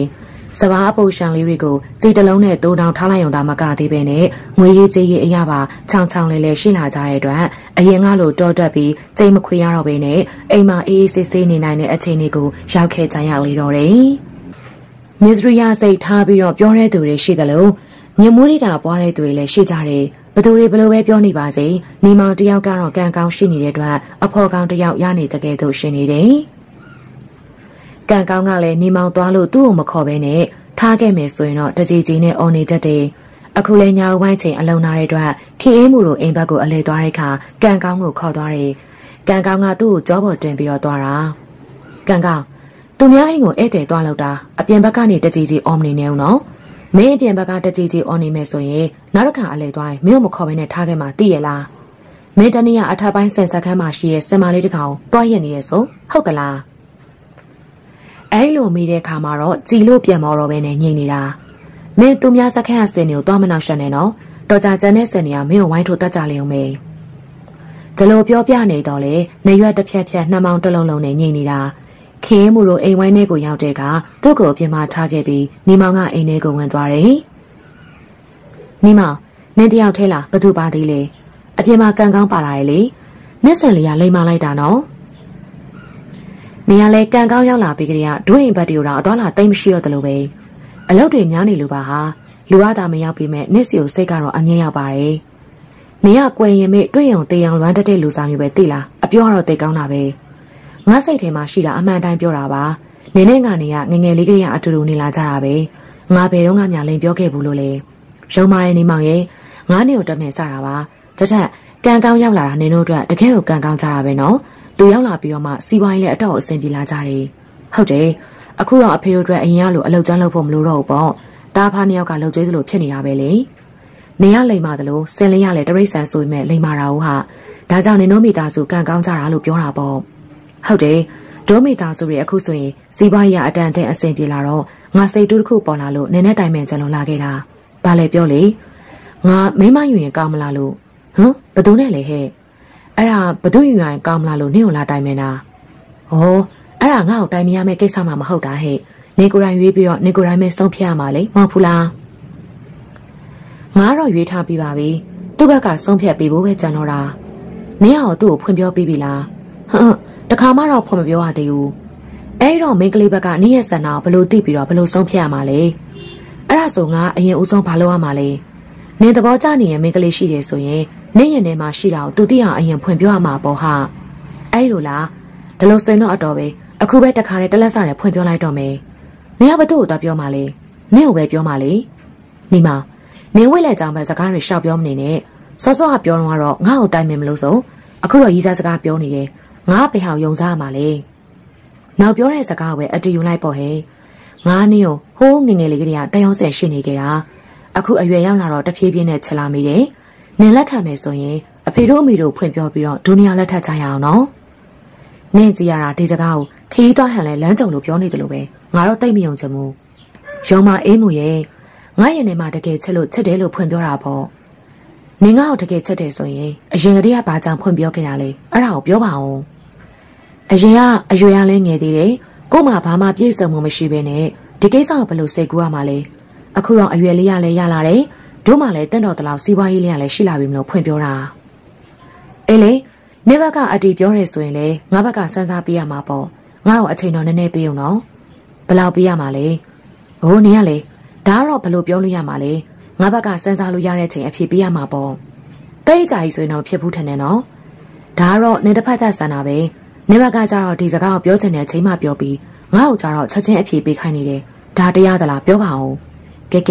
စဘာအပူရှန်လေးတွေကိုကြည်တလုံးနဲ့တိုးတောင်ထားလိုက်ရုံသာမကသေးပဲနဲ့ငွေရေးကြေးရေးအရာပါချောင်းချောင်းလေးလေးရှိလာကြတဲ့အတွက်အရင်ကလိုတောတက်ပြီးကြိမ်မခွေရတော့ဘဲနဲ့အိမ်မှာအေးအေးဆေးဆေးနေနိုင်တဲ့အခြေအနေကိုရောက်ခဲ့ကြရလေတော့တယ်။မစ္စရိယစိတ်ထားပြီးတော့ပြောတဲ့သူတွေရှိသလိုမြမိုးရိတာပွားတဲ့သူတွေလည်းရှိကြတယ်။ဘသူတွေဘလို့ပဲပြောနေပါစေနေမောင်တယောက်ကတော့ကံကောင်းရှိနေတဲ့အတွက်အဖော်ကောင်းတယောက်ရနေတဲ့ကဲသို့ရှင်နေတယ်။ကံကောင်းကလည်းနေမောင်သွားလို့သူ့ကိုမခေါ်ဘဲနဲ့ထားခဲ့မယ်ဆိုရင်တော့တကြီးကြီးနဲ့အော်နေတတ်တယ်။အခုလဲညာဝိုင်းချိန်အလုံနာတဲ့အတွက်ခေအေးမှုတို့အိမ်ဘက်ကိုအလဲသွားတဲ့အခါကံကောင်းကိုခေါ်သွားတယ်။ကံကောင်းကသူ့ကိုကြောပေါ်တင်ပြီးတော့သွားတာ။ကံကောင်းသူများအိမ်ကိုဧည့်သည်သွားလောက်တာအပြင်ဘက်ကနေတကြီးကြီးအော်မနေနေအောင်နော်။မင်းအပြင်ဘက်ကတကြီးကြီးအော်နေမယ်ဆိုရင်နောက်တစ်ခါအလဲသွားရင်မင်းကိုမခေါ်ဘဲနဲ့ထားခဲ့မှသိရလား။မင်းတနေ့ကအထပ်ပိုင်းစင်စခန်းမှာရှိတဲ့စင်မာလေးတစ်ကောင်တွားရက်နေရဆိုဟုတ်သလား။အဲ့လိုမိတဲ့ခါမှာတော့ကြည်လို့ပြန်မော်တော့ပဲနဲ့ငြိမ်နေတာမင်းသူများစခန်းအစင်တွေကိုသွားမနှောက်ရှက်နဲ့နော်တော်ကြကျန်တဲ့စင်တွေကမင်းကိုဝိုင်းထိုးတတ်ကြလေအောင်မေဒီလိုပြောပြနေတော့လေနေရွက်တစ်ဖြက်ဖြက်နှမောင်းတစ်လုံးလုံးနဲ့ငြိမ်နေတာခင်းမှုတို့အိမ်ဝိုင်းထဲကိုရောက်တဲ့ကသူ့ကိုအပြင်မှာထားခဲ့ပြီးနေမောင်ကအိမ်ထဲကိုဝင်သွားတယ်နေမောင်နင်းတယောက်ထဲလားဘသူပါသေးလေအပြင်မှာကန်ကောင်းပါလာရဲ့လေနစ်စင်လေးကလိမ္မာလိုက်တာနော်နေရလဲကန်ကောင်းရောက်လာပြီးကြတဲ့ဒွိအိမ်ဘက်တီကိုတော့အသွားလာတိတ်မရှိတော့တယ်လို့ပဲအလုပ်တွေများနေလို့ပါဟာလူရတာမရောက်ပြီးမဲ့နစ်စီကိုစိတ်ကတော့အငြင်းရောက်ပါတယ်နေရကွယ်ရင်မဲ့တွေ့ရုံတေးအောင်လွမ်းတတဲ့လူစားမျိုးပဲသိလားအပြောတော့တိတ်ကောင်းတာပဲငါစိတ်ထဲမှာရှိတာအမှန်တိုင်းပြောတာပါနေနဲ့ကနေကငငယ်လေးကလေးကအတူတူနေလာကြတာပဲငါဘယ်တော့မှများလိန်ပြောခဲ့ဘူးလို့လေရုံမာရဲ့နေမောင်ရဲ့ငါနေကိုတမဲစတာပါတထက်ကန်ကောင်းရောက်လာတာနေတို့အတွက်တကယ်ကိုကန်ကောင်းကြတာပဲနော်သူရောက်လာပြီးတော့မှစီးပွားရေးလည်းအတော့အဆင်ပြေလာကြတယ်ဟုတ်တယ်အခုတော့အဖေတို့အတွက်အရင်ကလိုအလုပ်ကျန်းလုပ်ဖို့မလိုတော့ဘူးပေါ့တားဖားနှစ်ယောက်ကလှုပ်ကြွေးသလိုဖြစ်နေတာပဲလေနေရလိမ္မာသလိုစင်လေးရလည်းတရိတ်ဆန်ဆိုပေမဲ့လိမ္မာတာဟုတ်ဟာဒါကြောင့်နေနိုးမိသားစုကန်ကောင်းကြတာလို့ပြောတာပေါ့ဟုတ်တယ်ဒိုးမိသားစုတွေအခုဆိုရင်စီးပွားရေးအတန်တဲ့အဆင်ပြေလာတော့ငါစိတ်တူးတစ်ခုပေါ်လာလို့နည်းနည်းတိုင်ပင်ကြလုံးလာခဲ့တာဘာလဲပြောလေငါမိမယူရင်ကောင်းမလားလို့ဟမ်ဘသူနဲ့လဲဟဲ့အဲ့ဒါဘသူယူရင်ကောင်းမလားလို့နင့်ကိုလာတိုင်မင်တာဟောအဲ့ဒါငါ့ကိုတိုင်မရမယ့်ကိစ္စမှမဟုတ်တာဟဲ့နေကိုယ်တိုင်ရွေးပြီးတော့နေကိုယ်တိုင်ပဲဆုံးဖြတ်ရမှာလေမဟုတ်ဘူးလားငါတော့ရွေးထားပြီးပါပြီသူ့ဘက်ကဆုံးဖြတ်ပြီးဖို့ပဲကြံတော့တာနင်ကသူ့ကိုဖွင့်ပြောပြီးပြီလားဟမ်တခါမှတော့ဖွင့်မပြောရသေးဘူးအဲ့တော့မိန်းကလေးဘက်ကနင့်ရဲ့ဆန္ဒကိုဘလို့သိပြီးတော့ဘလို့ဆုံးဖြတ်ရမှာလဲအဲ့ဒါဆိုငါအရင်ဦးဆုံးဘာလုပ်ရမှာလဲနင်သဘောကျနေရင်မိန်းကလေးရှိတယ်ဆိုရင်နင့်ရင်ထဲမှာရှိတာကိုသူသိအောင်အရင်ဖွင့်ပြောရမှာပေါ့ဟာအဲ့လိုလားဒါလို့ဆိုရင်တော့အတော်ပဲအခုပဲတခါနဲ့တလက်စနဲ့ဖွင့်ပြောလိုက်တော့မယ်နင်ကဘသူ့ကိုတော့ပြောမှာလေနင့်ကိုပဲပြောမှာလေနေမနင်ဝိလက်ကြောင်ပဲစကားတွေရှောက်ပြောမနေနဲ့စောစောကပြောတော့ငါ့ကိုတိုင်မင်မလို့ဆိုအခုတော့ရီးစားစကားပြောနေတယ်ငါဘယ်ဟောင်ယုံစားရမှာလဲနောက်ပြောတဲ့စကားကိုပဲအတူယူလိုက်ပေါ့ဟဲ့ငါနင်းကိုဟိုးငငယ်လေးကလေးကတယောက်ဆယ်ရှိနေကြတာအခုအရွယ်ရောက်လာတော့တဖြည်းဖြည်းနဲ့ချက်လာမိတယ်နင်လက်ခံမယ်ဆိုရင်အဖေတို့အမေတို့ဖွင့်ပြောပြီးတော့ဒုနီယာလက်ထပ်ချရအောင်နော်နင့်ကြည့်ရတာဒီစကားကိုခရီးသွားဟန်လဲလမ်းကြုံလို့ပြောနေတယ်လို့ပဲငါတော့တိတ်မယုံချင်ဘူးရုံမအေးမှုရဲ့ငါရင်ထဲမှာတကယ်ချက်လို့ချက်တယ်လို့ဖွင့်ပြောတာပေါ့နင်ငါ့ကိုတကယ်ချက်တယ်ဆိုရင်အရင်ကတည်းကဘာကြောင့်ဖွင့်ပြောခဲ့တာလဲအဲ့ဒါကိုပြောပါဦးအရင်ကအရွယ်ရလဲငယ်သေးတယ်ကို့မှာဘာမှပြည့်စုံမှုမရှိဘဲနဲ့ဒီကိစ္စကိုဘယ်လိုစိတ်ကူးရမှာလဲအခုတော့အရွယ်လေးရလဲရလာတယ်တို့မှလည်းတင့်တော်တလောက်စီးပွားရေးလေးရလဲရှိလာပြီမလို့ဖွင့်ပြောတာအေးလေနေဘက်ကအတီပြောရဲဆိုရင်လေငါဘက်ကစမ်းစားပေးရမှာပေါ့ငါ့ကိုအချိန်တော်နည်းနည်းပေးအောင်နော်ဘယ်လောက်ပေးရမှာလဲဟိုနေရလေဒါကတော့ဘယ်လိုပြောလို့ရမှာလဲငါဘက်ကစမ်းစားလို့ရတဲ့အချိန်အဖြစ်ပေးရမှာပေါ့တိတ်ကြကြီးဆိုရင်တော့ဖြစ်ဘူးထင်တယ်နော်ဒါကတော့နေတစ်ဖက်သက်ဆန္ဒပဲနေဘက်ကကြတော့ဒီစကားကိုပြောချင်တဲ့အချိန်မှပြောပြီးငါ့ကိုကြတော့ချက်ချင်းအဖြစ်ပေးခိုင်းနေတယ်ဒါတရားသလားပြောပါဦးကဲ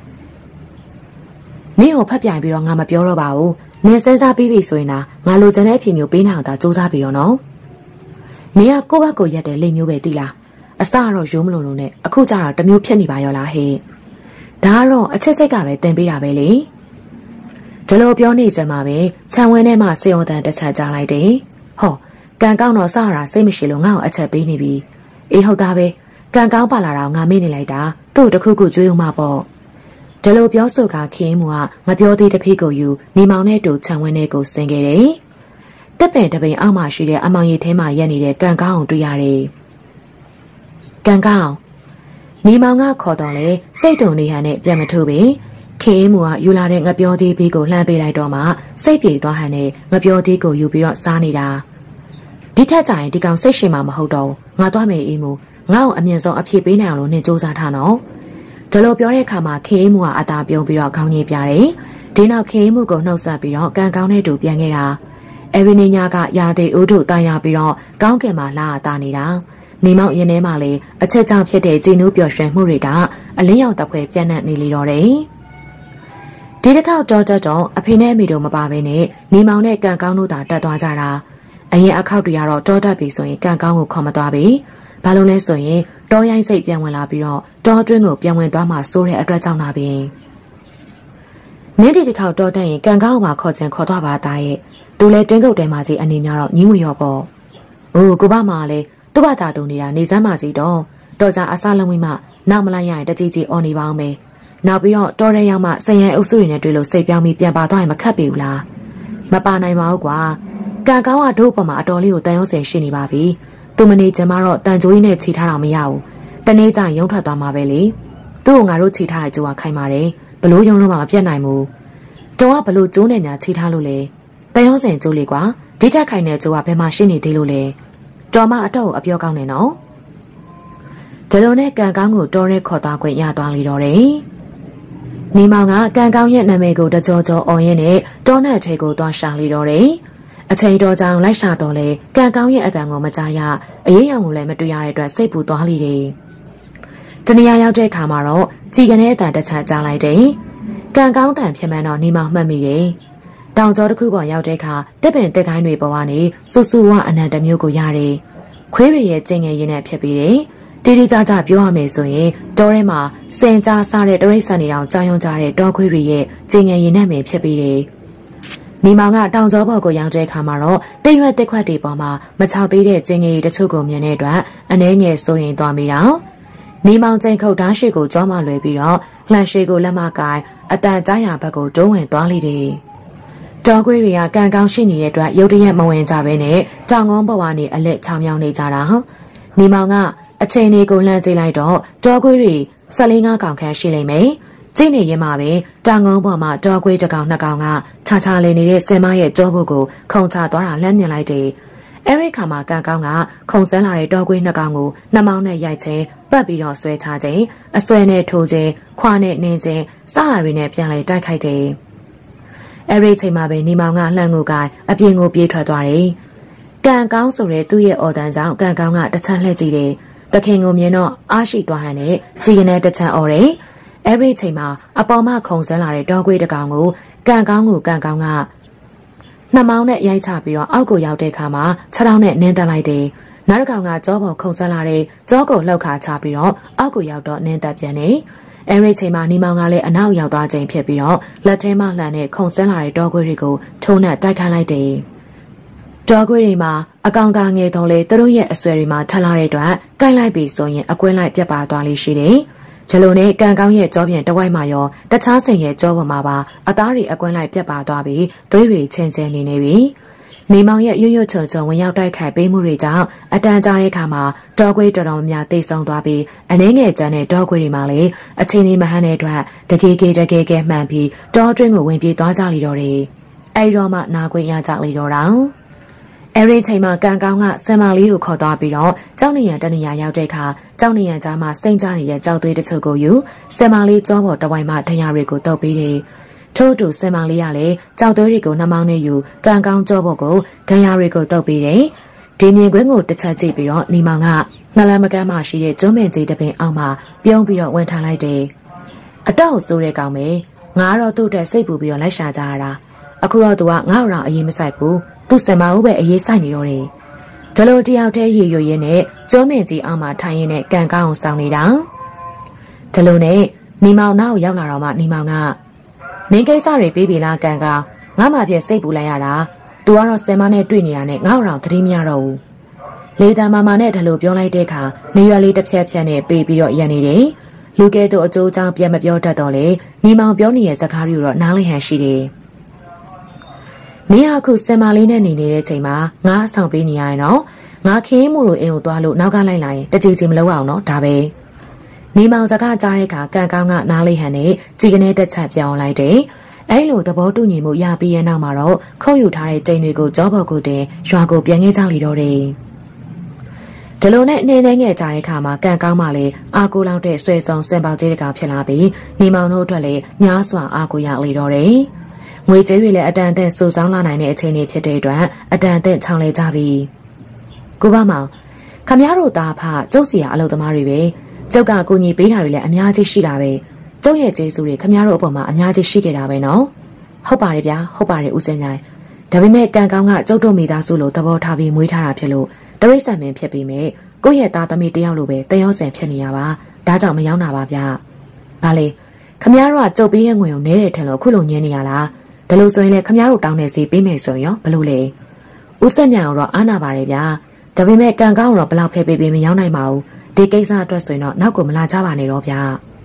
နင့်ကိုဖတ်ပြိုင်ပြီးတော့ငါမပြောတော့ပါဘူးနင်စမ်းစားပြီးပြီဆိုရင်သာငါလိုချင်တဲ့အဖြစ်မျိုးပေးနိုင်အောင်သာစူးစမ်းပြီးတော့နော်နင်ကကိုယ့်ဘက်ကိုရက်တဲ့လိမ်မျိုးပဲသိလားအစကတော့ရိုးမလို့လို့နဲ့အခုကျတော့တမျိုးဖြစ်နေပါရောလားဟဲ့ဒါကတော့အချက်စိတ်ကပဲတင်ပေးတာပဲလေဒီလိုပြောနေစမှာပဲခြံဝင်းထဲမှာစေအောင်တန်တစ်ချက်ကြားလိုက်တယ်ဟောကန်ကောင်းတော့စရတာစိတ်မရှိလို့ငါ့ကိုအချက်ပေးနေပြီအေးဟုတ်သားပဲကန်ကောင်းပါလာတာငါမေ့နေလိုက်တာသူ့တခုခုကြွေးဦးမှာပေါ့ဒီလိုပြောဆိုကခင်းမှုကငပြောသေးတစ်ဖိကိုယူနေမောင်နဲ့တူခြံဝင်းထဲကိုဆင်းခဲ့တယ်တက်ပင်တပင်အောက်မှာရှိတဲ့အမောင်ရည်ထဲမှာရက်နေတဲ့ကန်ကောင်းကိုတွေ့ရတယ်ကန်ကောင်းနေမောင်ကခေါ်တော့လေစိတ်တုံနေဟန်နဲ့ပြန်မထုတ်ပေခေးမှုကယူလာတဲ့ငပြောသေးဘေးကိုလှမ်းပေးလိုက်တော့မှစိတ်ပြေသွားဟန်နဲ့ငပြောသေးကိုယူပြီးတော့စားနေတာဒီထက်ကြရင်ဒီကောင်စိတ်ရှင်မှာမဟုတ်တော့ငါသွားမယ်အေးမှုငါ့ကိုအမြင်ဆုံးအဖြစ်ပေးနိုင်အောင်လို့နှင်စူးစမ်းထားနော်ဒါလိုပြောတဲ့အခါမှာခေးမှုကအသာပြုံးပြီးတော့ခေါင်းကြီးပြတယ်ဒီနောက်ခေးမှုကိုနှုတ်ဆက်ပြီးတော့ကန်ကောင်းတဲ့တူပြန်ခဲ့တာအဲဒီနေ့ညကရာသီဥတုတာယာပြီးတော့ကောင်းကင်မှာလာတာနေတာနေမောင်ရင်ထဲမှာလေအချက်ကြောင့်ဖြစ်တဲ့ကြည်နူးပျော်ရွှင်မှုတွေကအလင်းရောင်တပ်ဖွဲပြန့်နှံ့နေလေတော့တယ်ဒီတစ်ခေါက်တော့အဖေနဲ့အမေတို့မပါဘဲနဲ့နေမောင်နဲ့ကန်ကောင်းတို့သာတက်သွားကြတာအရင်အခောက်တွေကတော့တောတက်ပြီဆိုရင်ကန်ကောင်းကိုခေါ်မသွားပြီဘာလို့လဲဆိုရင်တောရိုင်းစိတ်ပြန်ဝင်လာပြီးတော့တောအတွင်းကိုပြန်ဝင်သွားမှစိုးတဲ့အတွက်ကြောင့်သာပဲမင်းဒီတစ်ခေါက်တောတက်ရင်ကန်ကောင်းကိုခေါ်ချင်ခေါ်သွားပါသားရဲ့သူလဲတင်းကုတ်တဲမှာကြီးအနေများတော့ညင်းဝရောပေါ့အိုးကိုဘမလည်းသူ့ဘာသာတုံနေတာနေစမ်းပါစီတော့ကြအစားလုံးဝိမှနောက်မလိုက်ရရင်တကြီးအော်နေပါအောင်မယ်နောက်ပြီးတော့တော်ရဲရောက်မှစရန်အုပ်စုတွေနဲ့တွေ့လို့စိတ်ပြောင်းပြီးပြန်ပါသွားရင်မခတ်ပြီဘူးလားမပါနိုင်ပါဘူးကွာကန်ကောင်းကတို့ပေါ်မှာအတော်လေးကိုတန်ရုံးစင်ရှိနေပါပြီသူမနေချင်မှတော့တန်ကြိုးကြီးနဲ့ခြိထားတာမရဘူးတနေ့ကျရင်ရုံထွက်သွားမှာပဲလေသူ့ကိုငါတို့ခြိထားတဲ့ကြိုးကခိုင်းပါတယ်ဘလို့ရုံလို့မှမပြတ်နိုင်ဘူးတော်ကဘလို့ကြိုးနဲ့များခြိထားလို့လေတန်ရုံးစင်ကြိုးလေးကွာဒီထက်ခိုင်တဲ့ကြိုးကဘယ်မှာရှိနေသေးလို့လဲတော်မအတော့အပြောကောင်းနေနော်ဒလုံနဲ့ကန်ကောင်းကိုတော်ရဲခေါ်သွားခွင့်ရသွားလေတော့တယ်နေမောင်ကကန်ကောင်းရဲ့နာမည်ကိုတကြောအော်ရင်းနဲ့တောနဲ့ထဲကိုသွားရှာလေတော့တယ်အချိန်တော်ကြောင်လိုက်ရှာတော့လေကန်ကောင်းရဲ့အတန်ကိုမကြားရအရေးရောင်ကိုလည်းမတွေ့ရတဲ့အတွက်စိတ်ပူသွားလိမ့်တယ်တနေရာရောက်တဲ့အခါမှာတော့ကြည်ကနေအတန်တစ်ချက်ကြားလိုက်တယ်ကန်ကောင်းတန်ဖြစ်မှန်းတော့နေမောင်မှတ်မိတယ်တောင်ကျောတစ်ခုပေါ်ရောက်တဲ့အခါတစ်ပင်တက်ကိုင်းတွေပေါ်ကနေဆူဆူဝအနံတစ်မျိုးကိုရတယ်ခွေးတွေရဲ့ကျင်ငယ်ရင်းနဲ့ဖြစ်ပြီးတယ်တီတီကြကြပြောရမယ်ဆိုရင်တောထဲမှာစင်ကြားစားတဲ့တရိတ်ဆန်တွေတောင်ကြောင်ရွံကြတဲ့တောခွေးတွေရဲ့ကျင်ငယ်ရင်းနဲ့ပဲဖြစ်ပြီးတယ်နေမောင်ကတောင်ကျောဘော်ကိုရောက်တဲ့အခါမှာတော့တိတ်ရွက်တက်ခွက်တွေပေါ်မှာမချောက်သေးတဲ့ကျင်ငယ်တချို့ကိုမြင်တဲ့အတွက်အနှဲငယ်စိုးရင်သွားမိတော့နေမောင်ကျိန်ခုတ်ဓာတ်ရှိကိုကြောမလွယ်ပြီးတော့လှန်ရှိကိုလက်မကိုင်အတန်ကြားရဘက်ကိုတွန်းဝင်သွားလိမ့်တယ်တောခွေးတွေကကန်ကောင်းရှိနေတဲ့အတွက်ရုတ်တရက်မဝင်ကြဘဲနဲ့တောင်ကုန်းဘဝနေအလက်ချောင်းမြောင်းနေကြတာနေမောင်ကအချိန်လေးကိုလှမ်းကြည့်လိုက်တော့တောခွေးတွေ14-15ကောင်ခန့်ရှိလိမ့်မယ်ကြည့်နေရင်မှပဲတောင်ကုန်းပေါ်မှာတောခွေးတစ်ကောင်နှစ်ကောင်ကခြားခြားလေးနေတဲ့ဆင်မရဲ့ကြောဘုတ်ကိုခုံချသွားတာလှမ်းမြင်လိုက်တယ်အဲဒီခါမှာကန်ကောင်းကခုံဆန်းလာတဲ့တောခွေးနှစ်ကောင်ကိုနှမောင်းနဲ့ရိုက်ချင်းပတ်ပြီးတော့ဆွဲချခြင်းအဆွဲနဲ့ထိုးခြင်းခွာနဲ့နှင်းခြင်းစတာတွေနဲ့ပြန်လဲတိုက်ခိုက်တယ်အဲဒီချိန်မှာပဲနေမောင်ကလှမ်းကိုကိုင်အပြင်ကိုပြေးထွက်သွားတယ်။ကန်ကောင်းဆိုတဲ့သူ့ရဲ့အော်တန်ကြောင့်ကန်ကောင်းကတစ်ချမ်းလှည့်ကြည့်တယ်။တခင်ကိုမြင်တော့အားရှိသွားဟန်နဲ့ကြည်ကနေတစ်ချမ်းအော်တယ်။အဲဒီချိန်မှာအပေါ်မှခုံဆန်းလာတဲ့တောခွေးတစ်ကောင်ကိုကန်ကောင်းကနှမောင်းနဲ့ရိုက်ချပြီးတော့အောက်ကိုရောက်တဲ့အခါမှာခြေထောက်နဲ့နင်းတက်လိုက်တယ်။နောက်တစ်ကောင်ကကြောပေါ်ခုံဆန်းလာတဲ့ကြောကိုလှုပ်ခါချပြီးတော့အောက်ကိုရောက်တော့နင်းတက်ပြန်တယ်။အဲဒီချိန်မှာနေမောင်ကလည်းအနောက်ရောက်သွားချိန်ဖြစ်ပြီးတော့လက်ထဲမှလှန်တဲ့ခုံဆန်းလာတဲ့တောခွေးတွေကိုထုံးနဲ့တိုက်ခိုက်လိုက်တယ်။တောခွေးတွေမှာအကောင်ကငယ်တော့လေသူတို့ရဲ့အဆွဲတွေမှာထလာတဲ့အတွက်ကိုက်လိုက်ပြီဆိုရင်အကွင်းလိုက်ပြတ်ပါသွားလိမ့်ရှိတယ်။ဂျလိုနဲ့ကန်ကောင်းရဲ့ကြောပြန်တဝိုက်မှာရောတခြားဆင်ရဲ့ကြောပေါ်မှာပါအသားတွေအကွင်းလိုက်ပြတ်ပါသွားပြီးသွေးတွေချင်းချင်းနေပြီ။နေမောင်ရဲ့ရွရွချုံချုံဝင်ရောက်တိုက်ခိုက်ပေးမှုတွေကြောင့်အတန်ကြားတဲ့အခါမှာတောခွေးတော်တော်များသိဆုံးသွားပြီးအနှဲငယ်ကျန်တဲ့တောခွေးတွေမှာလည်းအချင်းလေးမဟန်းတဲ့အတွက်တကယ်ကဲမှန်ပြီးတောတွင်းကိုဝင်ပြေးသွားကြလိမ့်တော့တယ်။အဲဒီတော့မှနာခွင့်ရကြလိမ့်တော့တာ။အဲဒီချိန်မှာကန်ကောင်းကဆင်မလေးကိုခေါ်သွားပြီးတော့ကြောက်နေရတနေရရောက်တဲ့အခါကြောက်နေရကြားမှာစိတ်ကြနေတဲ့ကြောက်သွေးတချို့ကိုယူဆင်မလေးကြောပေါ်တဝိုင်မှဒဏ်ရာတွေကိုတုပ်ပြီးတယ်။ထို့တူဆင်မလေးကလည်းကြောက်သွေးတွေကိုနှမောင်းနဲ့ယူကန်ကောင်းကြောပေါ်ကိုဒဏ်ရာတွေကိုတုပ်ပြီးတယ်။ဒီမြင်ကွင်းကိုတစ်ချက်ကြည့်ပြီးတော့နေမောင်ကနှလမ်းမကမ်းမှရှိတဲ့ကျွန်းပင်ကြီးတစ်ပင်အောက်မှာပြုံးပြီးတော့ဝင်ထားလိုက်တယ်။အတော့ဆိုးတဲ့ကောင်ပဲငါတော့သူ့အတွက်စိတ်ပူပြီးတော့လိုက်ရှာကြရတာ။အခုတော့သူကငါ့အောင်အရေးမဆိုင်ဘူး။သူ့ဆင်မဦးပဲအရေးဆိုင်နေတော့တယ်။ဒလိုတယောက်တည်းရေရွရင်းနဲ့ကျွန်းပင်ကြီးအောက်မှာထိုင်ရင်းနဲ့ကန်ကောင်းအောင်စောင်းနေတာ။ဒလိုနဲ့နေမောင်နောက်ရောက်လာတော့မှနေမောင်ကမင်းကိစ္စတွေပြီးပြီလားကန်ကောင်းငါမှပြည့်စိတ်ပူလိုက်ရတာ။ तू ကတော့ဆင်မနဲ့တွေ့နေတာနဲ့ငါ့အောင်သတိမရတော့ဘူး။လေတံမာမာနဲ့ဒလိုပြောလိုက်တဲ့အခါနေရွယ်လေးတစ်ဖြက်ဖြက်နဲ့ပေးပြီးတော့ရန်နေတယ်။လူကဲတို့အကျိုးအကြောင်းပြန်မပြောတတ်တော့လေနေမောင်ပြောနေတဲ့စကားတွေကိုတော့နားလည်ဟန်ရှိတယ်။မင်းအခုဆင်မလေးနဲ့နေနေတဲ့ချိန်မှာငါအဆောင်ပေးနေရရင်တော့ငါခင်းမှုတို့အိမ်ကိုသွားလို့နောက်ကလိုက်လာရင်တကြည်ကြည်မလုပ်အောင်တော့ဒါပဲနေမောင်စကားကြားတဲ့အခါကန်ကောင်းကနားလေးဟန်နဲ့ကြည်ကနေတက်ချက်ပြောင်းလိုက်တယ်။အဲလိုသဘောတူညီမှုရပြီးရဲ့နောက်မှာတော့ခုတ်ယူထားတဲ့တိမ်တွေကိုကြောဘော်ကိုတင်ရွာကိုပြန်ခဲ့ကြလိတော့တယ်။ဒီလိုနဲ့အနေနဲ့ငယ်ကြတဲ့အခါမှာကန်ကောင်းမှလည်းအာကိုလောက်တဲ့ဆွဲဆောင်စင်ပေါကြီးတကောင်ဖြစ်လာပြီးနေမောင်တို့အတွက်လည်းများစွာအာကိုရလိတော့တယ်။ငွေကြေးတွေလည်းအတန်အသင့်စုဆောင်းလာနိုင်တဲ့အခြေအနေဖြစ်တဲ့အတွက်အတန်အသင့်ချောင်းလဲကြပြီ။ကိုဘမောင်ခမရတို့သားဖကျုပ်စီရအလုပ်သမားတွေပဲကျုပ်ကကိုကြီးပေးတာတွေလည်းအများကြီးရှိတာပဲကျုပ်ရဲ့ကျေးဇူးတွေခမရတို့အပေါ်မှာအများကြီးရှိခဲ့တာပဲနော်ဟုတ်ပါတယ်ဗျာဟုတ်ပါတယ်ဦးစင်မြိုင်ဒါပေမဲ့ကန်ကောင်းကကျုပ်တို့မိသားစုလိုသဘောထားပြီးမွေးထားတာဖြစ်လို့တရိတ်ဆန်မင်းဖြစ်ပြီးမြဲကိုယ့်ရဲ့သားသမီးတယောက်လိုပဲတယောက်စင်ဖြစ်နေရပါဒါကြောင့်မရောက်တာပါဗျာဘာလဲခမရတို့ကကျုပ်ပေးတဲ့ငွေကိုနဲတယ်ထင်လို့ခုလိုညင်းနေရလားဒါလို့ဆိုရင်လည်းခမရတို့တောင်းနေစီပေးမယ်ဆိုရင်ရောဘလို့လဲဦးစင်မြိုင်တော့အားနာပါတယ်ဗျာဒါပေမဲ့ကန်ကောင်းတော့ဘလောက်ဖဲပေးပေးမရောက်နိုင်ပါဘူးဒီကိစ္စအတွက်ဆိုရင်တော့နောက်ကိုမလာကြပါနဲ့တော့ဗျာ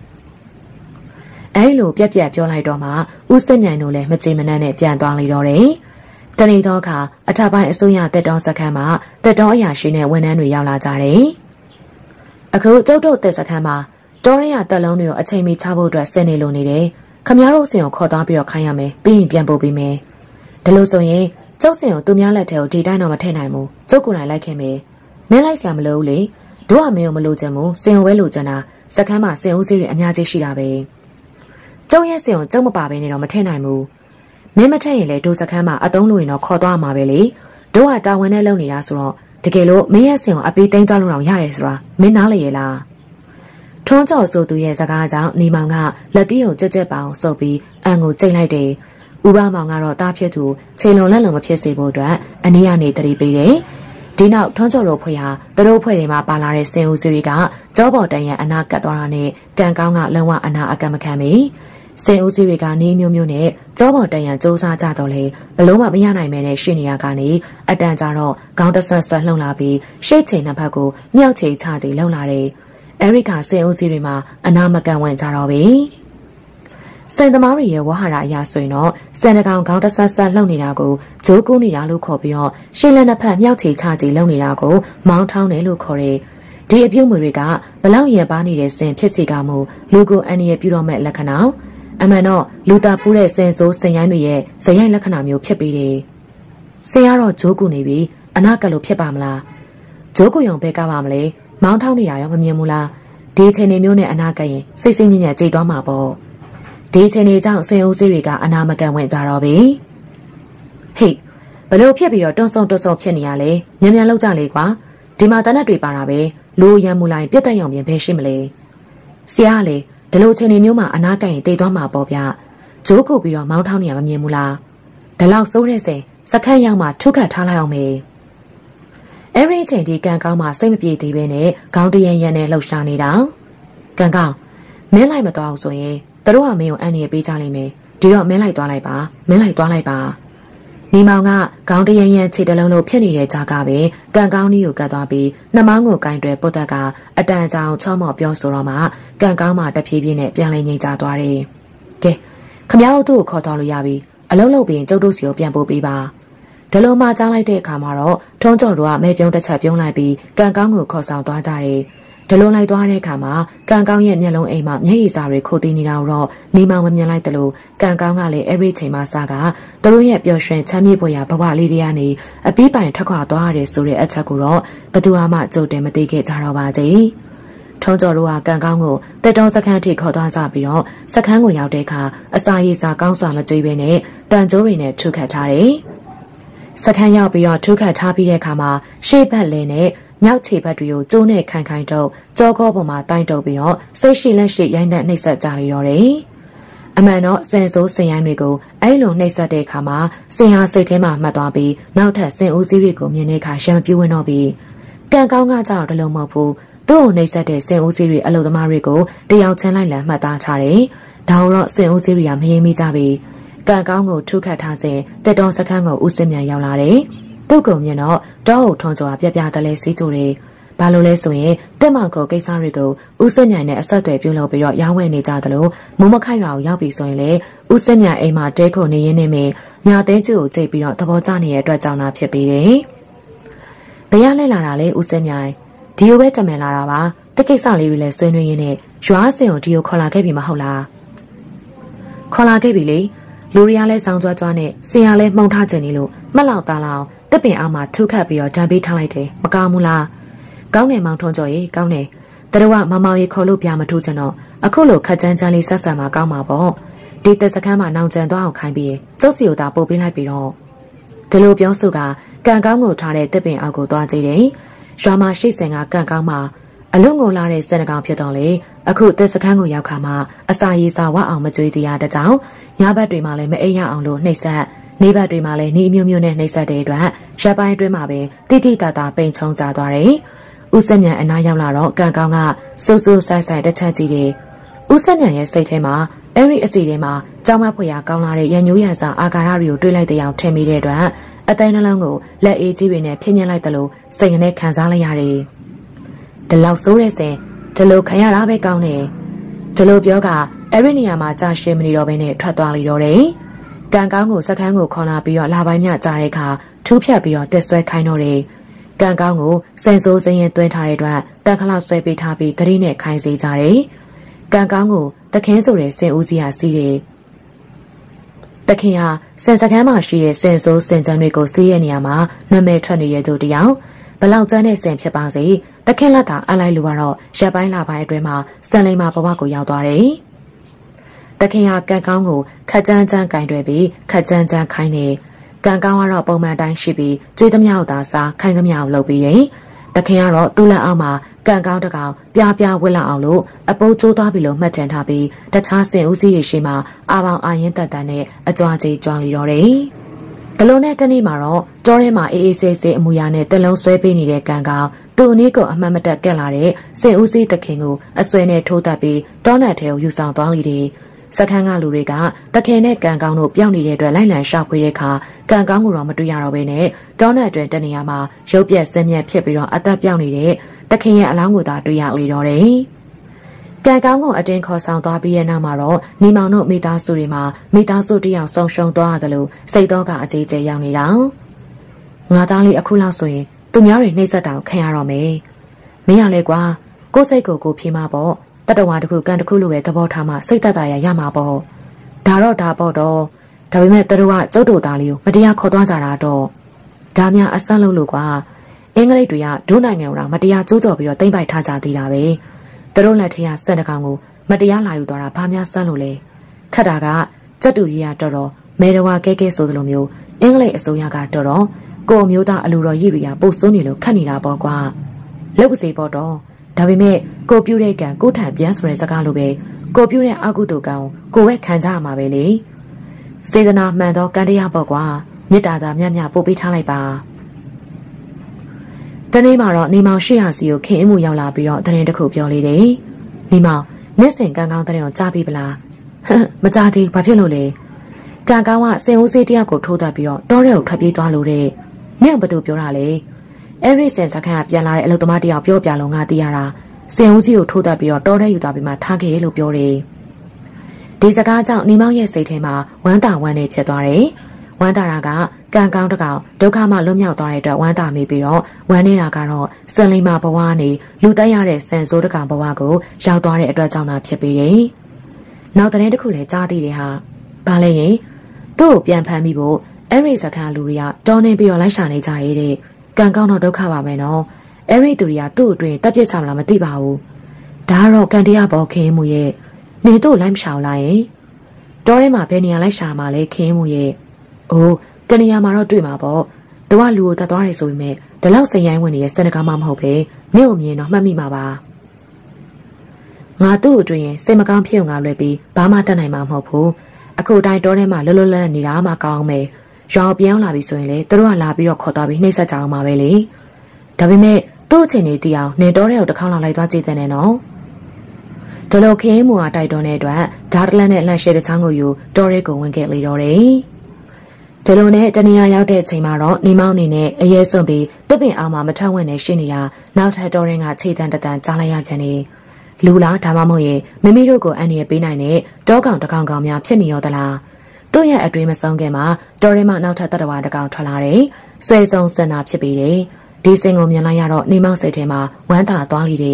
အဲလိုပြက်ပြောလိုက်တော့မှဦးစစ်မြိုင်တို့လည်းမကြေမနက်နဲ့ပြန်သွားလိတော့တယ်တနေ့တော့အခါအထက်ပိုင်းအစိုးရတက်တော်စခန်းမှာတက်တော်အရာရှိနဲ့ဝန်ထမ်းတွေရောက်လာကြတယ်အခုကျုပ်တို့တက်စခန်းမှာတော်ရရတက်လုံးတွေကိုအချိန်မီချဖို့အတွက်ဆင်းနေလို့နေတယ်ခမရတို့စင်ကိုခေါ်သွားပြီးတော့ခိုင်းရမယ်ပြီးရင်ပြန်ပို့ပေးမယ်ဒါလို့ဆိုရင်ကျုပ်စင်ကိုသူများလက်ထဲကိုဒီတိုင်းတော့မထည့်နိုင်ဘူးကျုပ်ကိုယ်တိုင်လိုက်ခင်မယ်မင်းလိုက်ဆရာမလို့လေတို့ကမင်းကိုမလို့ချင်ဘူးစင်ကိုပဲလို့ချင်တာစခန်းမှာစင်ဦးစီးတွေအများကြီးရှိတာပဲကျုပ်ရဲ့စင်ကိုကျုပ်မပါဘဲနဲ့တော့မထည့်နိုင်ဘူးမင်းမထည့်ရင်လေတို့စခန်းမှာအတုံးလို့ရင်တော့ခေါ်သွားမှာပဲလေတို့ကတာဝန်နဲ့လုပ်နေတာဆိုတော့တကယ်လို့မင်းရဲ့စင်ကိုအပီးသိမ်းသွားလို့တော့ရတယ်ဆိုတာမင်းနားလေရဲ့လားထွန်းကျော်ဆိုသူရဲ့စကားကြောင့်နေမောင်ကလက်တီးကိုကြက်ကြက်ပအောင်စုပ်ပြီးအန်ကိုကျိတ်လိုက်တယ်ဥပမောင်ကတော့တားဖြစ်သူခြေလွန်လက်လုံမဖြစ်စေဖို့အတွက်အနည်းကနေတတိပေးတယ်ဒီနောက်ထွန်းကျော်တို့ဖွဲ့ဟာသူတို့ဖွဲ့တွေမှာပါလာတဲ့စင်ဦးစီတွေကကြောဘော်တန်ရန်အနာကတ်သွားတာနဲ့ကန်ကောင်းကလုံးဝအနာအကန့်မခံမီစင်ဦးစီတွေကနေမျိုးမျိုးနဲ့ကြောဘော်တန်ရန်စူးစမ်းကြတော့လေဘလုံးမမရနိုင်မဲနဲ့ရှိနေရကနေအတန်ကြတော့ခေါင်းတဆက်ဆက်လှုံလာပြီးရှေ့ချိန်နှစ်ဖက်ကိုမြောက်ချိန်ချချိန်လှုံလာတယ်အဲရိကစင်ဦးစီတွေမှာအနာမကန်ဝင်ကြတော့ပြီစင်သမားတွေရဲ့ဝဟာရအရာဆိုရင်တော့စင်တကောင်ခေါင်းတဆက်ဆက်လှုပ်နေတာကိုဂျိုးကူးနေတာလို့ခေါ်ပြီးတော့ရှင်းလက်နှစ်ဖက်မြောက်ချေချချေလှုပ်နေတာကိုမောင်းထောင်းတယ်လို့ခေါ်တယ်။ဒီအပြုတ်မှုတွေကဘလောက်ရပါနေတဲ့စင်ဖြစ်စီကမှုလူကိုအန်ရပြုတော့မဲ့လက္ခဏာအမှန်တော့လူသားပူးတဲ့စင်ဆိုးစင်ရိုင်းတွေရဲ့ဇယိုက်လက္ခဏာမျိုးဖြစ်ပြီးတယ်။စင်ကတော့ဂျိုးကူနေပြီအနာကလို့ဖြစ်ပါမလား။ဂျိုးကူရုံပဲကားပါမလဲမောင်းထောင်းနေတာရောမမြင်ဘူးလား။ဒီအချိန်မျိုးနဲ့အနာကရင်စိတ်စိတ်ညစ်ညစ်ကြိတ်သွားမှာပေါ့။ဒီချိန်တွေကြောင့်စင်ဦးစီးတွေကအနာမကန်ဝင်ကြတော့ပြီဟေ့ဘလို့ဖြစ်ပြီးတော့တွန်းဆုံဖြစ်နေရလဲမြန်မြန်လောက်ကြလေကွာဒီမှာတနက်တွေပါတာပဲလူရမ်းမူလိုက်ပြတ်တက်ရုံပြင်ဘယ်ရှိမလဲဆရာကလေဒီလိုချိန်တွေမျိုးမှာအနာကန်ရင်တိတ်သွားမှာပေါ့ဗျဂျိုးခုပြီးတော့မောင်းထောင်းနေရမမြင်ဘူးလားဒီလောက်စိုးတဲ့စင်စခန်းရောက်မှထုခတ်ထားလိုက်အောင်မေအဲ့ဒီချိန်ဒီကန်ကောင်းမှစိတ်မပြေသေးပဲနဲ့ခေါင်းတရန်ရန်နဲ့လှုပ်ရှားနေတာကန်ကောင်းမင်းလိုက်မသွားအောင်ဆိုရင်သူတို့ကမင်းကိုအန်ရပေးကြလိမ့်မယ်ဒီတော့မင်းလိုက်သွားလိုက်ပါနေမောင်ကခေါင်းတရန်ရန်ခြေတလုံးလို့ဖြစ်နေတဲ့ကြားကပဲကန်ကောင်းကြီးကိုကတ်သွားပြီးနှမောင်းကိုကင်တွယ်ပုတ်တက်ကအတန်ကြောင်ချောမော့ပြောဆိုတော့မှကန်ကောင်းမှတဖြည်းဖြည်းနဲ့ပြန်လည်ငြိမ်ချသွားတယ်ကဲခမရတို့သူ့ကိုခေါ်တော်လို့ရပြီအလုံးလုံးပြီးကျုပ်တို့စီကိုပြန်ပို့ပေးပါဒလုံးမှကြားလိုက်တဲ့အခါမှာတော့ထုံးကျော်တို့ကမဲပြုံးတစ်ချက်ပြုံးလိုက်ပြီးကန်ကောင်းကိုခေါ်ဆောင်သွားကြတယ်ဒလုံးလိုက်သွားတဲ့အခါမှာကန်ကောင်းရဲ့မျက်လုံးအိမ်မှာမျက်ရည်စာတွေခိုးတင်နေတာတော့နေမောင်မမြင်လိုက်တယ်လို့ကန်ကောင်းကလည်းအဲ့ဒီချိန်မှာစကားသူတို့ရဲ့ပျော်ရွှင်ချမ်းမြေ့ဖွယ်ရာဘဝလေးတွေကနေအပီးပိုင်ထွက်ခွာသွားရတယ်ဆိုတဲ့အချက်ကိုတော့ဘသူမှကြိုတင်မသိခဲ့ကြတော့ပါကြီးထုံးကျော်တို့ကကန်ကောင်းကိုတက်တော်စခန်းထိခေါ်သွားကြပြီးတော့စခန်းကိုရောက်တဲ့အခါအစာရည်စာကောင်းစွာမကြွေးဘဲနဲ့တန်ကြိုးတွေနဲ့ထုခတ်ထားတယ်စခန်းရောက်ပြီးတော့ထုခတ်ထားပြီးတဲ့အခါမှာရှေ့ဘက်လဲနဲ့မြောက်ခြေဘက်တွေကိုကျိုးနဲ့ခိုင်တော့ကြောကောပေါ်မှာတိုင်းတုပ်ပြီးတော့စိတ်ရှိလက်ရှိရိုင်းတဲ့နှိပ်စက်ကြလိတော့တယ်။အမှန်တော့စင်ဆိုးစင်ရိုင်းတွေကိုအဲ့လိုနှိပ်စက်တဲ့အခါမှာစင်ဟာစိတ်ထဲမှာမှတ်သွားပြီးနောက်ထပ်စင်ဦးစီးတွေကိုမြင်တဲ့အခါရှမ်းပြူးဝင်တော့ပြီးကန်ကောင်းကကြောက်တလုံးမဟုတ်ဘူးသူ့ကိုနှိပ်စက်တဲ့စင်ဦးစီးတွေအလုပ်သမားတွေကိုတယောက်ချင်းလိုက်လံမှတ်သားထားတယ်။ဒါတော့စင်ဦးစီးတွေကမရင်မိကြပြီ။ကန်ကောင်းကိုထုခတ်ထားစဉ်တက်တော်စခန်းကိုဦးစင်မြန်ရောက်လာတယ်။သူ့ကုံမြင်တော့တောအုပ်ထွန်းကျော်ပြပြတလဲစီးကြတယ်။ဘာလို့လဲဆိုရင်တက်မောင်ကိုကိစ္စတွေကိုဦးစင်မြိုင်နဲ့အဆက်အသွယ်ပြုလုပ်ပြီးတော့ရောင်းဝယ်နေကြသလိုမုံမခိုက်ရွာကိုရောက်ပြီဆိုရင်လေဦးစင်မြိုင်အိမ်မှာတဲခုန်နေရင်းနဲ့မြသိန်းကျူကိုကြိတ်ပြီးတော့သဘောကျနေတဲ့အတွက်ကြောင့်သာဖြစ်ပြီးတယ်။ဘယ်ရလဲလာတာလဲဦးစင်မြိုင်ဒီလိုပဲတမန်လာတာပါတက်ကိစ္စလေးတွေလည်းဆွေးနွေးရင်းနဲ့ရွာစင်ကိုဒီကိုခေါ်လာခဲ့ပြီမဟုတ်လားခေါ်လာခဲ့ပြီလေလူတွေကလည်းဆောင်းကြွားကြွားနဲ့စင်ရလဲမှုန်ထားကြနေလို့မှတ်လောက်သားလောက်တက်ပင်အောင်မှထုခတ်ပြီးတော့ဓာတ်ပေးထားလိုက်တယ်မကောင်းဘူးလားကောင်းတယ်မောင်ထွန်းကျော်ရေကောင်းတယ်တရဝမမောင်ရေခေါ်လို့ပြမထိုးချင်တော့အခုလိုခက်ကြမ်းကြမ်းလေးဆက်ဆံမှာကောင်းမှာပေါ့ဒီတက်စခန်းမှာနောင်ကျန်သွားအောင်ခိုင်းပြီးကျုပ်စီကိုသာပို့ပေးလိုက်ပြီးတော့ဒီလိုပြောဆိုကကံကောင်းကိုထားတဲ့တက်ပင်အောက်ကိုသွားကြည့်တယ်ရွာမှာရှိစင်ကကံကောင်းမှာအလွန်ကိုလာတဲ့စင်ကောင်ဖြစ်တော့လေအခုတက်စခန်းကိုရောက်ခါမှအစာရည်စာဝတ်အောင်မကြွေးတရားတကြောင်ညဘက်တွေမှာလည်းမအိပ်ရအောင်လို့နှိပ်စက်နေဘက်တွေမှာလည်းနေအမျိုးမျိုးနဲ့နှိပ်စက်တဲ့အတွက်ရပ်ပိုင်းအတွင်းမှာပဲတိတိတတာပိန်ချုံကြသွားတယ်ဦးစက်မြန်အနားရောက်လာတော့ကံကောင်းကစိုးစိုးဆိုင်ဆိုင်တစ်ချက်ကြည့်တယ်ဦးစက်မြန်ရဲ့စိတ်ထဲမှာအဲ့ဒီအစီထဲမှာကြောင်မဖွေရကောင်းလာတဲ့ရန်ညိုးရန်စာအာကာရတွေကိုတွေးလိုက်တဲ့အောင်ထင်မိတဲ့အတွက်အတိုင်းနှလုံးကိုလက်အေးကြီးတွေနဲ့ဖြည့်ညှက်လိုက်သလိုစိတ်ကနေခံစားလိုက်ရတယ်ဒီလောက်ဆိုးတဲ့စင်ဒီလိုခံရတာပဲကောင်းတယ်ဒီလိုပြောကအဲ့ဒီနေရာမှာကြာရှည်မနေတော့ဘဲနဲ့ထွက်သွားလိတော့တယ်ကံကောင်းကိုစခန်းကိုခေါ်လာပြီးတော့လာပိုင်းမြကြားတဲ့အခါထူးဖြတ်ပြီးတော့တက်ဆွဲခိုင်းတော့တယ်ကံကောင်းကိုစိန်ဆိုးစင်းရင်တွင်းထားတဲ့အတွက်တက်ခလောက်ဆွဲပေးထားပြီးသတိနဲ့ခိုင်းစေကြတယ်ကံကောင်းကိုတခင်းဆိုတဲ့စင်ဦးစီးဟာစီးတယ်တခင်ဟာစင်စခန်းမှာရှိတဲ့စင်ဆိုးစင်ကြမ်းတွေကိုစီးရနေရမှာနာမည်ထွက်နေတဲ့သူတယောက်ဘလောက်ကျန်းတဲ့စင်ဖြစ်ပါစေတခင်လက်သာအလိုက်လူကတော့ရပ်ပိုင်းလာပိုင်းအတွင်းမှာစံလိမ်မာဘဝကိုရောက်သွားတယ်တခင်ဟာကံကောင်းကိုခက်ကြမ်းကြမ်းကင်တွယ်ပြီးခက်ကြမ်းကြမ်းခိုင်းနေကံကောင်းကတော့ပုံမှန်တိုင်းရှိပြီးကျွေးသမျှကိုသာစားခိုင်းသမျှကိုလုပ်ပြီးတယ်တခင်ကတော့သူ့လက်အောက်မှာကံကောင်းတကောင်ပြပြဝစ်လောက်အောင်လို့အပိုးကျိုးသွားပြီလို့မှတ်တမ်းထားပြီးတခြားစင်ဦးစီးတွေရှိမှအာပေါင်အာရင်တက်တန်နဲ့အကြွားကြီးကြွားလီတော့တယ်။ဒီလိုနဲ့တနေ့မှာတော့တောထဲမှာအေးအေးဆေးဆေးအမူအရာနဲ့တလုံးဆွဲပေးနေတဲ့ကံကောင်းသူ့အနည်းကိုအမှန်မတက်ကက်လာတဲ့စင်ဦးစီးတခင်ကိုအဆွဲနဲ့ထိုးတက်ပြီးတောနတ်ထဲကိုယူဆောင်သွားလီတယ်။စခန်းကလူတွေကတခင်နဲ့ကံကောင်းတို့ပြောင်းနေတဲ့အတွက်လိုက်လံရှာဖွေတဲ့အခါကံကောင်းကိုတော့မတွေ့ရတော့ဘဲနဲ့တောနတ်အတွင်တနေရာမှာရုပ်ပြက်ဆင်းမြက်ဖြစ်ပြီးတော့အသက်ပြောင်းနေတဲ့တခင်ရဲ့အလောင်းကိုသာတွေ့ရလေတော့တယ်။ကံကောင်းကိုအတင်းခေါ်ဆောင်သွားပြီးတဲ့နောက်မှာတော့နေမောင်တို့မိသားစုတွေမှာမိသားစုတယောက်ဆုံးရှုံးသွားရတယ်လို့စိတ်တော့ကအကြီးကျယ်ရောက်နေတာ။ငါသားလေးအခုလောက်ဆိုရင်သူများတွေနှိမ့်ဆက်တောင်ခံရတော့မယ်။မင်းရလေကွာကိုယ်စိတ်ကိုဖြေးမှာပေါ့တတဝါတခုကန်တခုလိုပဲသဘောထားမှစိတ်သက်သာရမှာပေါ့ဒါတော့ဒါပေါ့တော့ဒါပေမဲ့သူတို့ကကျုပ်တို့သားလေးကိုမတရားခေါ်သွားကြတာတော့ဒါများအဆန်းလို့ကွာအင်္ဂလိပ်တွေကဒုနိုင်ငံကိုမတရားကျိုးကျော်ပြီးတော့တိမ့်ပိုက်ထားကြသေးတာပဲသူတို့လက်ထက်ကစက်တကောင်ကိုမတရားလာယူသွားတာဘာများဆန်းလို့လဲခက်တာကစက်တူကြီးကတော်မဲတော်ဝါကဲကဲဆိုသလိုမျိုးအင်္ဂလိပ်အစိုးရကတော်ကိုအမျိုးသားအလူတော်ရည်တွေကပို့စွန်းနေလို့ခက်နေတာပေါ့ကွာလောက်ပါစေပေါ့တော့ဒါပေမဲ့ကိုပြူတဲ့ကံကိုထံပြန်ဆိုတဲ့စကားလိုပဲကိုပြူတဲ့အကုသိုလ်ကံကိုပဲခံကြရမှာပဲလေစေတနာမှန်တော့ကံတရားပေါ့ကွာမေတ္တာသာမြတ်မြတ်ပို့ပေးထားလိုက်ပါတနေ့မှာတော့နေမောင်800စီကိုခင်အမှုရောက်လာပြီးတော့တရင်တစ်ခုပြောလေးတယ်နေမောင်နေ့စဉ်ကံကောင်းတဲ့ကိုကြားပြီပလားမကြားသေးဘာဖြစ်လို့လဲကံကောင်းကစင်ဦးစေးတယောက်ကိုထိုးတက်ပြီးတော့တောထဲကိုထွက်ပြေးသွားလို့တဲ့နင့်ဘသူပြောတာလဲအဲ့ဒီစင်စခန်းကပြန်လာတဲ့အလုပ်သမားတယောက်ပြောပြလို့ငါသိရတာစင်ဦးစီကိုထိုးတက်ပြီးတော့တောထဲယူသွားပြီးမှထားခဲ့တယ်လို့ပြောတယ်ဒီစကားကြောင့်နေမောင်ရဲ့စိတ်ထဲမှာဝမ်းသာဝမ်းနေဖြစ်သွားတယ်ဝမ်းသာတာကကံကောင်းတကောင်ဒုက္ခမှလွတ်မြောက်သွားတဲ့အတွက်ဝမ်းသာမိပြီးတော့ဝမ်းနေတာကတော့စင်လိမ္မာဘဝကနေလူတက်ရတဲ့ဆန်စိုးတကောင်ဘဝကိုရောက်သွားတဲ့အတွက်ကြောင့်သာဖြစ်ပေတယ်နောက်တဲ့တစ်ခုလည်းကြားသိတယ်ဟာဘာလဲရင်သူ့ကိုပြန်ဖမ်းပြီးဖို့အဲ့ဒီစခန်းလူတွေကတောင်းနေပြီးတော့လိုက်ရှာနေကြရတဲ့ကံကောင်းတော့ဒုက္ခပါမယ်နော်အဲ့ဒီသူတွေကသူ့အတွင်တက်ပြစ်ချမလားမသိပါဘူးဒါကတော့ကံတရားပေါ်ခင်းမှုရဲ့နေတို့လိုက်မရှောင်လိုက်ရင်တောထဲမှာဘယ်နေရာလိုက်ရှာမှာလဲခင်းမှုရဲ့အိုးတနေရာမှာတော့တွေ့မှာပေါ့သူကလူကိုတတ်သွားတယ်ဆိုပေမဲ့ဒီလောက်စိန်ရိုင်းဝင်နေတဲ့စနကားမှမဟုတ်ပဲနင့်ကိုမြင်တော့မှတ်မိမှာပါငါသူ့အတွင်စိတ်မကောင်းဖြစ်ုံကလွယ်ပြီးဘာမှတတ်နိုင်မှာမဟုတ်ဘူးအခုတိုင်းတောထဲမှာလွတ်လွတ်လပ်နေတာမှကောင်းမယ်ရွာပြောင်းလာပြီဆိုရင်လေသူတို့ကလာပြီးတော့ခေါ်သွားပြီးနှိမ့်ဆက်ကြအောင်ပါပဲလေဒါပေမဲ့သူ့အချိန်လေးတီးအောင်နေတောထဲကိုတစ်ခေါက်လောက်လိုက်သွားကြည့်တဲ့နဲ့နော်ဒီလိုခင်းမှုဟာတိုက်တွန်းတဲ့အတွက်ဓာတ်တလန့်နဲ့လှန်ရှည်တဲ့ချောင်းကိုယူတောထဲကိုဝင်ခဲ့လေတော့တယ်ဒီလိုနဲ့တနေရာရောက်တဲ့အချိန်မှာတော့နေမောင်းနေနဲ့အရေးစွန့်ပြီးတစ်ပင်အောင်မှမထောက်ဝင်နေရှိနေရနောက်ထပ်တောရင်းကခြေတန်းတန်းကြားလိုက်ရပြန်နေလူလားဒါမှမဟုတ်ရင်မိမိတို့ကိုအန်ရပေးနိုင်တဲ့တောကောင်တကောင်ကောင်များဖြစ်နေရောသလားသူ့ရဲ့အတွင်းမဆုံးခင်မှာတော်ရဲမှနောက်ထပ်တတဝါတကောင်ထွက်လာတယ်ဆွဲဆုံးစင်နာဖြစ်ပြီးတယ်ဒီစင်ကိုမြင်လိုက်ရတော့နေမောက်စိတ်ထဲမှာဝမ်းသာသွားလိတယ်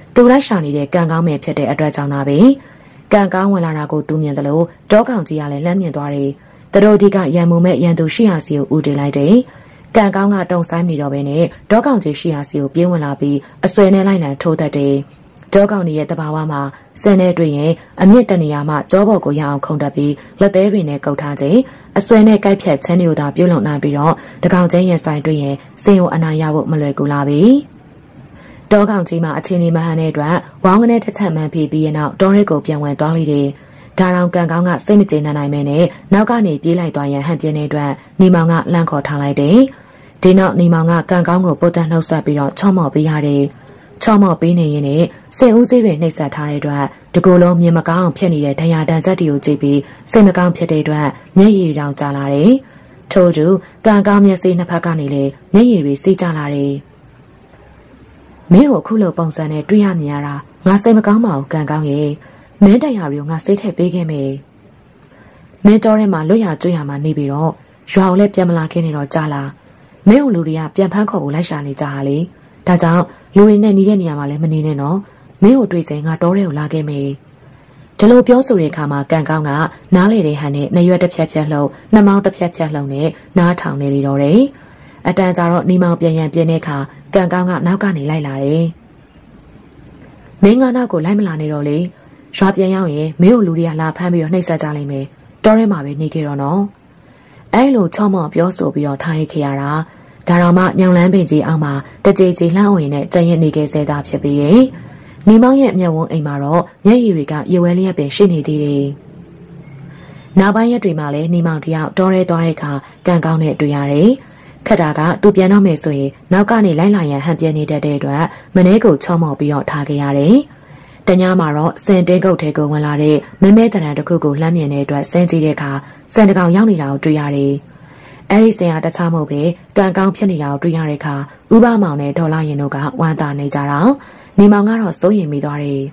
သူလိုက်ရှာနေတဲ့ကံကောင်းမယ်ဖြစ်တဲ့အတွက်ကြောင့်သာပဲကံကောင်းဝင်လာတာကိုသူမြင်တယ်လို့တောကောင်ကြီးကလည်းလှမ်းမြင်သွားတယ်။သူတို့ဒီကရံမှုမဲ့ရန်သူရှိရာစီကိုဦးတည်လိုက်တယ်။ကံကောင်းကတုံဆိုင်နေတော့ပဲနဲ့တောကောင်ကြီးရှိရာစီကိုပြေးဝင်လာပြီးအဆွဲနဲ့လိုက်လံထိုးတတ်တယ်။တောကောင်ကြီးရဲ့တဘာဝမှာစင်နဲ့တွေ့ရင်အမြင့်တနေရာမှာကြောဘော်ကိုရအောင်ခုန်တက်ပြီးလက်သေးပင်နဲ့ကုတ်ထားခြင်းအဆွဲနဲ့ကိုက်ဖြတ်ချင်းတွေကိုသာပြုတ်လုံနိုင်ပြီးတော့တကောင်ချင်းရင်ဆိုင်တွေ့ရင်စင်ကိုအနာရဖို့မလွယ်ကူလာပြီ။တောကောင်ကြီးမှာအချင်းလေးမဟန်တဲ့အတွက်ဝေါင်းကနေတစ်ချက်မှန်ပြီးရင်တော့တောရဲကိုပြန်ဝင်သွားလိမ့်တယ်။ဒါတောင်ကံကောင်းကစိတ်မကျေနပ်နိုင်မဲနဲ့နောက်ကနေပြေးလိုက်သွားရန်ဟန်ပြင်းတဲ့အတွက်နေမောင်ကလန့်ခေါ်ထားလိုက်တယ်။ဒီနောက်နေမောင်ကကံကောင်းကိုပုတ်တန်းနှုတ်ဆက်ပြီးတော့ချော့မော့ပေးရတယ်။ချော့မော့ပေးနေရင်လည်းစင်ဦးစည်းတွေနှိပ်စက်ထားတဲ့အတွက်တကူလုံးမြင်မကောင်းဖြစ်နေတဲ့ဒဏ်ရာဒဏ်ချက်တွေကိုကြည့်ပြီးစိတ်မကောင်းဖြစ်တဲ့အတွက်မျက်ရည်တောင်ကျလာတယ်။ထို့သူကံကောင်းမျက်စိနှစ်ဖက်ကနေလေမျက်ရည်တွေစီးကျလာတယ်။မင်းကိုခုလိုပုံစံနဲ့တွေ့ရမြင်ရတာငါစိတ်မကောင်းပါဘူးကံကောင်းရဲ့မင်းတရားတွေကိုငါစိတ်ထည့်ပေးခဲ့မယ်မင်းတော်ထဲမှာလွတ်ရကျွတ်ရမှာနေပြီးတော့ရွာကိုလည်းပြန်မလာခင်းနေတော့ကြာလာမင်းတို့လူတွေကပြန်ဖမ်းခေါ်ဖို့လိုက်ရှာနေကြတာလေဒါကြောင့်လူတွေနဲ့နေတဲ့နေရာမှာလည်းမနေနဲ့နော်မင်းကိုတွေ့စင်ငါတော်ထဲကိုလာခဲ့မယ်ဒီလိုပြောဆိုတဲ့အခါမှာကံကောင်းကနားလေတဲ့ဟန်နဲ့နှရွက်တစ်ဖြက်ဖြက်လှုပ်နှမောင်းတစ်ဖြက်ဖြက်လှုပ်နဲ့နားထောင်နေလေတော့တယ်အတန်ကြာတော့နေမောင်ပြန်ရန်ပြင်းတဲ့အခါကံကောင်းကနောက်ကနေလိုက်လာတယ်မင်းကနောက်ကိုလိုက်မလာနဲ့တော့လေရွာပြန်ရောက်ရင်မင်းတို့လူတွေကလာဖမ်းပြီးတော့နှိပ်စက်ကြလိမ့်မယ်တော်ထဲမှာပဲနေခဲ့တော့နော်အဲလိုချော့မော့ပြောဆိုပြီးတော့ထားရခဲ့ရတာဒါတော့မှညောင်လန်းပင်ကြီးအောင်မှာတကြိမ်ကြီးလှမ်းဝင်နဲ့ကြံရနေခဲ့စေတာဖြစ်ပြီးတယ်နေမောင်ရဲ့မျက်ဝန်းအိမ်မှာတော့မျက်ရည်တွေကရေဝဲလျက်ပင်ရှိနေသေးတယ်နောက်ပိုင်းရက်တွေမှာလည်းနေမောင်တယောက်တော်ရဲသွားတဲ့အခါကံကောင်းနဲ့တွေ့ရတယ်ခက်တာကသူပြန်တော့မယ်ဆိုရင်နောက်ကနေလိုက်လာရန်ဟန်ပြနေတတ်တဲ့အတွက်မနှဲကိုချော့မော့ပြီးတော့ထားခဲ့ရတယ်တညမှာတော့စင်တင်းကုတ်ထဲကိုဝင်လာတဲ့မဲမဲတရံတစ်ခုကိုလှမ်းမြင်တဲ့အတွက်စင်ကြည့်တဲ့အခါစင်တကောင်ရောက်နေတာကိုတွေ့ရတယ်။အဲဒီစင်ကတခြားမဟုတ်ပဲကံကောင်းဖြစ်နေတာကိုတွေ့ရတဲ့အခါဥပမောင်နဲ့ဒေါ်လာရင်တို့ကဝမ်းသာနေကြတာ။နေမောင်ကတော့စိုးရိမ်မိသွားတယ်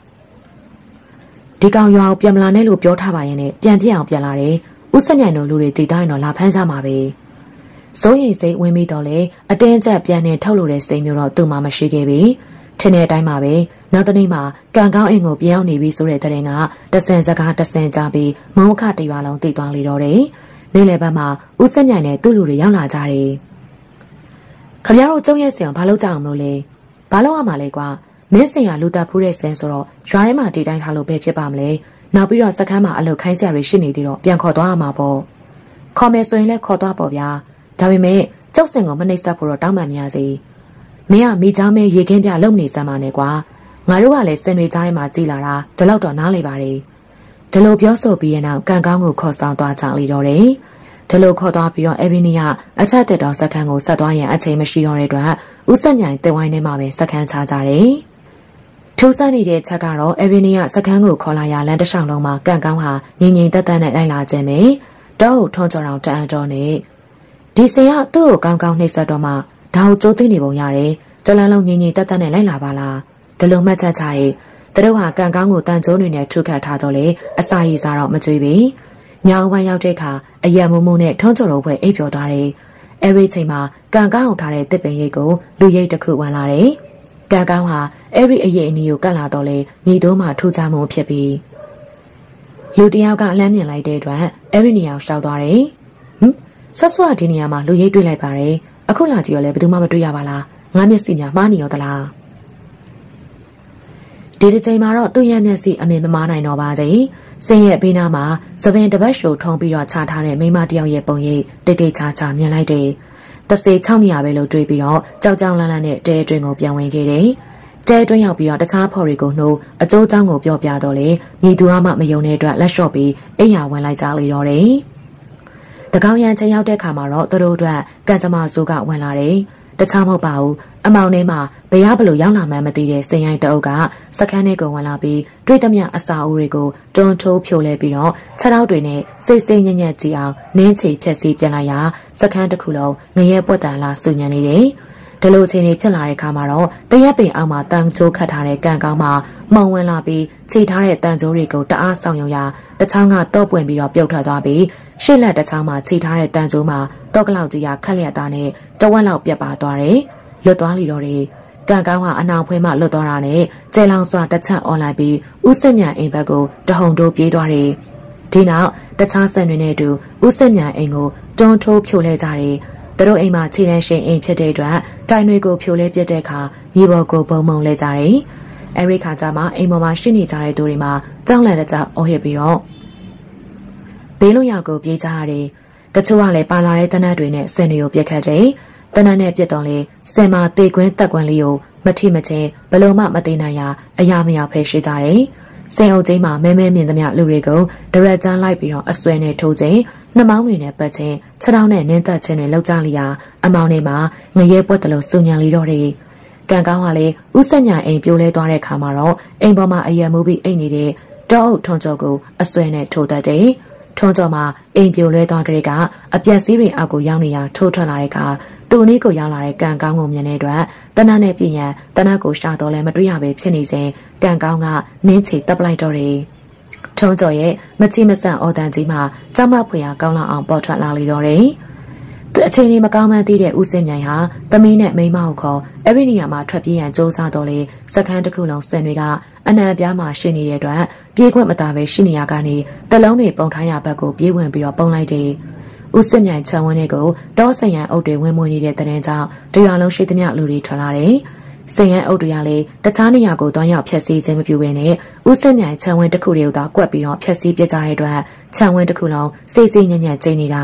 ။ဒီကောင်ရွာကိုပြန်မလာနဲ့လို့ပြောထားပါရင်လည်းပြန်ပြစ်အောင်ပြန်လာတယ်။ဥဆက်မြိုင်တို့လူတွေတည်တိုင်းတော့လာဖမ်းကြမှာပဲ။စိုးရိမ်စိတ်ဝင်ပြီးတော့လေအတင်းကျပ်ပြန်နေထုတ်လို့တဲ့စိတ်မျိုးတော့သူ့မှာမရှိခဲ့ပြီ။ထင်တဲ့အတိုင်းပါပဲနောက်တနေ့မှာကံကောင်းအိမ်ကိုပြောင်းနေပြီဆိုတဲ့တဲ့ရင်ကတဆင်စကားတဆင်ကြပြီးမုံခတရွာလုံးတည်သွားလေတော့တယ်နေ့လယ်ဘက်မှာဦးစက်မြိုင်နဲ့သူ့လူတွေရောက်လာကြတယ်ခမရတို့ကျုံရဲ့ဆင်အောင်ဘာလုပ်ကြအောင်မလို့လဲဘာလုပ်ရမှာလဲကွာမင်းဆင်ကလူတပ်ဖူးတဲ့ဆင်ဆိုတော့ရွာထဲမှာတည်တိုင်းထားလို့ပဲဖြစ်ပါမလဲနောက်ပြီးတော့စခန်းမှာအလုပ်ခိုင်းဆရာတွေရှိနေသေးတော့ပြန်ခေါ်သွားရမှာပေါ့ခေါ်မယ်ဆိုရင်လည်းခေါ်သွားပေါ့ဗျာဒါပေမဲ့ကျုပ်ဆင်ကိုမနှိပ်စက်ဖို့တော့တောင်းပန်မရစေမင်းကမိချောင်းမဲရေခင်းပြလုံနေစမ်းပါနဲ့ကွာငါတို့ကလည်းစင်တွေကြားထဲမှာကြည်လာတာဒီလောက်တော့နားလေပါတယ်ဒီလိုပြောဆိုပြီးတဲ့နောက်ကံကောင်းကိုခေါ်ဆောင်သွားကြလေတော့တယ်ဒီလိုခေါ်သွားပြီးတော့အေဗီနီကအချက်တက်တော်စခန်းကိုဆက်သွားရင်အချိန်မရှိတော့တဲ့အတွက်ဦးဆက်မြိုင်တင်ဝိုင်းထဲမှာပဲစခန်းချကြတယ်ထိုးစမ်းနေတဲ့ချက်ကတော့အေဗီနီကစခန်းကိုခေါ်လာရလမ်းတစ်လျှောက်လုံးမှာကံကောင်းဟာငြိမ်ငြိမ်သက်သက်နဲ့လိုက်လာခြင်းပဲတောက်ထွန်းကြော်တော်တန်တော်နဲ့ဒီစင်ကသူ့ကိုကောင်းကောင်းနှိပ်စက်တော့မှဒါကိုကြိုးသိနေပုံရတယ်တလန်းလုံးငြိမ်ငြိမ်သက်သက်နဲ့လိုက်လာပါလားဒီလိုမှတ်ချက်ချတယ်သူတို့ဟာကံကောင်းကိုတန်ကျိုးတွေနဲ့ထုခတ်ထားတော့လေအစာရည်စားတော့မကြွေးပြီညောင်ပိုင်းရောက်တဲ့အခါအယံမုံမုံနဲ့ထုံးချော်တော်ဘွဲအိပ်ပျော်သွားတယ်အဲဒီချိန်မှာကံကောင်းအောင်ထားတဲ့တစ်ပင်ရိတ်ကိုလူရိတ်တစ်ခုဝင်လာတယ်ကံကောင်းဟာအဲဒီအရေးအနီးကိုကတ်လာတော့လေညီတို့မှထူချမှုဖြစ်ပြီးလူတယောက်ကလမ်းမြင်လိုက်တဲ့အတွက်အဲဒီနေရာကိုရှောက်သွားတယ်ဆက်စွာဒီနေရာမှာလူရိတ်တွေ့လိုက်ပါတယ်အခုလာကြည့်ရောလေဘယ်သူမှမတွေ့ရပါလားငါမျက်စိများမှားနေရောသလားဒီတစ်ချိန်မှာတော့သူ့ရဲ့မျက်စိအမြင်မမားနိုင်တော့ပါစေစင်ရဲ့ဘေးနားမှာသပင်တပတ်ရှိုထုံးပြီးတော့ချထားတဲ့မိမတယောက်ရဲ့ပုံရိပ်တိတ်တိတ်ချာချာမြင်လိုက်တယ်တစေ6နေရာပဲလို့တွေးပြီးတော့ကြောက်ကြောင်လန့်လန့်နဲ့တဲအတွင်းကိုပြန်ဝင်ခဲ့တယ်တဲအတွင်းရောက်ပြီးတော့တခြားဖော်တွေကိုနှိုးအကျိုးအကြောင်းကိုပြောပြတော့လေညီသူမှမယုံတဲ့အတွက်လက်လျှော့ပြီးအိမ်ယာဝင်လိုက်ကြလေတော့တယ်တကောင်ရန်ချိန်ရောက်တဲ့ခါမှာတော့သူတို့အတွက်ကံကြမ္မာဆိုးကဝင်လာတယ်တခြားမဟုတ်ပါဘူးအမောင်ထဲမှာဘယ်ရဘလို့ရောက်လာမှန်းမသိတဲ့စင်ရိုင်းတအုပ်ကစခန်းထဲကိုဝင်လာပြီးတွေ့သမျှအစာအိုးတွေကိုတွန်းထိုးဖြိုလဲပြီးတော့ခြေထောက်တွေနဲ့စိတ်စိတ်ညံ့ညံ့ကြည့်အောင်နင်းချီဖြက်စီးပြန်လိုက်ရာစခန်းတစ်ခုလုံးငရဲပွက်တန်လာဆူညံနေတယ်ဒီလိုချိန်တွေဖြစ်လာတဲ့ခါမှာတော့တရက်ပင်အောက်မှာတန်ချိုးခတ်ထားတဲ့ကံကောင်းမှာမှုံဝင်လာပြီးခြိထားတဲ့တန်ချိုးတွေကိုတအားဆောင်ရုံရာတချောင်းကတော့ပွင့်ပြီးတော့ပြုတ်ထွက်သွားပြီးရှေ့လက်တချောင်းမှာခြိထားတဲ့တန်ချိုးမှာတော့ကလောက်ကြီးရခက်လျက်သားနဲ့တဝက်လောက်ပြတ်ပါသွားတယ်လွတ်သွားလီတော့တယ်ကကန်ကောင်းကအနောင်ဖွဲမှလွတ်သွားတာနဲ့ကျဲလောင်စွာတစ်ချက်អွန်လိုက်ပြီးဦးစစ်မြန်အိမ်ဘက်ကိုတဟုန်တိုးပြေးသွားတယ်။ဒီနောက်တခြားဆက်တွေနဲ့အတူဦးစစ်မြန်အိမ်ကိုတွန်းထိုးဖြိုလဲကြတယ်။သူတို့အိမ်မှာခြေတန်းရှင်အိမ်ဖြစ်တဲ့အတွက်တိုင်တွေကိုဖြိုလဲပြစ်တဲ့အခါမြေပေါ်ကိုဘုံမုံလဲကြတယ်။အဲဒီခါကျမှအိမ်ပေါ်မှာရှိနေကြတဲ့သူတွေမှာကြောက်လန့်တဲ့ကြောက်အော်ဟစ်ပြီးတော့ဘေးလွတ်ရာကိုပြေးကြရတယ်။တချို့ကလည်းပါလာတဲ့တနတ်တွေနဲ့ဆင်တွေကိုပြစ်ခတ်တယ်။တနတ်နဲ့ပြစ်တော့လေဆင်မာတေကွင်းတက်ကွင်းလေးကိုမထိမချင်းဘလို့မှမသိနိုင်ရအရာမရောက်ဖယ်ရှိကြတယ်။ဆင်အုပ်ကြီးမှာမဲမဲမြင်သမျှလူတွေကိုဒရက်ကျန်းလိုက်ပြီးတော့အဆွဲနဲ့ထိုးခြင်းနှမောင်းတွေနဲ့ပတ်ခြင်းခြေထောက်နဲ့နင်းသက်ခြင်းတွေလောက်ကြလျာအမောင်တွေမှာငရဲပွက်တယ်လို့စုညံလီတော့တယ်။ကန်ကောင်းကလည်းဥဆက်ညာအိမ်ပြိုလဲသွားတဲ့ခါမှာတော့အိမ်ပေါ်မှာအယံမှုပြီးအိမ်နေတဲ့တောအုပ်ထွန်ကျော်ကိုအဆွဲနဲ့ထိုးတတ်တယ်။ထွန်ကျော်မှာအိမ်ပြိုလဲသွားကြတဲ့ကအပြက်စီးတွေအောက်ကိုရောက်နေရထိုးထွက်လာတဲ့အခါသူ့နည်းကိုရောက်လာတဲ့ကန်ကောင်းကိုမြင်တဲ့အတွက်တနတ်နဲ့ပြင်ရန်တနတ်ကိုရှာတော့လဲမတွေ့ရပဲဖြစ်နေစဉ်ကန်ကောင်းကနင်းချီတပ်လိုက်တော့တယ်။ထုံးကျော်ရဲ့မချိမဆန့်အော်တန်ကြီးမှာကြောက်မဖွယ်ရာကောင်းလောက်အောင်ပေါ်ထွက်လာလေတော့တယ်။သူအချိန်လေးမကောင်းမှန်းသိတဲ့ဦးစင်မြိုင်ဟာသမီးနဲ့မိန်းမကိုခေါ်အဲ့ဒီနေရာမှာထွက်ပြေးရန်စူးစမ်းတော့လေစခန်းတစ်ခုလုံးစင်တွေကအနံပြားမှာရှိနေတဲ့အတွက်ပြေးခွင့်မသာပဲရှိနေရကနေတလုံးတွေပုံထားရဘက်ကိုပြေးဝင်ပြီးတော့ပုံလိုက်တယ်။ဦးစစ်မြိုင်ခြံဝန်းတွေကိုတောဆင်ရန်အုပ်တွေဝင်မွေနေတဲ့တဲ့တဲ့ကြောင့်တရွာလုံးရှိသမျှလူတွေထွက်လာတယ်။ဆင်ရန်အုပ်တွေကလည်းတခြားနေရာကိုတွန်းရောက်ဖျက်ဆီးခြင်းမပြုဘဲနဲ့ဦးစစ်မြိုင်ခြံဝန်းတစ်ခုတည်းကိုသာကွက်ပြီးတော့ဖျက်ဆီးပြကြတဲ့အတွက်ခြံဝန်းတစ်ခုလုံးစိတ်စိညံ့ညံ့ကျိနေတာ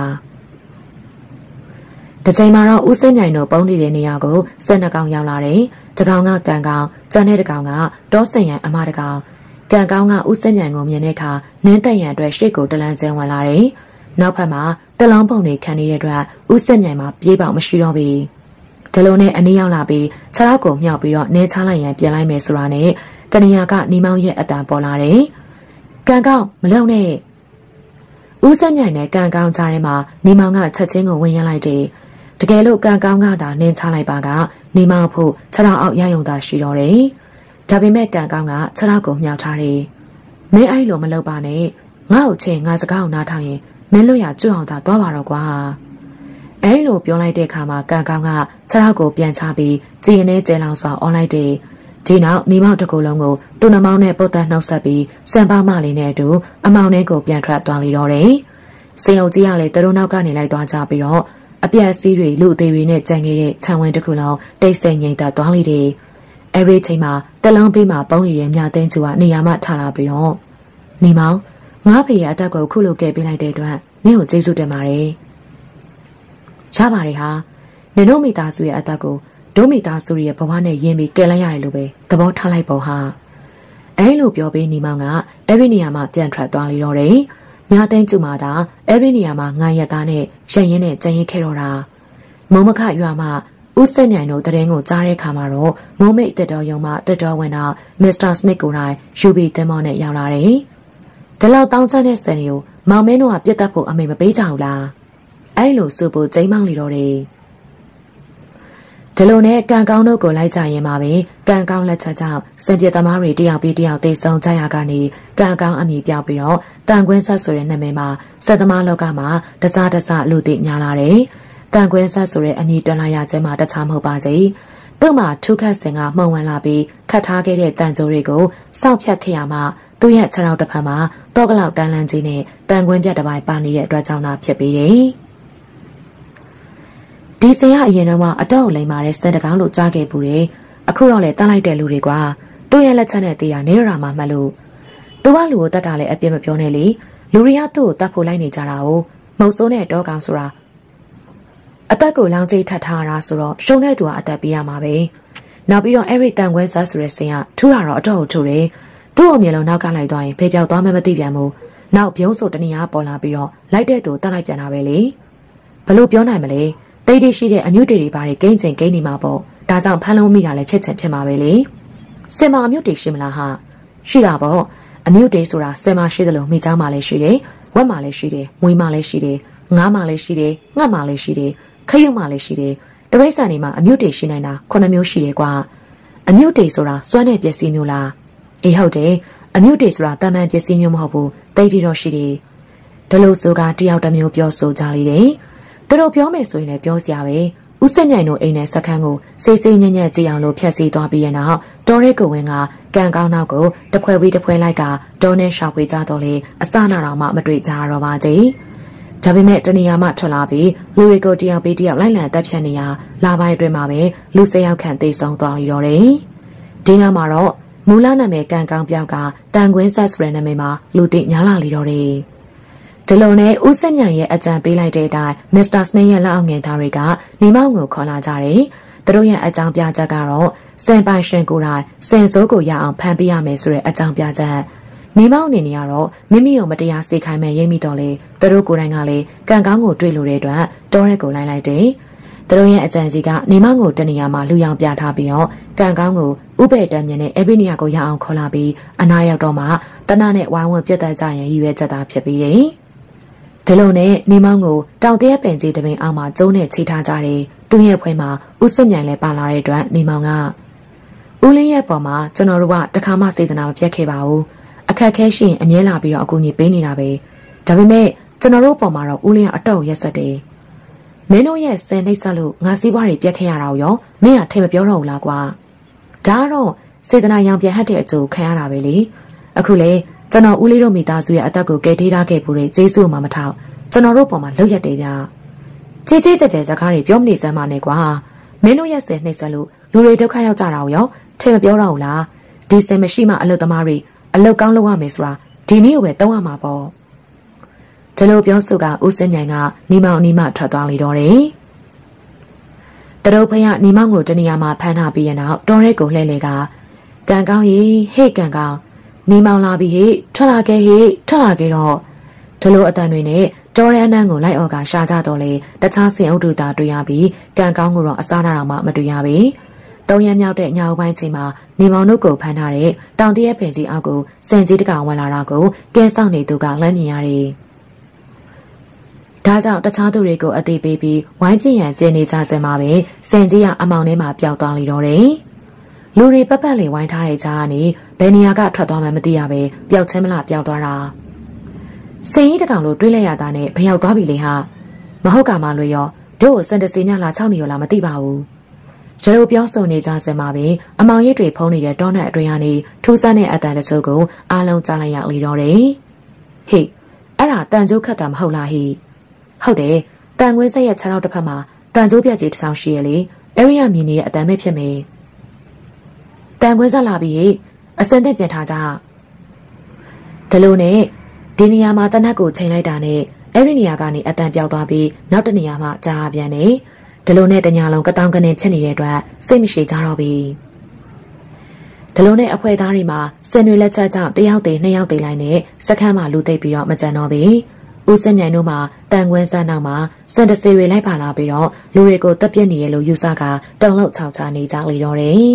။တချိန်မှာတော့ဦးစစ်မြိုင်တို့ပုံနေတဲ့နေရာကိုစက်နှကောင်ရောက်လာတယ်။တကောင်ကကန်ကောင်ကျန်တဲ့တကောင်ကတောဆင်ရန်အမတကောင်ကန်ကောင်ကဦးစစ်မြိုင်ကိုမြင်တဲ့အခါနင်းတက်ရန်အတွက်ရှေ့ကိုတလန်းကျန်းဝင်လာတယ်။နောက်ဖက်မှာတလောင်းပုံတွေခံနေတဲ့အတွက်ဦးစစ်မြိုင်မှာပြေးပေါက်မရှိတော့ဘူး။ဒီလိုနဲ့အနည်းရောက်လာပြီးခြေထောက်ကိုမြောက်ပြီးတော့နင်းချလိုက်ရန်ပြန်လိုက်မယ်ဆိုတာနဲ့တနေရာကနေမောင်ရဲ့အတန်ပေါ်လာတယ်။ကန်ကောင်မလုံနဲ့ဦးစစ်မြိုင်နဲ့ကန်ကောင်ကြားထဲမှာနေမောင်ကချက်ချင်းကိုဝင်ရလိုက်တယ်။တကယ်လို့ကန်ကောင်ကသာနင်းချလိုက်ပါကနေမောင်ဖို့ခြေထောက်အောက်ရယုံသာရှိတော့တယ်။ဒါပေမဲ့ကန်ကောင်ကခြေထောက်ကိုမြောက်ထားတယ်။မင်းအဲ့လိုမလုပ်ပါနဲ့ငါ့ကိုချင်းငါစကားကိုနားထောင်ရင်မင်းတို့ရကျွတ်အောင်သာသွားပါတော့ကွာအဲလိုပြောလိုက်တဲ့အခါမှာကန်ကောင်းကခြေထောက်ကိုပြန်ချပြီးကြည်နေကျဲလောင်စွာអွန်လိုက်တယ်ဒီနောက်နေမောက်တစ်ခုလုံးကိုသူ့နှမောင်းနဲ့ပုတ်သက်နှုတ်ဆက်ပြီးစံပါမလေးနဲ့အတူအမောင်ထဲကိုပြန်ထွက်သွားလေတော့တယ်စင်အုပ်ကြီးကလည်းသူတို့နောက်ကနေလိုက်သွားကြပြီးတော့အပြက်စီးတွေလူအသေးတွေနဲ့ကြံခဲ့တဲ့ခြံဝင်းတစ်ခုလုံးတိတ်ဆိတ်ငြိမ်သက်သွားလေတယ်အဲဒီချိန်မှာတလုံးပေးမှာပုံနေတဲ့မြသိန်းကျူကနေရာမှထလာပြီးတော့နေမောင်ငါဖေရအတက်ကိုခုလိုကဲပေးလိုက်တဲ့အတွက်နင့်ကိုကျေးဇူးတင်ပါတယ်။ရပါတယ်ဟာနင်တို့မိသားစုရဲ့အတက်ကိုဒုမိသားစုရဲ့ဘဝနဲ့ယဉ်ပြီးကဲလိုက်ရတယ်လို့ပဲသဘောထားလိုက်ပေါ့ဟာ။အဲလိုပြောပြီးနေမောင်ကအဲ့ဒီနေရာမှာပြန်ထွက်သွားလေတော့တယ်။ညာသိန်းကျူမာတာအဲ့ဒီနေရာမှာငါရက်သားနဲ့ရရင်နဲ့ကြံရင်ခဲ့တော့တာ။မုံမခရွာမှာဦးစက်ညိုင်တို့တရင်ကိုကြားတဲ့ခါမှာတော့မိုးမိတ်တက်တော်ရုံမှတက်တော်ဝင်တော့မစ္စတာစမစ်ကိုယ်တိုင်ယူဘီတင်မောနဲ့ရောက်လာတယ်။ဒီလောက်တောင်းချတဲ့ဆန်တွေကိုမောင်မင်းတို့ကပြတ်တက်ဖို့အမေမပေးကြဘူးလားအဲ့လိုဆိုဖို့ကျိမ်းမောင်းနေတော့တယ်ဒီလိုနဲ့ကန်ကောင်းတို့ကိုလိုက်ကြရင်မှာပဲကန်ကောင်းလက်ချက်ကြောင့်စံပြသမားတွေတယောက်ပြီးတယောက်တိတ်ဆုံးကြရကနေကန်ကောင်းအမည်ပြောက်ပြီးတော့တန်ခွင်းဆက်ဆိုတဲ့နာမည်မှာစက်သမားလောကမှာတစားတစားလူသိများလာတယ်တန်ခွင်းဆက်ဆိုတဲ့အမည်တွန်းလာရခြင်းမှာတခြားမဟုတ်ပါကြီးသူ့မှာထုခတ်စင်ကမှုံဝင်လာပြီးခတ်ထားခဲ့တဲ့တန်ကြိုးတွေကိုစောက်ဖြတ်ခဲ့ရမှာသူ့ရဲ့ခြေထောက်တစ်ဖက်မှာတော့ကလောက်တန်းလန်းကြီးနဲ့တန်ခွင်းပြတ်တစ်ပိုင်းပါနေတဲ့အတွက်ကြောင့်သာဖြစ်ပေတယ်။ဒီစင်ကအရင်ကအတော့လိမ်မာတဲ့စံတကောင်းလို့ကြားခဲ့ပူတယ်။အခုတော့လေတန်းလိုက်တဲ့လူတွေကသူ့ရဲ့လက်ချက်နဲ့တေးတာနေရတာမှမှတ်လို့သူကလူကိုတတ်တာလည်းအပြစ်မပြောနဲ့လေလူတွေကသူ့ကိုတတ်ဖို့လိုက်နေကြတာ哦မုတ်ဆိုးနဲ့တော့ကောင်ဆိုတာအသက်ကိုလောင်းကျိတ်ထပ်ထားတာဆိုတော့ရှုံတဲ့သူကအသက်ပေးရမှာပဲ။နောက်ပြီးတော့အဲ့ဒီတန်ခွင်းဆက်ဆိုတဲ့စင်ကထူတာတော့အတော့ထူတယ်။သူ့အမြင်လုံးနောက်ကလိုက်သွားရင်ဖေးပြောက်သွားမှမသိပြန်ဘူး။နောက်ပြုံးဆိုတနေရာပေါ်လာပြီးတော့လိုက်တဲ့သူတတ်လိုက်ပြန်တာပဲလေ။ဘလို့ပြောနိုင်မလဲ။တိတ်တိတ်ရှိတဲ့အမြုပ်တွေဘာတွေကိန်းချိန်ကိန်းနေမှာပေါ့။ဒါကြောင့်ဖမ်းလုံးမိတာလည်းဖြစ်ချင်ဖြစ်မှာပဲလေ။စင်မအမြုပ်တွေရှိမလားဟာ။ရှိတာပေါ့။အမြုပ်တွေဆိုတာစင်မရှိသလိုမိချောင်းမှလည်းရှိတယ်။ဝက်မှလည်းရှိတယ်။မွေးမှလည်းရှိတယ်။ငါးမှလည်းရှိတယ်။ငှက်မှလည်းရှိတယ်။ခရုံမှလည်းရှိတယ်။တပိတ်ဆန်တွေမှာအမြုပ်တွေရှိနေတာ9မျိုးရှိတယ်ကွာ။အမြုပ်တွေဆိုတာစွမ်းတဲ့ပစ္စည်းမျိုးလား။အေးဟုတ်တယ်။အမြုပ်တွေဆိုတာတမန်ပစ္စည်းမျိုးမဟုတ်ဘူး။တိတ်တီတော့ရှိတယ်။ဒါလို့ဆိုကတယောက်တစ်မျိုးပြောဆိုကြလိမ့်တယ်။သူတို့ပြောမယ်ဆိုရင်လည်းပြောစရာပဲ။ဦးစင်မြိုင်တို့အိမ်နဲ့စခန်းကိုစေးစေးညံ့ညံ့ကြည့်အောင်လို့ဖျက်ဆီးသွားပြီးတဲ့နောက်တော်ရဲကိုဝင်ကကန်ကောင်းနောက်ကိုတဖွဲပြီးတဖွဲလိုက်ကဒေါ်နဲ့ရှောက်ဝေကြတော့လေအစနာတော်မှမတွေ့ကြတော့ပါကြ။ဒါပေမဲ့တနေရာမှထွက်လာပြီးလူတွေကိုတယောက်ပြီးတယောက်လိုက်လံတက်ဖြတ်နေရလာပိုင်းအတွင်းမှာပဲလူ၁၀ယောက်ခန့်သေဆုံးသွားလိတော့တယ်။ဒီနောက်မှာတော့မူလနာမည်ကန်ကောင်းပြောက်ကတန်ကွင်းဆက်ဆိုတဲ့နာမည်မှာလူသိများလာလိတော့တယ်။ဒီလိုနဲ့ဦးစင်မြိုင်ရဲ့အကြံပေးလိုက်တဲ့အတိုင်းမစ္စတာစမစ်ရဲ့လက်အောက်ငယ်သားတွေကနေမောင်ကိုခေါ်လာကြတယ်။သူတို့ရဲ့အကြောင်းပြချက်ကတော့စင်ပိုင်ရှင်ကိုယ်တိုင်စင်စိုးကိုရအောင်ဖမ်းပေးရမယ်ဆိုတဲ့အကြောင်းပြချက်နေမောင်အနေနဲ့ကတော့မိမိကိုမတရားစေခိုင်းမဲ့ရိပ်မိတော့လေသူတို့ကိုယ်တိုင်ကလည်းကံကောင်းကိုတွေ့လို့တဲ့အတွက်တောရက်ကိုလိုက်လိုက်တယ်။သူတို့ရဲ့အကြံစီကနေမောင်ကိုတနေရာမှာလူရောင်ပြထားပြီးတော့ကံကောင်းကိုဥပေတန်မြင်နဲ့အဲ့ဒီနေရာကိုရအောင်ခေါ်လာပြီးအနာရောက်တော့မှတနနဲ့ဝိုင်းဝန်းပြတ်တက်ကြရင်ရည်ရွယ်ချက်သားဖြစ်ပြီးတယ်။ဒီလိုနဲ့နေမောင်ကိုတောင်တရက်ပင်ကြီးတပင်အောက်မှာကျုံးနဲ့ချိထားကြတယ်။သူ့ရဲ့ဖွဲမှာဦးစင်မြိုင်လည်းပါလာတဲ့အတွက်နေမောင်ကဦးလေးရဲ့ပေါ်မှာကျွန်တော်တို့ကတခါမှစေတနာမပြတ်ခဲ့ပါဘူး။အခက်ခဲရှိရင်အငဲလာပြီးတော့အကူအညီပေးနေတာပဲ။ဒါပေမဲ့ကျွန်တော်တို့ပေါ်မှာတော့ဦးလေးကအတော့ရက်ဆက်တယ်။မင်းတို့ရဲ့စင်နှိပ်ဆက်လို့ငါစီးပွားတွေပြတ်ခဲ့ရတာရောမင်းကထိတ်မပြောတော့ဘူးလားကွာ။ဒါကတော့စေတနာရောင်ပြန်ဟတ်တဲ့အကျိုးခံရတာပဲလေ။အခုလေကျွန်တော်ဦးလေးတို့မိသားစုရဲ့အသက်ကိုကယ်ထုတ်ထားခဲ့ဖို့ကျေးဇူးမှမထောက်ကျွန်တော်တို့ပေါ်မှာလှုပ်ရက်တယ်ဗျာ။ကြေးကြဲစကားတွေပြောမနေစမ်းပါနဲ့ကွာ။မင်းတို့ရဲ့စင်နှိပ်ဆက်လို့လူတွေဒုက္ခရောက်ကြတာရောထိတ်မပြောတော့ဘူးလား။ဒီစင်မရှိမှအလုပ်သမားတွေအလုပ်ကောင်းလုပ်ရမယ်ဆိုတာဒီနည်းကိုပဲတောင်းရမှာပေါ့။ဒီလိုပြောဆိုကဦးစင်မြိုင်ကနေမောင်နီမထွက်သွားလိတော့တယ်။တရုတ်ဖယားနေမောင်ကိုတနေရာမှာဖမ်းထားပြီးရနောက်တော်ရဲကိုလှဲ့လေကကံကောင်းရေဟေ့ကံကောင်းနေမောင်လာပြီးဟေ့ထွက်လာခဲ့ဟေ့ထွက်လာခဲ့တော့ဒီလိုအတန်တွေနဲ့တော်ရဲအနန်းကိုလိုက်အော်ကရှာကြတော့လေတခြားစင်အုပ်တို့သာတွေ့ရပြီးကံကောင်းကိုတော့အစားနာတော့မှမတွေ့ရပြီ။၃ရက်မြောက်တဲ့ညောင်ပိုင်းချိန်မှာနေမောင်တို့ကိုဖမ်းထားတဲ့တောင်တရက်ပင်ကြီးအောက်ကိုစင်ကြီးတကောင်ဝင်လာတာကိုကဲဆောင်နေသူကလှမ်းမြင်ရတယ်။ဒါကြောင့်တခြားသူတွေကိုအသိပေးပြီးဝိုင်းပြည့်ရန်ကျင်းနေကြစင်မှာပဲစင်ကြီးကအမောင်ထဲမှာပျောက်သွားလိတော့တယ်။လူတွေပတ်ပတ်လေးဝိုင်းထားတဲ့ကြားကနေဘယ်နေရာကထွက်သွားမှမသိရပဲပျောက်ချင်းမလားပျောက်သွားတာ။စင်ကြီးတကောင်လိုတွေးလိုက်ရတာနဲ့ဘယ်ရောက်သွားပြီလေဟာမဟုတ်ကမှလွေရောတို့စင်တစီညလာ6နေရောလားမသိပါဘူး။ကျတို့ပြောဆိုနေကြစင်မှာပဲအမောင်ရိပ်တွေဖုံးနေတဲ့တောနဲ့အတွင်းကနေထူးဆန်းတဲ့အတန်တချို့ကိုအားလုံးကြားလိုက်ရလိတော့တယ်။ဟေ့အဲ့ဒါတန်ကျိုးခတ်တာမဟုတ်လားဟိဟုတ်တယ်တန်ခွင်းဆက်ရဲ့ခြေထောက်တစ်ဖက်မှာတန်ကျိုးပြက်ကြီးတစ်ဆောင်ရှိရလေအဲ့ဒီကမြင်နေတဲ့အတန်ပဲဖြစ်မယ်တန်ခွင်းဆက်လာပြီးအစင်သက်ပြင်ထားကြဒီလိုနဲ့ဒီနေရာမှာတနက်ကိုချိန်လိုက်တာနဲ့အဲ့ဒီနေရာကနေအတန်ပြောက်သွားပြီးနောက်တနေရာမှာကြားပြန်နေဒီလိုနဲ့တညာလုံးကတောင်းကနေဖြစ်နေတဲ့အတွက်စိတ်မရှိကြတော့ပြီဒီလိုနဲ့အဖွဲသားတွေမှာစင်တွေလက်ချက်ကြောင့်တယောက်တည်းနှစ်ယောက်တည်းလိုက်နဲ့စခန်းမှာလူသိပ်ပြီးတော့မကြံတော့ပြီဦးစင်မြိုင်တို့မှာတန်ခွင်းစမ်းနောက်မှာစင်တစီတွေလိုက်ပါလာပြီးတော့လူတွေကိုတက်ပြက်နေရလို့ယူဆကတုံလောက်ချောက်ချနေကြလေတော့တယ်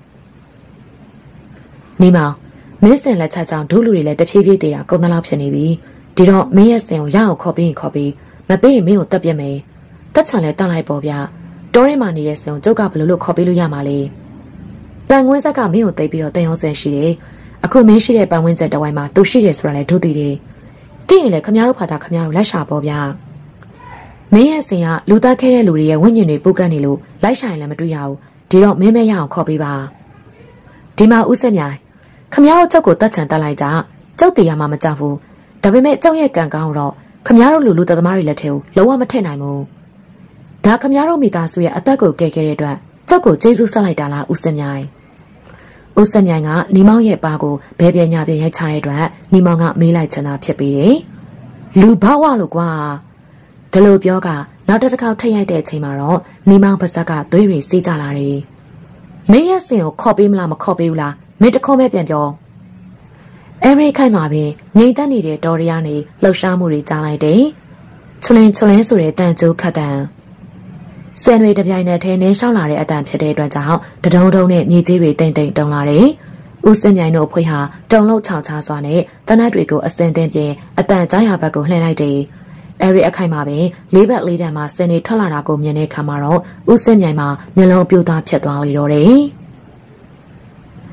။နေမောင်မင်းစင်လက်ချက်ကြောင့်ဒုလူတွေလည်းတဖြည်းဖြည်းတည်တာကုန်သလောက်ဖြစ်နေပြီ။ဒီတော့မင်းရဲ့စင်ကိုရအောင်ခေါ်ပြီးမပေးရင်မင်းကိုတက်ပြက်မယ်။တက်ချန်လဲတတ်လိုက်ပေါ့ဗျ။တောထဲမှာနေတဲ့စင်ကိုကျုပ်ကဘယ်လိုလုပ်ခေါ်ပေးလို့ရမှာလဲ။တန်ခွင်းဆက်ကမင်းကိုသိပ်ပြီးတော့တန်ရုံးစင်ရှိတယ်။အခုမင်းရှိတဲ့ပတ်ဝန်းကျင်တစ်ဝိုင်းမှာသူရှိတယ်ဆိုတာလည်းဒုသိတယ်။တင့်ရင်လည်းခမရတို့ဖာတာခမရတို့လိုက်ရှာပေါ့ဗျာမင်းရဲ့စင်ကလူသားခဲတဲ့လူတွေရဲ့ဝိညာဉ်တွေပုတ်ကန့်နေလို့လိုက်ရှာရင်လည်းမတွေ့ရဘူးဒီတော့မင်းမဲရအောင်ခေါ်ပေးပါဒီမှာဦးစက်မြိုင်ခမရတို့ကြောက်ကိုတတ်ချန်တက်လိုက်ကြကြောက်တရားမှမကြောက်ဘူးဒါပေမဲ့ကြောက်ရဲ့ကံကောင်းတော့ခမရတို့လူသမားတွေလက်ထဲကိုလုံးဝမထည့်နိုင်ဘူးဒါခမရတို့မိသားစုရဲ့အသက်ကိုကယ်ခဲ့တဲ့အတွက်ကြောက်ကိုကျေးဇူးဆက်လိုက်တာလားဦးစက်မြိုင်ဦးစင်မြိုင်ကနေမောင်ရဲ့ပါကိုဘဲပြညာပြရိုက်ချတဲ့အတွက်နေမောင်ကမေးလိုက်ချင်တာဖြစ်ပြီးတယ်။လူဘဝလို့ကွာဒီလိုပြောကနောက်တစ်ခေါက်ထက်ရိုက်တဲ့အချိန်မှာတော့နေမောင်ပါဇက်ကသွေးတွေစီးကြလာတယ်။မင်းရဲ့စင်ကိုခေါ်ပေးမလားမခေါ်ပေးဘူးလားမင်းတခေါက်မဲ့ပြန်ပြော။အဲ့ဒီခိုင်မှာပဲငြိမ်သက်နေတဲ့တော်ရရနေလှုပ်ရှားမှုတွေကြားလိုက်တယ်။ချွလင်းဆိုတဲ့တန်ကျိုးခတ်တန်စံတွေတပြိုင်နက်ထဲနေလျှောက်လာတဲ့အတန်ဖြစ်တဲ့အတွက်ကြောင့်တဒုံဒုံနဲ့မြေကြီးတွေတိမ်တိမ်တုံလာတယ်။ဦးစင်မြိုင်တို့အဖွဲ့ဟာတုံလို့ချောင်ချစွာနဲ့တနတ်တွေကိုအစင်တင်ပြင်အတန်ကြားရဘက်ကိုလှည့်လိုက်တယ်။အဲဒီအခိုင်မှာပဲလေးဘက်လေးတန်မှာစင်တွေထွက်လာတာကိုမြင်တဲ့အခါမှာတော့ဦးစင်မြိုင်မှာမျက်လုံးပြိုးသားဖြစ်သွားလိတော့တယ်။တ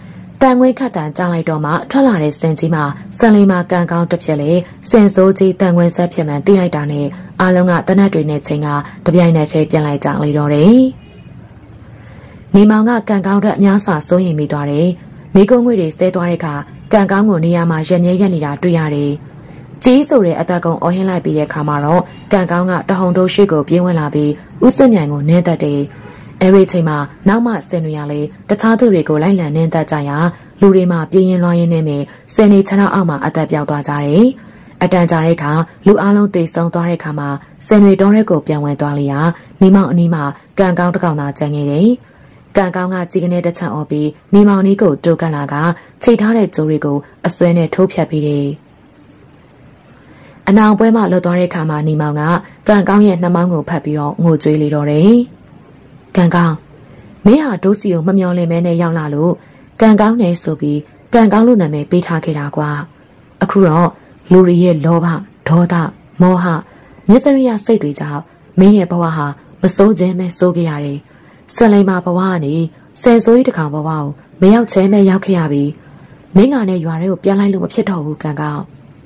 န်ငွေခတ်တန်ကြားလိုက်တော့မှထွက်လာတဲ့စင်ကြီးမှာဆန်လီမှာကန်ကောင်းတစ်ဖြစ်လေစင်စိုးကြီးတန်ငွေဆက်ဖြစ်မှန်သိလိုက်တာနဲ့အားလုံးကတနတ်တွေနဲ့ချိန်ကတပြိုင်နက်တည်းပြန်လိုက်ကြလေတော့တယ်။နေမောင်ကကန်ကောင်းအတွက်အများစွာစိုးရိမ်မိသွားတယ်။မိကုံးငွေတွေဆဲသွားတဲ့အခါကန်ကောင်းကိုနေရာမှာရက်မြဲရက်နေတာတွေ့ရတယ်။ကြီးဆိုတဲ့အသက်ကုန်အော်ဟင်းလိုက်ပြီးတဲ့အခါမှာတော့ကန်ကောင်းကတဟုန်တိုးရှိကိုပြေးဝင်လာပြီးဦးစစ်မြိုင်ကိုနင်းသက်တယ်။အဲဒီချိန်မှာနောက်မှဆင်တွေရလေတခြားသူတွေကိုလိုက်လံနင်းသက်ကြရာလူတွေမှပြင်းရင်လွှားရင်းနဲ့မြဆင်နေခြေထောက်အောက်မှာအသက်ပြောက်သွားကြတယ်။အတန်ကြာတဲ့အခါလူအလုံးတေဆုံးသွားတဲ့အခါမှာဆင်တွေတောထဲကိုပြန်ဝင်သွားလျာနေမောင်အနီးမှာကန်ကောင်းတစ်ကောင်သာကျန်ခဲ့တယ်။ကန်ကောင်းကကြီးကနေတစ်ချက်အော်ပြီးနေမောင်နီးကိုတိုးကပ်လာကချိတ်ထားတဲ့ကြိုးတွေကိုအစွဲနဲ့ထိုးဖြတ်ပြီးတယ်။အနောင်ပွဲမှလွတ်သွားတဲ့အခါမှာနေမောင်ကကန်ကောင်းရဲ့နှမောင်းကိုဖတ်ပြီးတော့ငိုကြွေးလေတော့တယ်။ကန်ကောင်းမင်းဟာဒုစီကိုမမျော်လင့်မဲနဲ့ရောက်လာလို့ကန်ကောင်းနေဆိုပြီးကန်ကောင်းလို့နာမည်ပေးထားခဲ့တာကွာအခုတော့လူတွေရဲ့လောဘဒေါသမောဟမျက်စရိယစိတ်တွေကြောင့်မင်းရဲ့ဘဝဟာမစိုးခြင်းပဲစိုးခဲ့ရတယ်ဆန်လိမ်မာဘဝကနေဆယ်ဆိုးကြီးတစ်ခါဘဝကိုမရောက်ချဲမဲရောက်ခဲ့ရပြီမင်းကနဲ့ရွာတွေကိုပြန်လိုက်လို့မဖြစ်တော့ဘူးကန်ကောင်း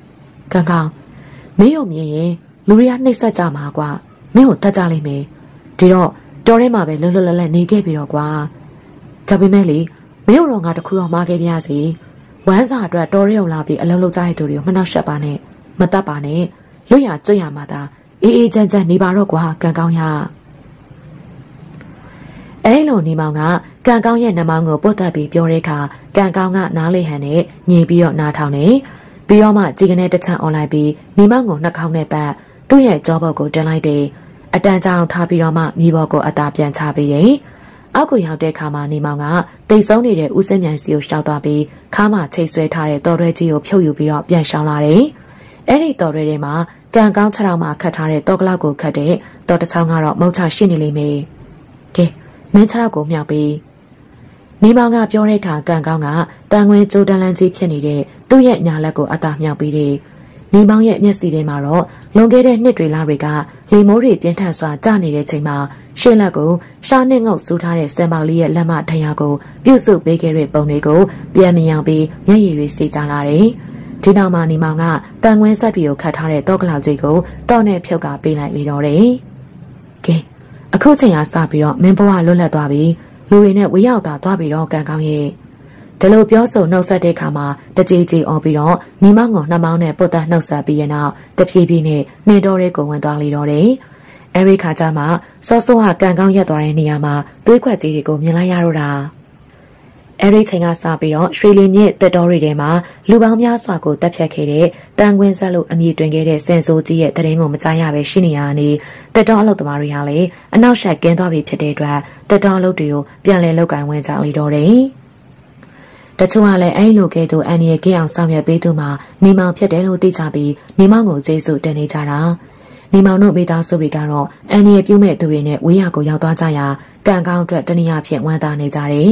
မင်းရုံမြင်ရင်လူတွေကနှိပ်စက်ကြမှာကွာမင်းကိုတတ်ကြလိမ့်မယ်ဒီတော့တော်ထဲမှာပဲလွတ်လွတ်လပ်လပ်နေခဲ့ပြီတော့ကွာဒါပေမဲ့လေမင်းတို့ငါတခုတော့မှားခဲ့ပြစီဝမ်းစာအတွက်တော်ရုံလာပြီးအလုံးလုံးကြတဲ့သူတွေကိုမနှောက်ယှက်ပါနဲ့မတတ်ပါနဲ့လွတ်ရကျွတ်ရမှာသာအေးအေးချမ်းချမ်းနေပါတော့ကွာကန်ကောင်းရအဲလိုနေမောင်ကကန်ကောင်းရဲ့နှမောင်းကိုပုတ်တက်ပြီးပြောတဲ့အခါကန်ကောင်းကနားလေဟန်နဲ့ညင်ပြီးတော့နားထောင်နေပြီးတော့မှကြည်ကနေတစ်ချမ်းအွန်လိုင်းပြီးနေမောင်ကိုနှာခေါင်းနဲ့ပတ်သူ့ရဲ့ကြောဘောက်ကိုတင်လိုက်တယ်အတန်ကြောင်ထားပြီးတော့မှမြေပေါ်ကိုအသာပြန်ချပေးတယ်အောက်ကိုရောက်တဲ့အခါမှာနေမောင်ကတိတ်ဆုံးနေတဲ့ဦးစင်းမြိုင်စီကိုရှောက်သွားပြီးခါမှချိတ်ဆွဲထားတဲ့တော်ရွဲကြီးကိုဖြုတ်ယူပြီးတော့ပြန်ရှောင်းလာတယ်အဲ့ဒီတော်ရွဲထဲမှာကန်ကောင်းခြေထောက်မှာခတ်ထားတဲ့တော်ကလောက်ကိုခတ်တဲ့တော်တစ်ချောင်းကတော့မုတ်ချရှိနေလိမ့်မယ်ကဲမင်းခြေထောက်ကိုမြောက်ပြီးနေမောင်ကပြောတဲ့အခါကန်ကောင်းကတန်ငွေကြိုးတန်းလန်းကြီးဖြစ်နေတဲ့သူ့ရဲ့ညာလက်ကိုအသာမြောက်ပြီးတယ်နေမောင်ရဲ့မျက်စိထဲမှာတော့လွန်ခဲ့တဲ့နှစ်တွေလတွေကလေမိုးတွေပြင်းထန်စွာကျနေတဲ့ချိန်မှာရှင်းလက်ကိုရှားနဲ့ငုတ်ဆူထားတဲ့စံပေါလေးရဲ့လက်မထရာကိုပြုတ်ဆုပ်ပေးခဲ့တဲ့ပုံတွေကိုပြန်မြင်အောင်ပြီးမျက်ရည်တွေစီကျလာတယ်။ဒီနောက်မှာနေမောင်ကတန်ငွင်းဆက်တွေကိုခတ်ထားတဲ့တောကလောက်ကြီးကိုတောနဲ့ဖြုတ်ကပေးလိုက်လေတော့တယ်။ကဲအခုချိန်ကစပြီးတော့မင်းဘဝလွတ်လပ်သွားပြီလူတွေနဲ့ဝေရောက်သွားပြီးတော့ကန်ကောင်းရဲ့ဒီလိုပြောဆိုနှုတ်ဆက်တဲ့အခါမှာတကြေးကြေးအော်ပြီးတော့နေမောင်ကိုနှမောင်းနဲ့ပုတ်သက်နှုတ်ဆက်ပြီးရနောက်တဖြည်းဖြည်းနဲ့နှင်းတော်တွေကိုဝင်သွားလေတော့တယ်။အဲဒီခါကျမှစောစောကကန်ကောင်းရက်သွားတဲ့နေရာမှာသွေးခွက်ကြီးတွေကိုမြင်လိုက်ရတော့တာ။အဲဒီချိန်ကစပြီးတော့ရွှေလီမြစ်တက်တော်တွေထဲမှာလူပေါင်းများစွာကိုတပ်ဖြတ်ခဲ့တဲ့တန်ခွင်းဆက်လို့အမည်တွင်ခဲ့တဲ့စင်ဆိုးကြီးရဲ့တရင်ကိုမကြားရပဲရှိနေရနေတက်တော်အလုပ်သမားတွေဟာလည်းအနောက်ရှက်ကင်းသွားပြီဖြစ်တဲ့အတွက်တက်တော်အလုပ်တွေကိုပြန်လည်လုပ်ကိုင်ဝင်ကြလေတော့တယ်။တချို့ကလည်းအဲ့လိုကဲ့သို့အန်ရီကင်းအောင်ဆောင်ရွက်ပေးသူမှာနေမောင်ဖြစ်တယ်လို့သိကြပြီးနေမောင်ကိုကျေးဇူးတင်နေကြတာနေမောင်တို့မိသားစုတွေကတော့အန်ရီပြုမဲ့သူတွေနဲ့ဝေးရကိုရောက်သွားကြရာကံကောင်းအတွက်တနည်းအားဖြင့်ဝမ်းသာနေကြတယ်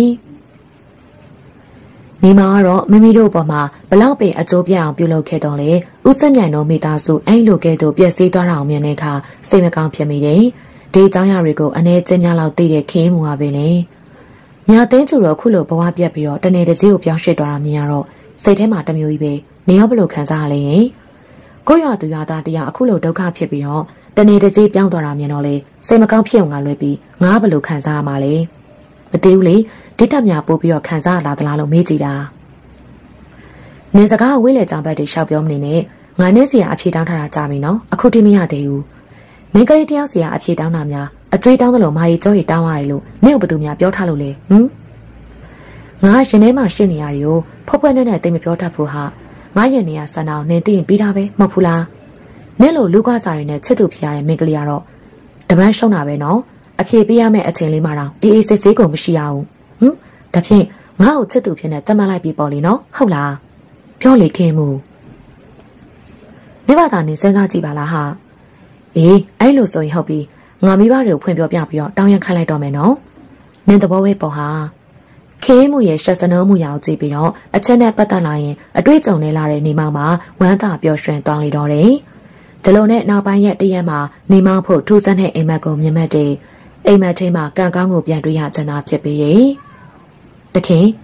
နေမောင်ကတော့မိမိတို့ပေါ်မှာဘလောက်ပင်အကျိုးပြအောင်ပြုလုပ်ခဲ့တော့လေဦးစက်မြိုင်တို့မိသားစုအဲ့လိုကဲ့သို့ပျက်စီးသွားတာအောင်မြင်တဲ့အခါစိတ်မကောင်းဖြစ်မိတယ်ဒီအကြောင်းအရာတွေကိုအနေချင်းများလောက်သိတဲ့ခင်းမှုပါပဲလေညာသိန်းကျူတော့ခုလိုဘဝပြက်ပြီးတော့တနေ့တကြီးကိုပြောင်းရွှေ့သွားတာမြင်ရတော့စိတ်ထဲမှာတမျိုးကြီးပဲနေရောဘလို့ခံစားရလဲကိုရွာသူရွာသားတရားအခုလိုဒုက္ခဖြစ်ပြီးတော့တနေ့တကြီးပြောင်းသွားတာမြင်တော့လေစိတ်မကောင်းဖြစ်အောင်ကလွဲပြီးငါဘလို့ခံစားရမှာလဲမသိဘူးလေဒီတက်မြပို့ပြီးတော့ခံစားရလာသလားလို့မေးကြည့်တာနေစကားဝေးလေကြောင်ဘက်တွေရှောက်ပြောမနေနဲ့ငါနဲ့စီကအဖြေတောင်းထားတာကြာပြီနော်အခုတိမရသေးဘူးမင်းကလေးတယောက်စီကအဖြေတောင်းတာများအကျွေးတောင်းသလိုမာရီကျော်ရီတောင်းရတယ်လို့မင်းဘသူများပြောထားလို့လေငါရှင်ထဲမှာရှင်းနေရတွေကိုဖောက်ဖွက်နဲ့တိတ်မပြောတတ်ဘူးဟာငါရင်နေရဆန္ဒအောင်နင်သိရင်ပြီးတာပဲမဟုတ်ဘူးလားနင့်လိုလူကွာစာတွေနဲ့ချစ်သူဖြစ်ရတဲ့မင်းကလေးကတော့တပန်းရှုံးတာပဲနော်အဖြေပေးရမယ့်အချိန်လေးမှတော့အေးအေးဆေးဆေးကိုမရှိရဘူးဒါဖြင့်ငါ့ကိုချစ်သူဖြစ်နေတတ်မှတ်လိုက်ပြီပေါ့လေနော်ဟုတ်လားပြောလေခင်မူမိဘသားနေစဉ်းစားကြည့်ပါလားဟာအေးအဲ့လိုဆိုရင်ဟုတ်ပြီငါမိဘတွေကိုဖွင့်ပြောပြပြီးတော့တောင်းရခိုင်းလိုက်တော့မယ်နော်နင်သဘောပဲပေါ့ဟာခေးမှုရဲ့ရှက်စနိုးမှုရအောင်ကြည့်ပြီးတော့အချက်နဲ့ပတ်သက်လာရင်အတွေ့အကြုံနဲ့လာတဲ့နေမောင်မှာဝမ်းသာပျော်ရွှင်သွားလေတော့တယ်ဒီလိုနဲ့နောက်ပိုင်းရက်တရက်မှာနေမောင်ဖို့ထူးဆန်းတဲ့အိမ်မက်ကိုမြင်မှတ်တယ်အိမ်မက်ချင်းမှာကံကောင်းကိုပြန်တွေ့ရချင်တာဖြစ်ပြီးတယ်တခင်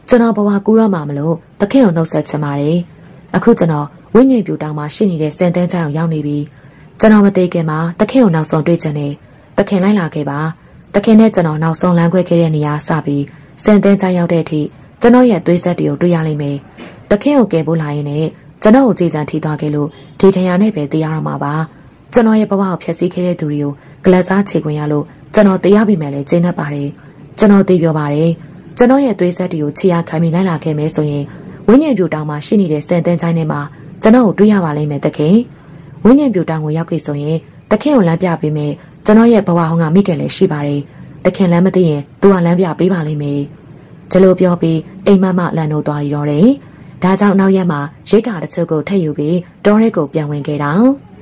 ကျွန်တော်ဘဝကူတော့မှမလို့တခင်ကိုနှုတ်ဆက်ချင်ပါတယ်အခုကျွန်တော်ဝိညာဉ်ပြူတောင်မှာရှိနေတဲ့စင်သန်းချောင်းရောက်နေပြီကျွန်တော်မသိခင်မှာတခင်ကိုနောက်ဆုံးတွေ့ချင်တယ်တခင်လိုက်လာခဲ့ပါတခင်နဲ့ကျွန်တော်နောက်ဆုံးလမ်းခွဲခဲ့တဲ့နေရာစပြီးစင်သန်းချောင်းရောက်တဲ့အထိကျွန်တော်ရဲ့သွေးဆက်တွေကိုတွေ့ရလိမ့်မယ်တခင်ကိုကယ်ပို့လာရင်လည်းကျွန်တော်ကိုကြည်စံထိသွားခဲ့လို့ဒီတရားနဲ့ပဲတရားရမှာပါကျွန်တော်ရဲ့ဘဝကိုဖျက်ဆီးခဲ့တဲ့သူတွေကိုဂလက်စားခြေခွင်ရလို့ကျွန်တော်တရားပြီမယ်လေကျင်းတတ်ပါတယ်ကျွန်တော်သိပြောပါတယ်ကျွန်တော်ရဲ့သွေးဆက်တွေကိုခြေရခံပြီးလိုက်လာခဲ့မယ်ဆိုရင်ဝိညာဉ်ပြူတောင်မှာရှိနေတဲ့စင်သန်းချိုင်းထဲမှာကျွန်တော်ကိုတွေ့ရပါလိမ့်မယ်တခင်ဝိညာဉ်ပြူတောင်ကိုရောက်ခဲ့ဆိုရင်တခင်ကိုလမ်းပြပေးမယ်ကျွန်တော်ရဲ့ဘဝဟောင်းကမိခင်လည်းရှိပါတယ်တခင်လမ်းမသိရင်သူကလမ်းပြပေးပါလိမ့်မယ်ဒီလိုပြောပြီးအိမ်မက်မလန်တို့သွားရတော့တယ်ဒါကြောင့်နောက်ရက်မှာရိတ်ကာတချို့ကိုထည့်ယူပြီးတောရဲကိုပြန်ဝင်ခဲ့တာ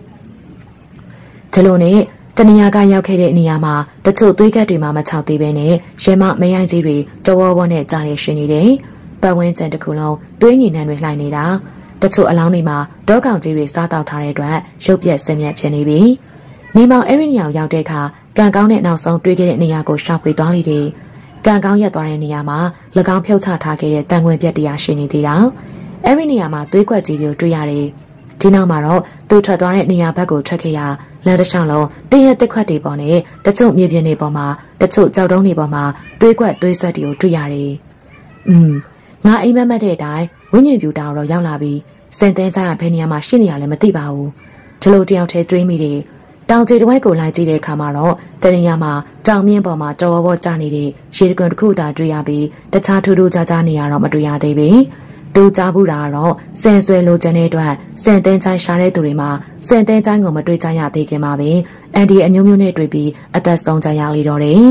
ဒီလိုနဲ့တနေရာကရောက်ခဲ့တဲ့နေရာမှာတချို့သွေးကပ်တွေမှာမချောက်သေးပဲနဲ့ရဲမမရိုင်းကြီးတွေတဝဝနဲ့ကြားရရှိနေတယ်ပတ်ဝန်းကျင်တစ်ခုလုံးသွေးငြိမ်နှံတွေလှိုင်နေတာတချို့အလောင်းတွေမှာတောကောင်ကြီးတွေစားတောက်ထားတဲ့အတွက်ရုပ်ပြက်ဆင်းရဲဖြစ်နေပြီနေမောင်အဲ့ဒီနေရာရောက်တဲ့အခါကံကောင်းတဲ့နောက်ဆုံးတွေ့ခဲ့တဲ့နေရာကိုရှောက်ဖွေသွားလိမ့်တယ်ကံကောင်းရက်သွားတဲ့နေရာမှာ၎င်းဖြုတ်ချထားခဲ့တဲ့တန်ခွင်ပြက်တရားရှိနေသေးတာအဲ့ဒီနေရာမှာသွေးကွက်ကြီးတွေတွေ့ရတယ်ဒီနောက်မှာတော့သူထွက်သွားတဲ့နေရာဘက်ကိုထွက်ခဲ့ရလမ်းတစ်လျှောက်လုံးတင်းရဲ့တက်ခွက်တွေပေါ်နဲ့တချို့မြေပြင်တွေပေါ်မှာတချို့ကြောက်တုံးတွေပေါ်မှာသွေးကွက်သွေးဆက်တွေကိုတွေ့ရတယ်ငါအိမ်မက်မက်တဲ့အတိုင်းဝိညာဉ်ပြူတောင်တော့ရောက်လာပြီးစင်သင်းကြရဘယ်နေရာမှာရှိနေရလဲမသိပါဘူးဒီလိုတယောက်တည်းတွေးမိတယ်တောင်ကြီးတစ်ဝိုက်ကိုလိုက်ကြည့်တဲ့အခါမှာတော့တနေရာမှာတောင်မြင့်ပေါ်မှာတော်ဝေါကျနေတဲ့ရေတကွန်တစ်ခုသာတွေ့ရပြီးတခြားထူးထူးခြားခြားနေရာတော့မတွေ့ရသေးဘူးတူကြားဘူးတာကတော့စင်ဆွဲလိုချင်တဲ့အတွက်စင်သင်းချိုင်းရှာတဲ့သူတွေမှာစင်သင်းချိုင်းကိုမတွေ့ကြရသေးခင်မှာပဲအန်ဒီအမျိုးမျိုးနဲ့တွေ့ပြီးအသက်ဆုံးကြရလေတော့တယ်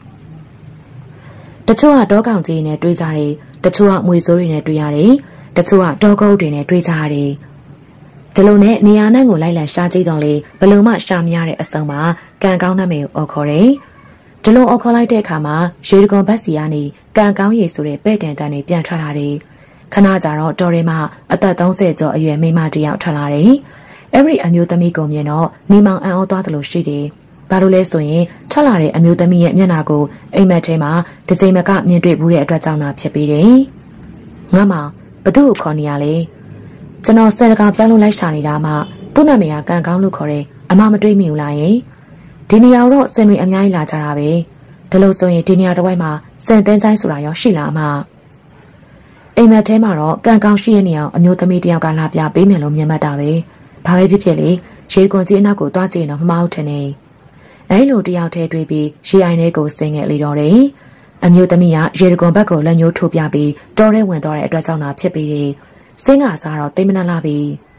တချို့ကတော့ကောင်ကြီးနဲ့တွေ့ကြတယ်တချို့ကမွေစိုးတွေနဲ့တွေ့ရတယ်တချို့ကတော့ကုတ်တွေနဲ့တွေ့ကြရတယ်ဒီလိုနဲ့နေရာနဲ့ကိုလိုက်လံရှာကြည့်တော့လေဘလို့မှရှာမရတဲ့အစုံမှာကံကောင်းတဲ့မေကိုအော်ခေါ်တယ်ဒီလိုအော်ခေါ်လိုက်တဲ့အခါမှာရေတကွန်ဘက်စီကနေကံကောင်းရေဆိုတဲ့ပဲ့တန်တန်တွေပြန်ထွက်လာတယ်ခဏကြာတော့တော်ရဲမှအသက်30ကျော်အရွယ်မိန်းမတယောက်ထွက်လာတယ်အဲ့ဒီအမျိုးသမီးကိုမြင်တော့နေမောင်အံ့ဩသွားသလိုရှိတယ်ဘာလို့လဲဆိုရင်ထွက်လာတဲ့အမျိုးသမီးရဲ့မျက်နှာကိုအိမ်မက်ထဲမှာတစ်ချိန်မကမြင်တွေ့ဘူးတဲ့အတွက်ကြောင့်သာဖြစ်ပြီးတယ်ငါမောင်ဘသူ့ကိုခေါ်နေရလဲကျွန်တော်စက်တကာပြောင်းလို့လိုက်ရှာနေတာမှသူ့နာမည်ကကံကောင်းလို့ခေါ်တယ်အမမတွေ့မိဘူးလားယင်ဒီနေရာတော့စင်တွေအများကြီးလာကြတာပဲဒါလို့ဆိုရင်ဒီနေရာတစ်ဝိုက်မှာစင်သင်းချိုင်းဆိုတာရောရှိလားအမအိမ်မက်ထဲမှာတော့ကံကောင်းရှိတဲ့နေရာအမျိုးသမီးတယောက်ကလာပြပေးမယ်လို့မြင်မှတ်တာပဲဘာပဲဖြစ်ဖြစ်လေရေကွန်ကြီးအနောက်ကိုတွားကြည့်ရင်တော့မမဟုတ်ထင်နေအဲလိုတယောက်တည်းတွေ့ပြီးရေအိုင်ထဲကိုဆင်းခဲ့လေတော့တယ်အမျိုးသမီးကရေကွန်ဘက်ကိုလက်ညှိုးထိုးပြပြီးတော်ရဲဝင်သွားတဲ့အတွက်ကြောင့်သာဖြစ်ပြီးတယ်စင်းကစားတော့တိတ်မနှက်လာပြီ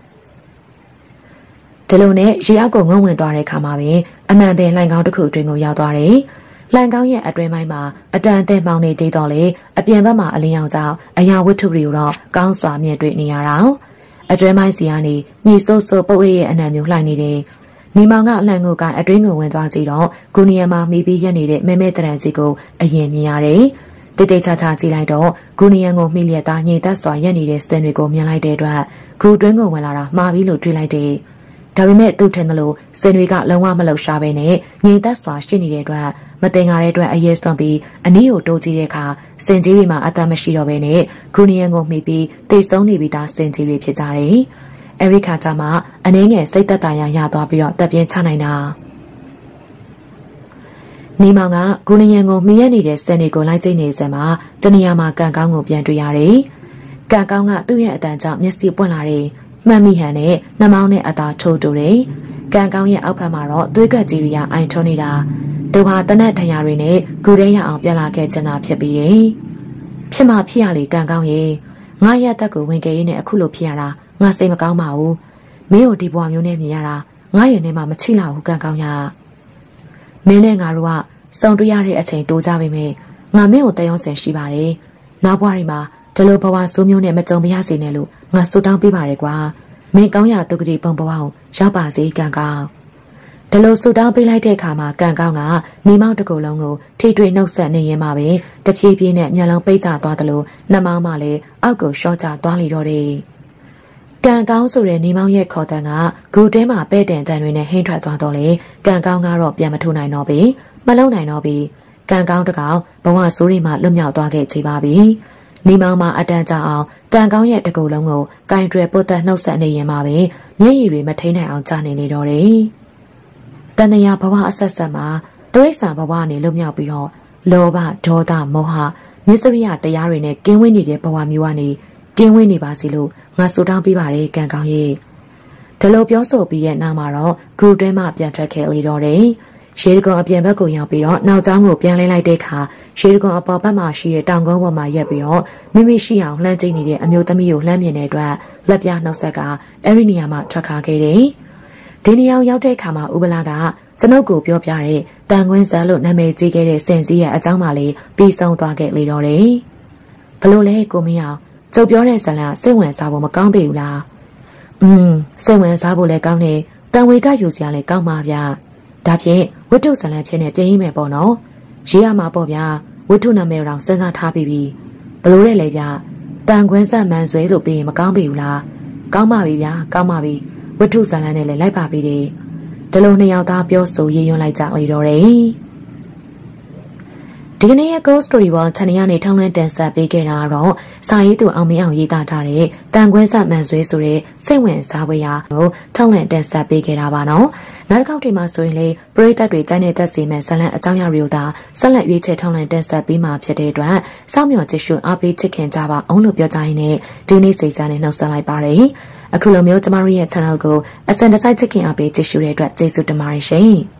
ဒီလိုနဲ့ရေအောက်ကိုငုံဝင်သွားတဲ့အခါမှာပဲအမှန်ပင်လှိုင်ကောင်းတစ်ခုအတွင်းကိုရောက်သွားတယ်လှိုင်ကောင်းရဲ့အတွင်းပိုင်းမှာအတန်အသင့်မှောင်နေသေးတော့လေအပြင်ဘက်မှာအလင်းရောင်ကြောင့်အရာဝတ္ထုတွေကိုတော့ကောင်းစွာမြင်တွေ့နေရတာအတွင်းပိုင်းစီကနေညီဆိုးဆိုးပုတ်အေးရဲ့အနံမျိုးလှိုင်နေတယ်နီမောင်ကအလံကိုကအတွင်းကိုဝင်သွားကြည့်တော့ဂူနီယံမှာမိပြီးရက်နေတဲ့မဲမဲတရံကြီးကိုအရင်မြင်ရတယ်တိတ်တိတ်ချာချာကြည့်လိုက်တော့ဂူနီယံကိုမိလျက်သားညင်သက်စွာရက်နေတဲ့စင်တွေကိုမြင်လိုက်တဲ့အတွက်ဂူတွင်းကိုဝင်လာတာမှားပြီးလို့တွေးလိုက်တယ်ဒါပေမဲ့သူ့ထင်တယ်လို့စင်တွေကလုံးဝမလှုပ်ရှားပဲနဲ့ညင်သက်စွာရှိနေတဲ့အတွက်မတင်ကားတဲ့အတွက်အရေးဆုံးပြီးအနည်းကိုတိုးကြည့်တဲ့အခါစင်ကြီးတွေမှာအသက်မရှိတော့ဘဲနဲ့ဂူနီယံကိုမိပြီးတိတ်ဆုံးနေပြီးသားစင်ကြီးတွေဖြစ်ကြတယ်အဲ့ဒီခါကျမှအနည်းငယ်စိတ်သက်သာရရသွားပြီးတော့တပ်ပြင်းချနိုင်တာနေမောင်ကဂူနီယံကိုမှီရနေတဲ့စင်တွေကိုလိုက်ကြည့်နေစမှာတနေရာမှာကံကောင်းကိုပြန်တွေ့ရတယ်ကံကောင်းကသူ့ရဲ့အတန်ကြောင့်မျက်စိပွင့်လာတယ်မှတ်မိဟန်နဲ့နှမောင်းနဲ့အသာထိုးတူတယ်ကံကောင်းရဲ့အောက်ဖက်မှာတော့သွေးကပ်ကြီးတွေကအိုင်ထုံးနေတာသူဟာတနက်ထရတွေနဲ့ဂူရဲရအောင်ပြန်လာခဲ့ချင်တာဖြစ်ပြီးတယ်ဖြစ်မှဖြစ်ရလေကံကောင်းရဲ့ငါရဲ့တက်ကိုဝင်ကြရေးနဲ့အခုလိုဖြစ်ရတာငါစိတ်မကောင်းပါဘူးမင်းတို့ဒီဘဝမျိုးနဲ့မြင်ရတာငါရင်ထဲမှာမချိလာဘူးကံကောင်းရမင်းနဲ့ငါတို့ကစုံတွေ့ရတဲ့အချိန်တိုးကြပါမယ်ငါမင်းကိုတယုံစင်ရှိပါတယ်နောက်ဘဝတွေမှာဒီလိုဘဝဆိုးမျိုးနဲ့မကြုံပါရစေနဲ့လို့ငါဆုတောင်းပေးပါတယ်ကွာမင်းကောင်းရတုတ်တိပုံဘဝကိုရောက်ပါစေကံကောင်းဒီလိုဆုတောင်းပေးလိုက်တဲ့အခါမှာကံကောင်းကနေမောက်တစ်ခုလုံးကိုထိတွေ့နှုတ်ဆက်နေရင်မှပဲတဖြည်းဖြည်းနဲ့မျက်လုံးပိတ်ကျသွားတယ်လို့နှမောင်းမှလည်းအောက်ကိုရှော့ကျသွားလိတော့တယ်ကံကောင်းဆိုတဲ့နေမောင်ရဲ့ခေါ်တန်းကဂူတဲမှာပဲ့တင်တန်တွေနဲ့ဟင်းထွက်သွားတော့လေကံကောင်းကတော့ပြန်မထိုးနိုင်တော့ပြီမလုံနိုင်တော့ပြီကံကောင်းတကောင်ဘဝဆိုးတွေမှလွတ်မြောက်သွားခဲ့ချေပါပြီနီမောင်မှာအတန်းကြအောင်ကံကောင်းရဲ့တကူလုံးကိုကင်တွယ်ပုတ်သက်နှုတ်ဆက်နေရင်မှပဲမျက်ရည်တွေမထိန်နိုင်အောင်ကြာနေလေတော့တယ်။တန်တရာဘဝအဆက်ဆက်မှာတရိษံဘဝနေလွတ်မြောက်ပြီးတော့လောဘဒေါသမောဟမစ္စရိယတရားတွေနဲ့ကင်းဝေးနေတဲ့ဘဝမျိုးကနေကင်းဝေးနေပါစီလို့ငါဆုတောင်းပေးပါတယ်ကံကောင်းရဲ့ဒီလိုပြောဆိုပြီးတဲ့နောက်မှာတော့ဂရုတွဲမှပြန်ထွက်ခဲ့လေတော့တယ်။ရှေးကုန်းအပြင်ဘက်ကိုရောက်ပြီးတော့နောက်ကျောင်းကိုပြန်လဲလိုက်တဲ့အခါရှေးကုန်းအပေါ်ဘက်မှာရှိတဲ့တောင်ကုန်းပေါ်မှာရက်ပြီးတော့မိမိရှိအောင်လှမ်းကြည့်နေတဲ့အမျိုးသမီးကိုလှမ်းမြင်တဲ့အတွက်လက်ပြနှုတ်ဆက်ကအဲ့ဒီနေရာမှာထွက်ခါခဲ့တယ်။ဒီနေရာရောက်တဲ့အခါမှာဥပလာကကျွန်ုပ်ကိုပြောပြတဲ့တန်ခွင်းဆန်းလို့နာမည်ကြီးခဲ့တဲ့စင်ကြီးရဲ့အကြောင်းမှလေးပြီးဆုံးသွားခဲ့လေတော့တယ်။ဘလို့လဲကိုမင်းအောင်ကျုပ်ပြောတဲ့ဇာတ်လမ်းစိတ်ဝင်စားဖို့မကောင်းပေဘူးလားစိတ်ဝင်စားဖို့လည်းကောင်းတယ်တန်ဝေကယူစရာလည်းကောင်းပါဗျာဒါဖြင့်ဝတ္ထုဇာတ်လမ်းဖြစ်နေပြင်ရင်းမယ်ပေါ့နော်ရေးရမှာပေါ့ဗျာဝတ္ထုနာမည်တော်စဉ်းစားထားပြီးပြီဘလို့လဲလေဗျာတန်ခွင်းဆက်မှန်ဆွဲလို့ပြီးရင်မကောင်းပေဘူးလားကောင်းပါပြီဗျာကောင်းပါပြီဝတ္ထုဇာတ်လမ်းနဲ့လည်းလိုက်ပါပြီတဲ့ဒီလိုနှစ်ယောက်သားပြောဆိုရည်ရွံ့လိုက်ကြလေတော့တယ်ဒီကနေ့ရဲ့ Ghost Story ဘောချန်နယ်ကနေထောင်းလန်းတင်ဆက်ပေးခဲ့တာတော့စာရေးသူအောင်မင်းအောင်ရေးသားထားတဲ့တန်ခွင်းဆက်မှန်ဆွဲဆိုတဲ့စိတ်ဝင်စားဖွယ်ရာကိုထောင်းလန်းတင်ဆက်ပေးခဲ့တာပါနော်နောက်တစ်ခေါက်ဒီမှာဆိုရင်လေပရိသတ်တွေကျိုင်းနေသက်စီမဲ့ဇလန်အကြောင်းအရာတွေကိုသာဆက်လက်ရွေးချယ်ထောင်းလန်းတင်ဆက်ပေးမှာဖြစ်တဲ့အတွက်စောင့်မျှော်ကြည့်ရှုအားပေးချစ်ခင်ကြပါအောင်လို့ပြောကြရင်းနဲ့ဒီနေ့စိတ်စားနဲ့နှုတ်ဆက်လိုက်ပါတယ်အခုလိုမျိုးကျမတို့ရဲ့ channel ကိုအစံတစိုက်ချစ်ခင်အားပေးကြည့်ရှုတဲ့အတွက်ကျေးဇူးတင်ပါတယ်ရှင်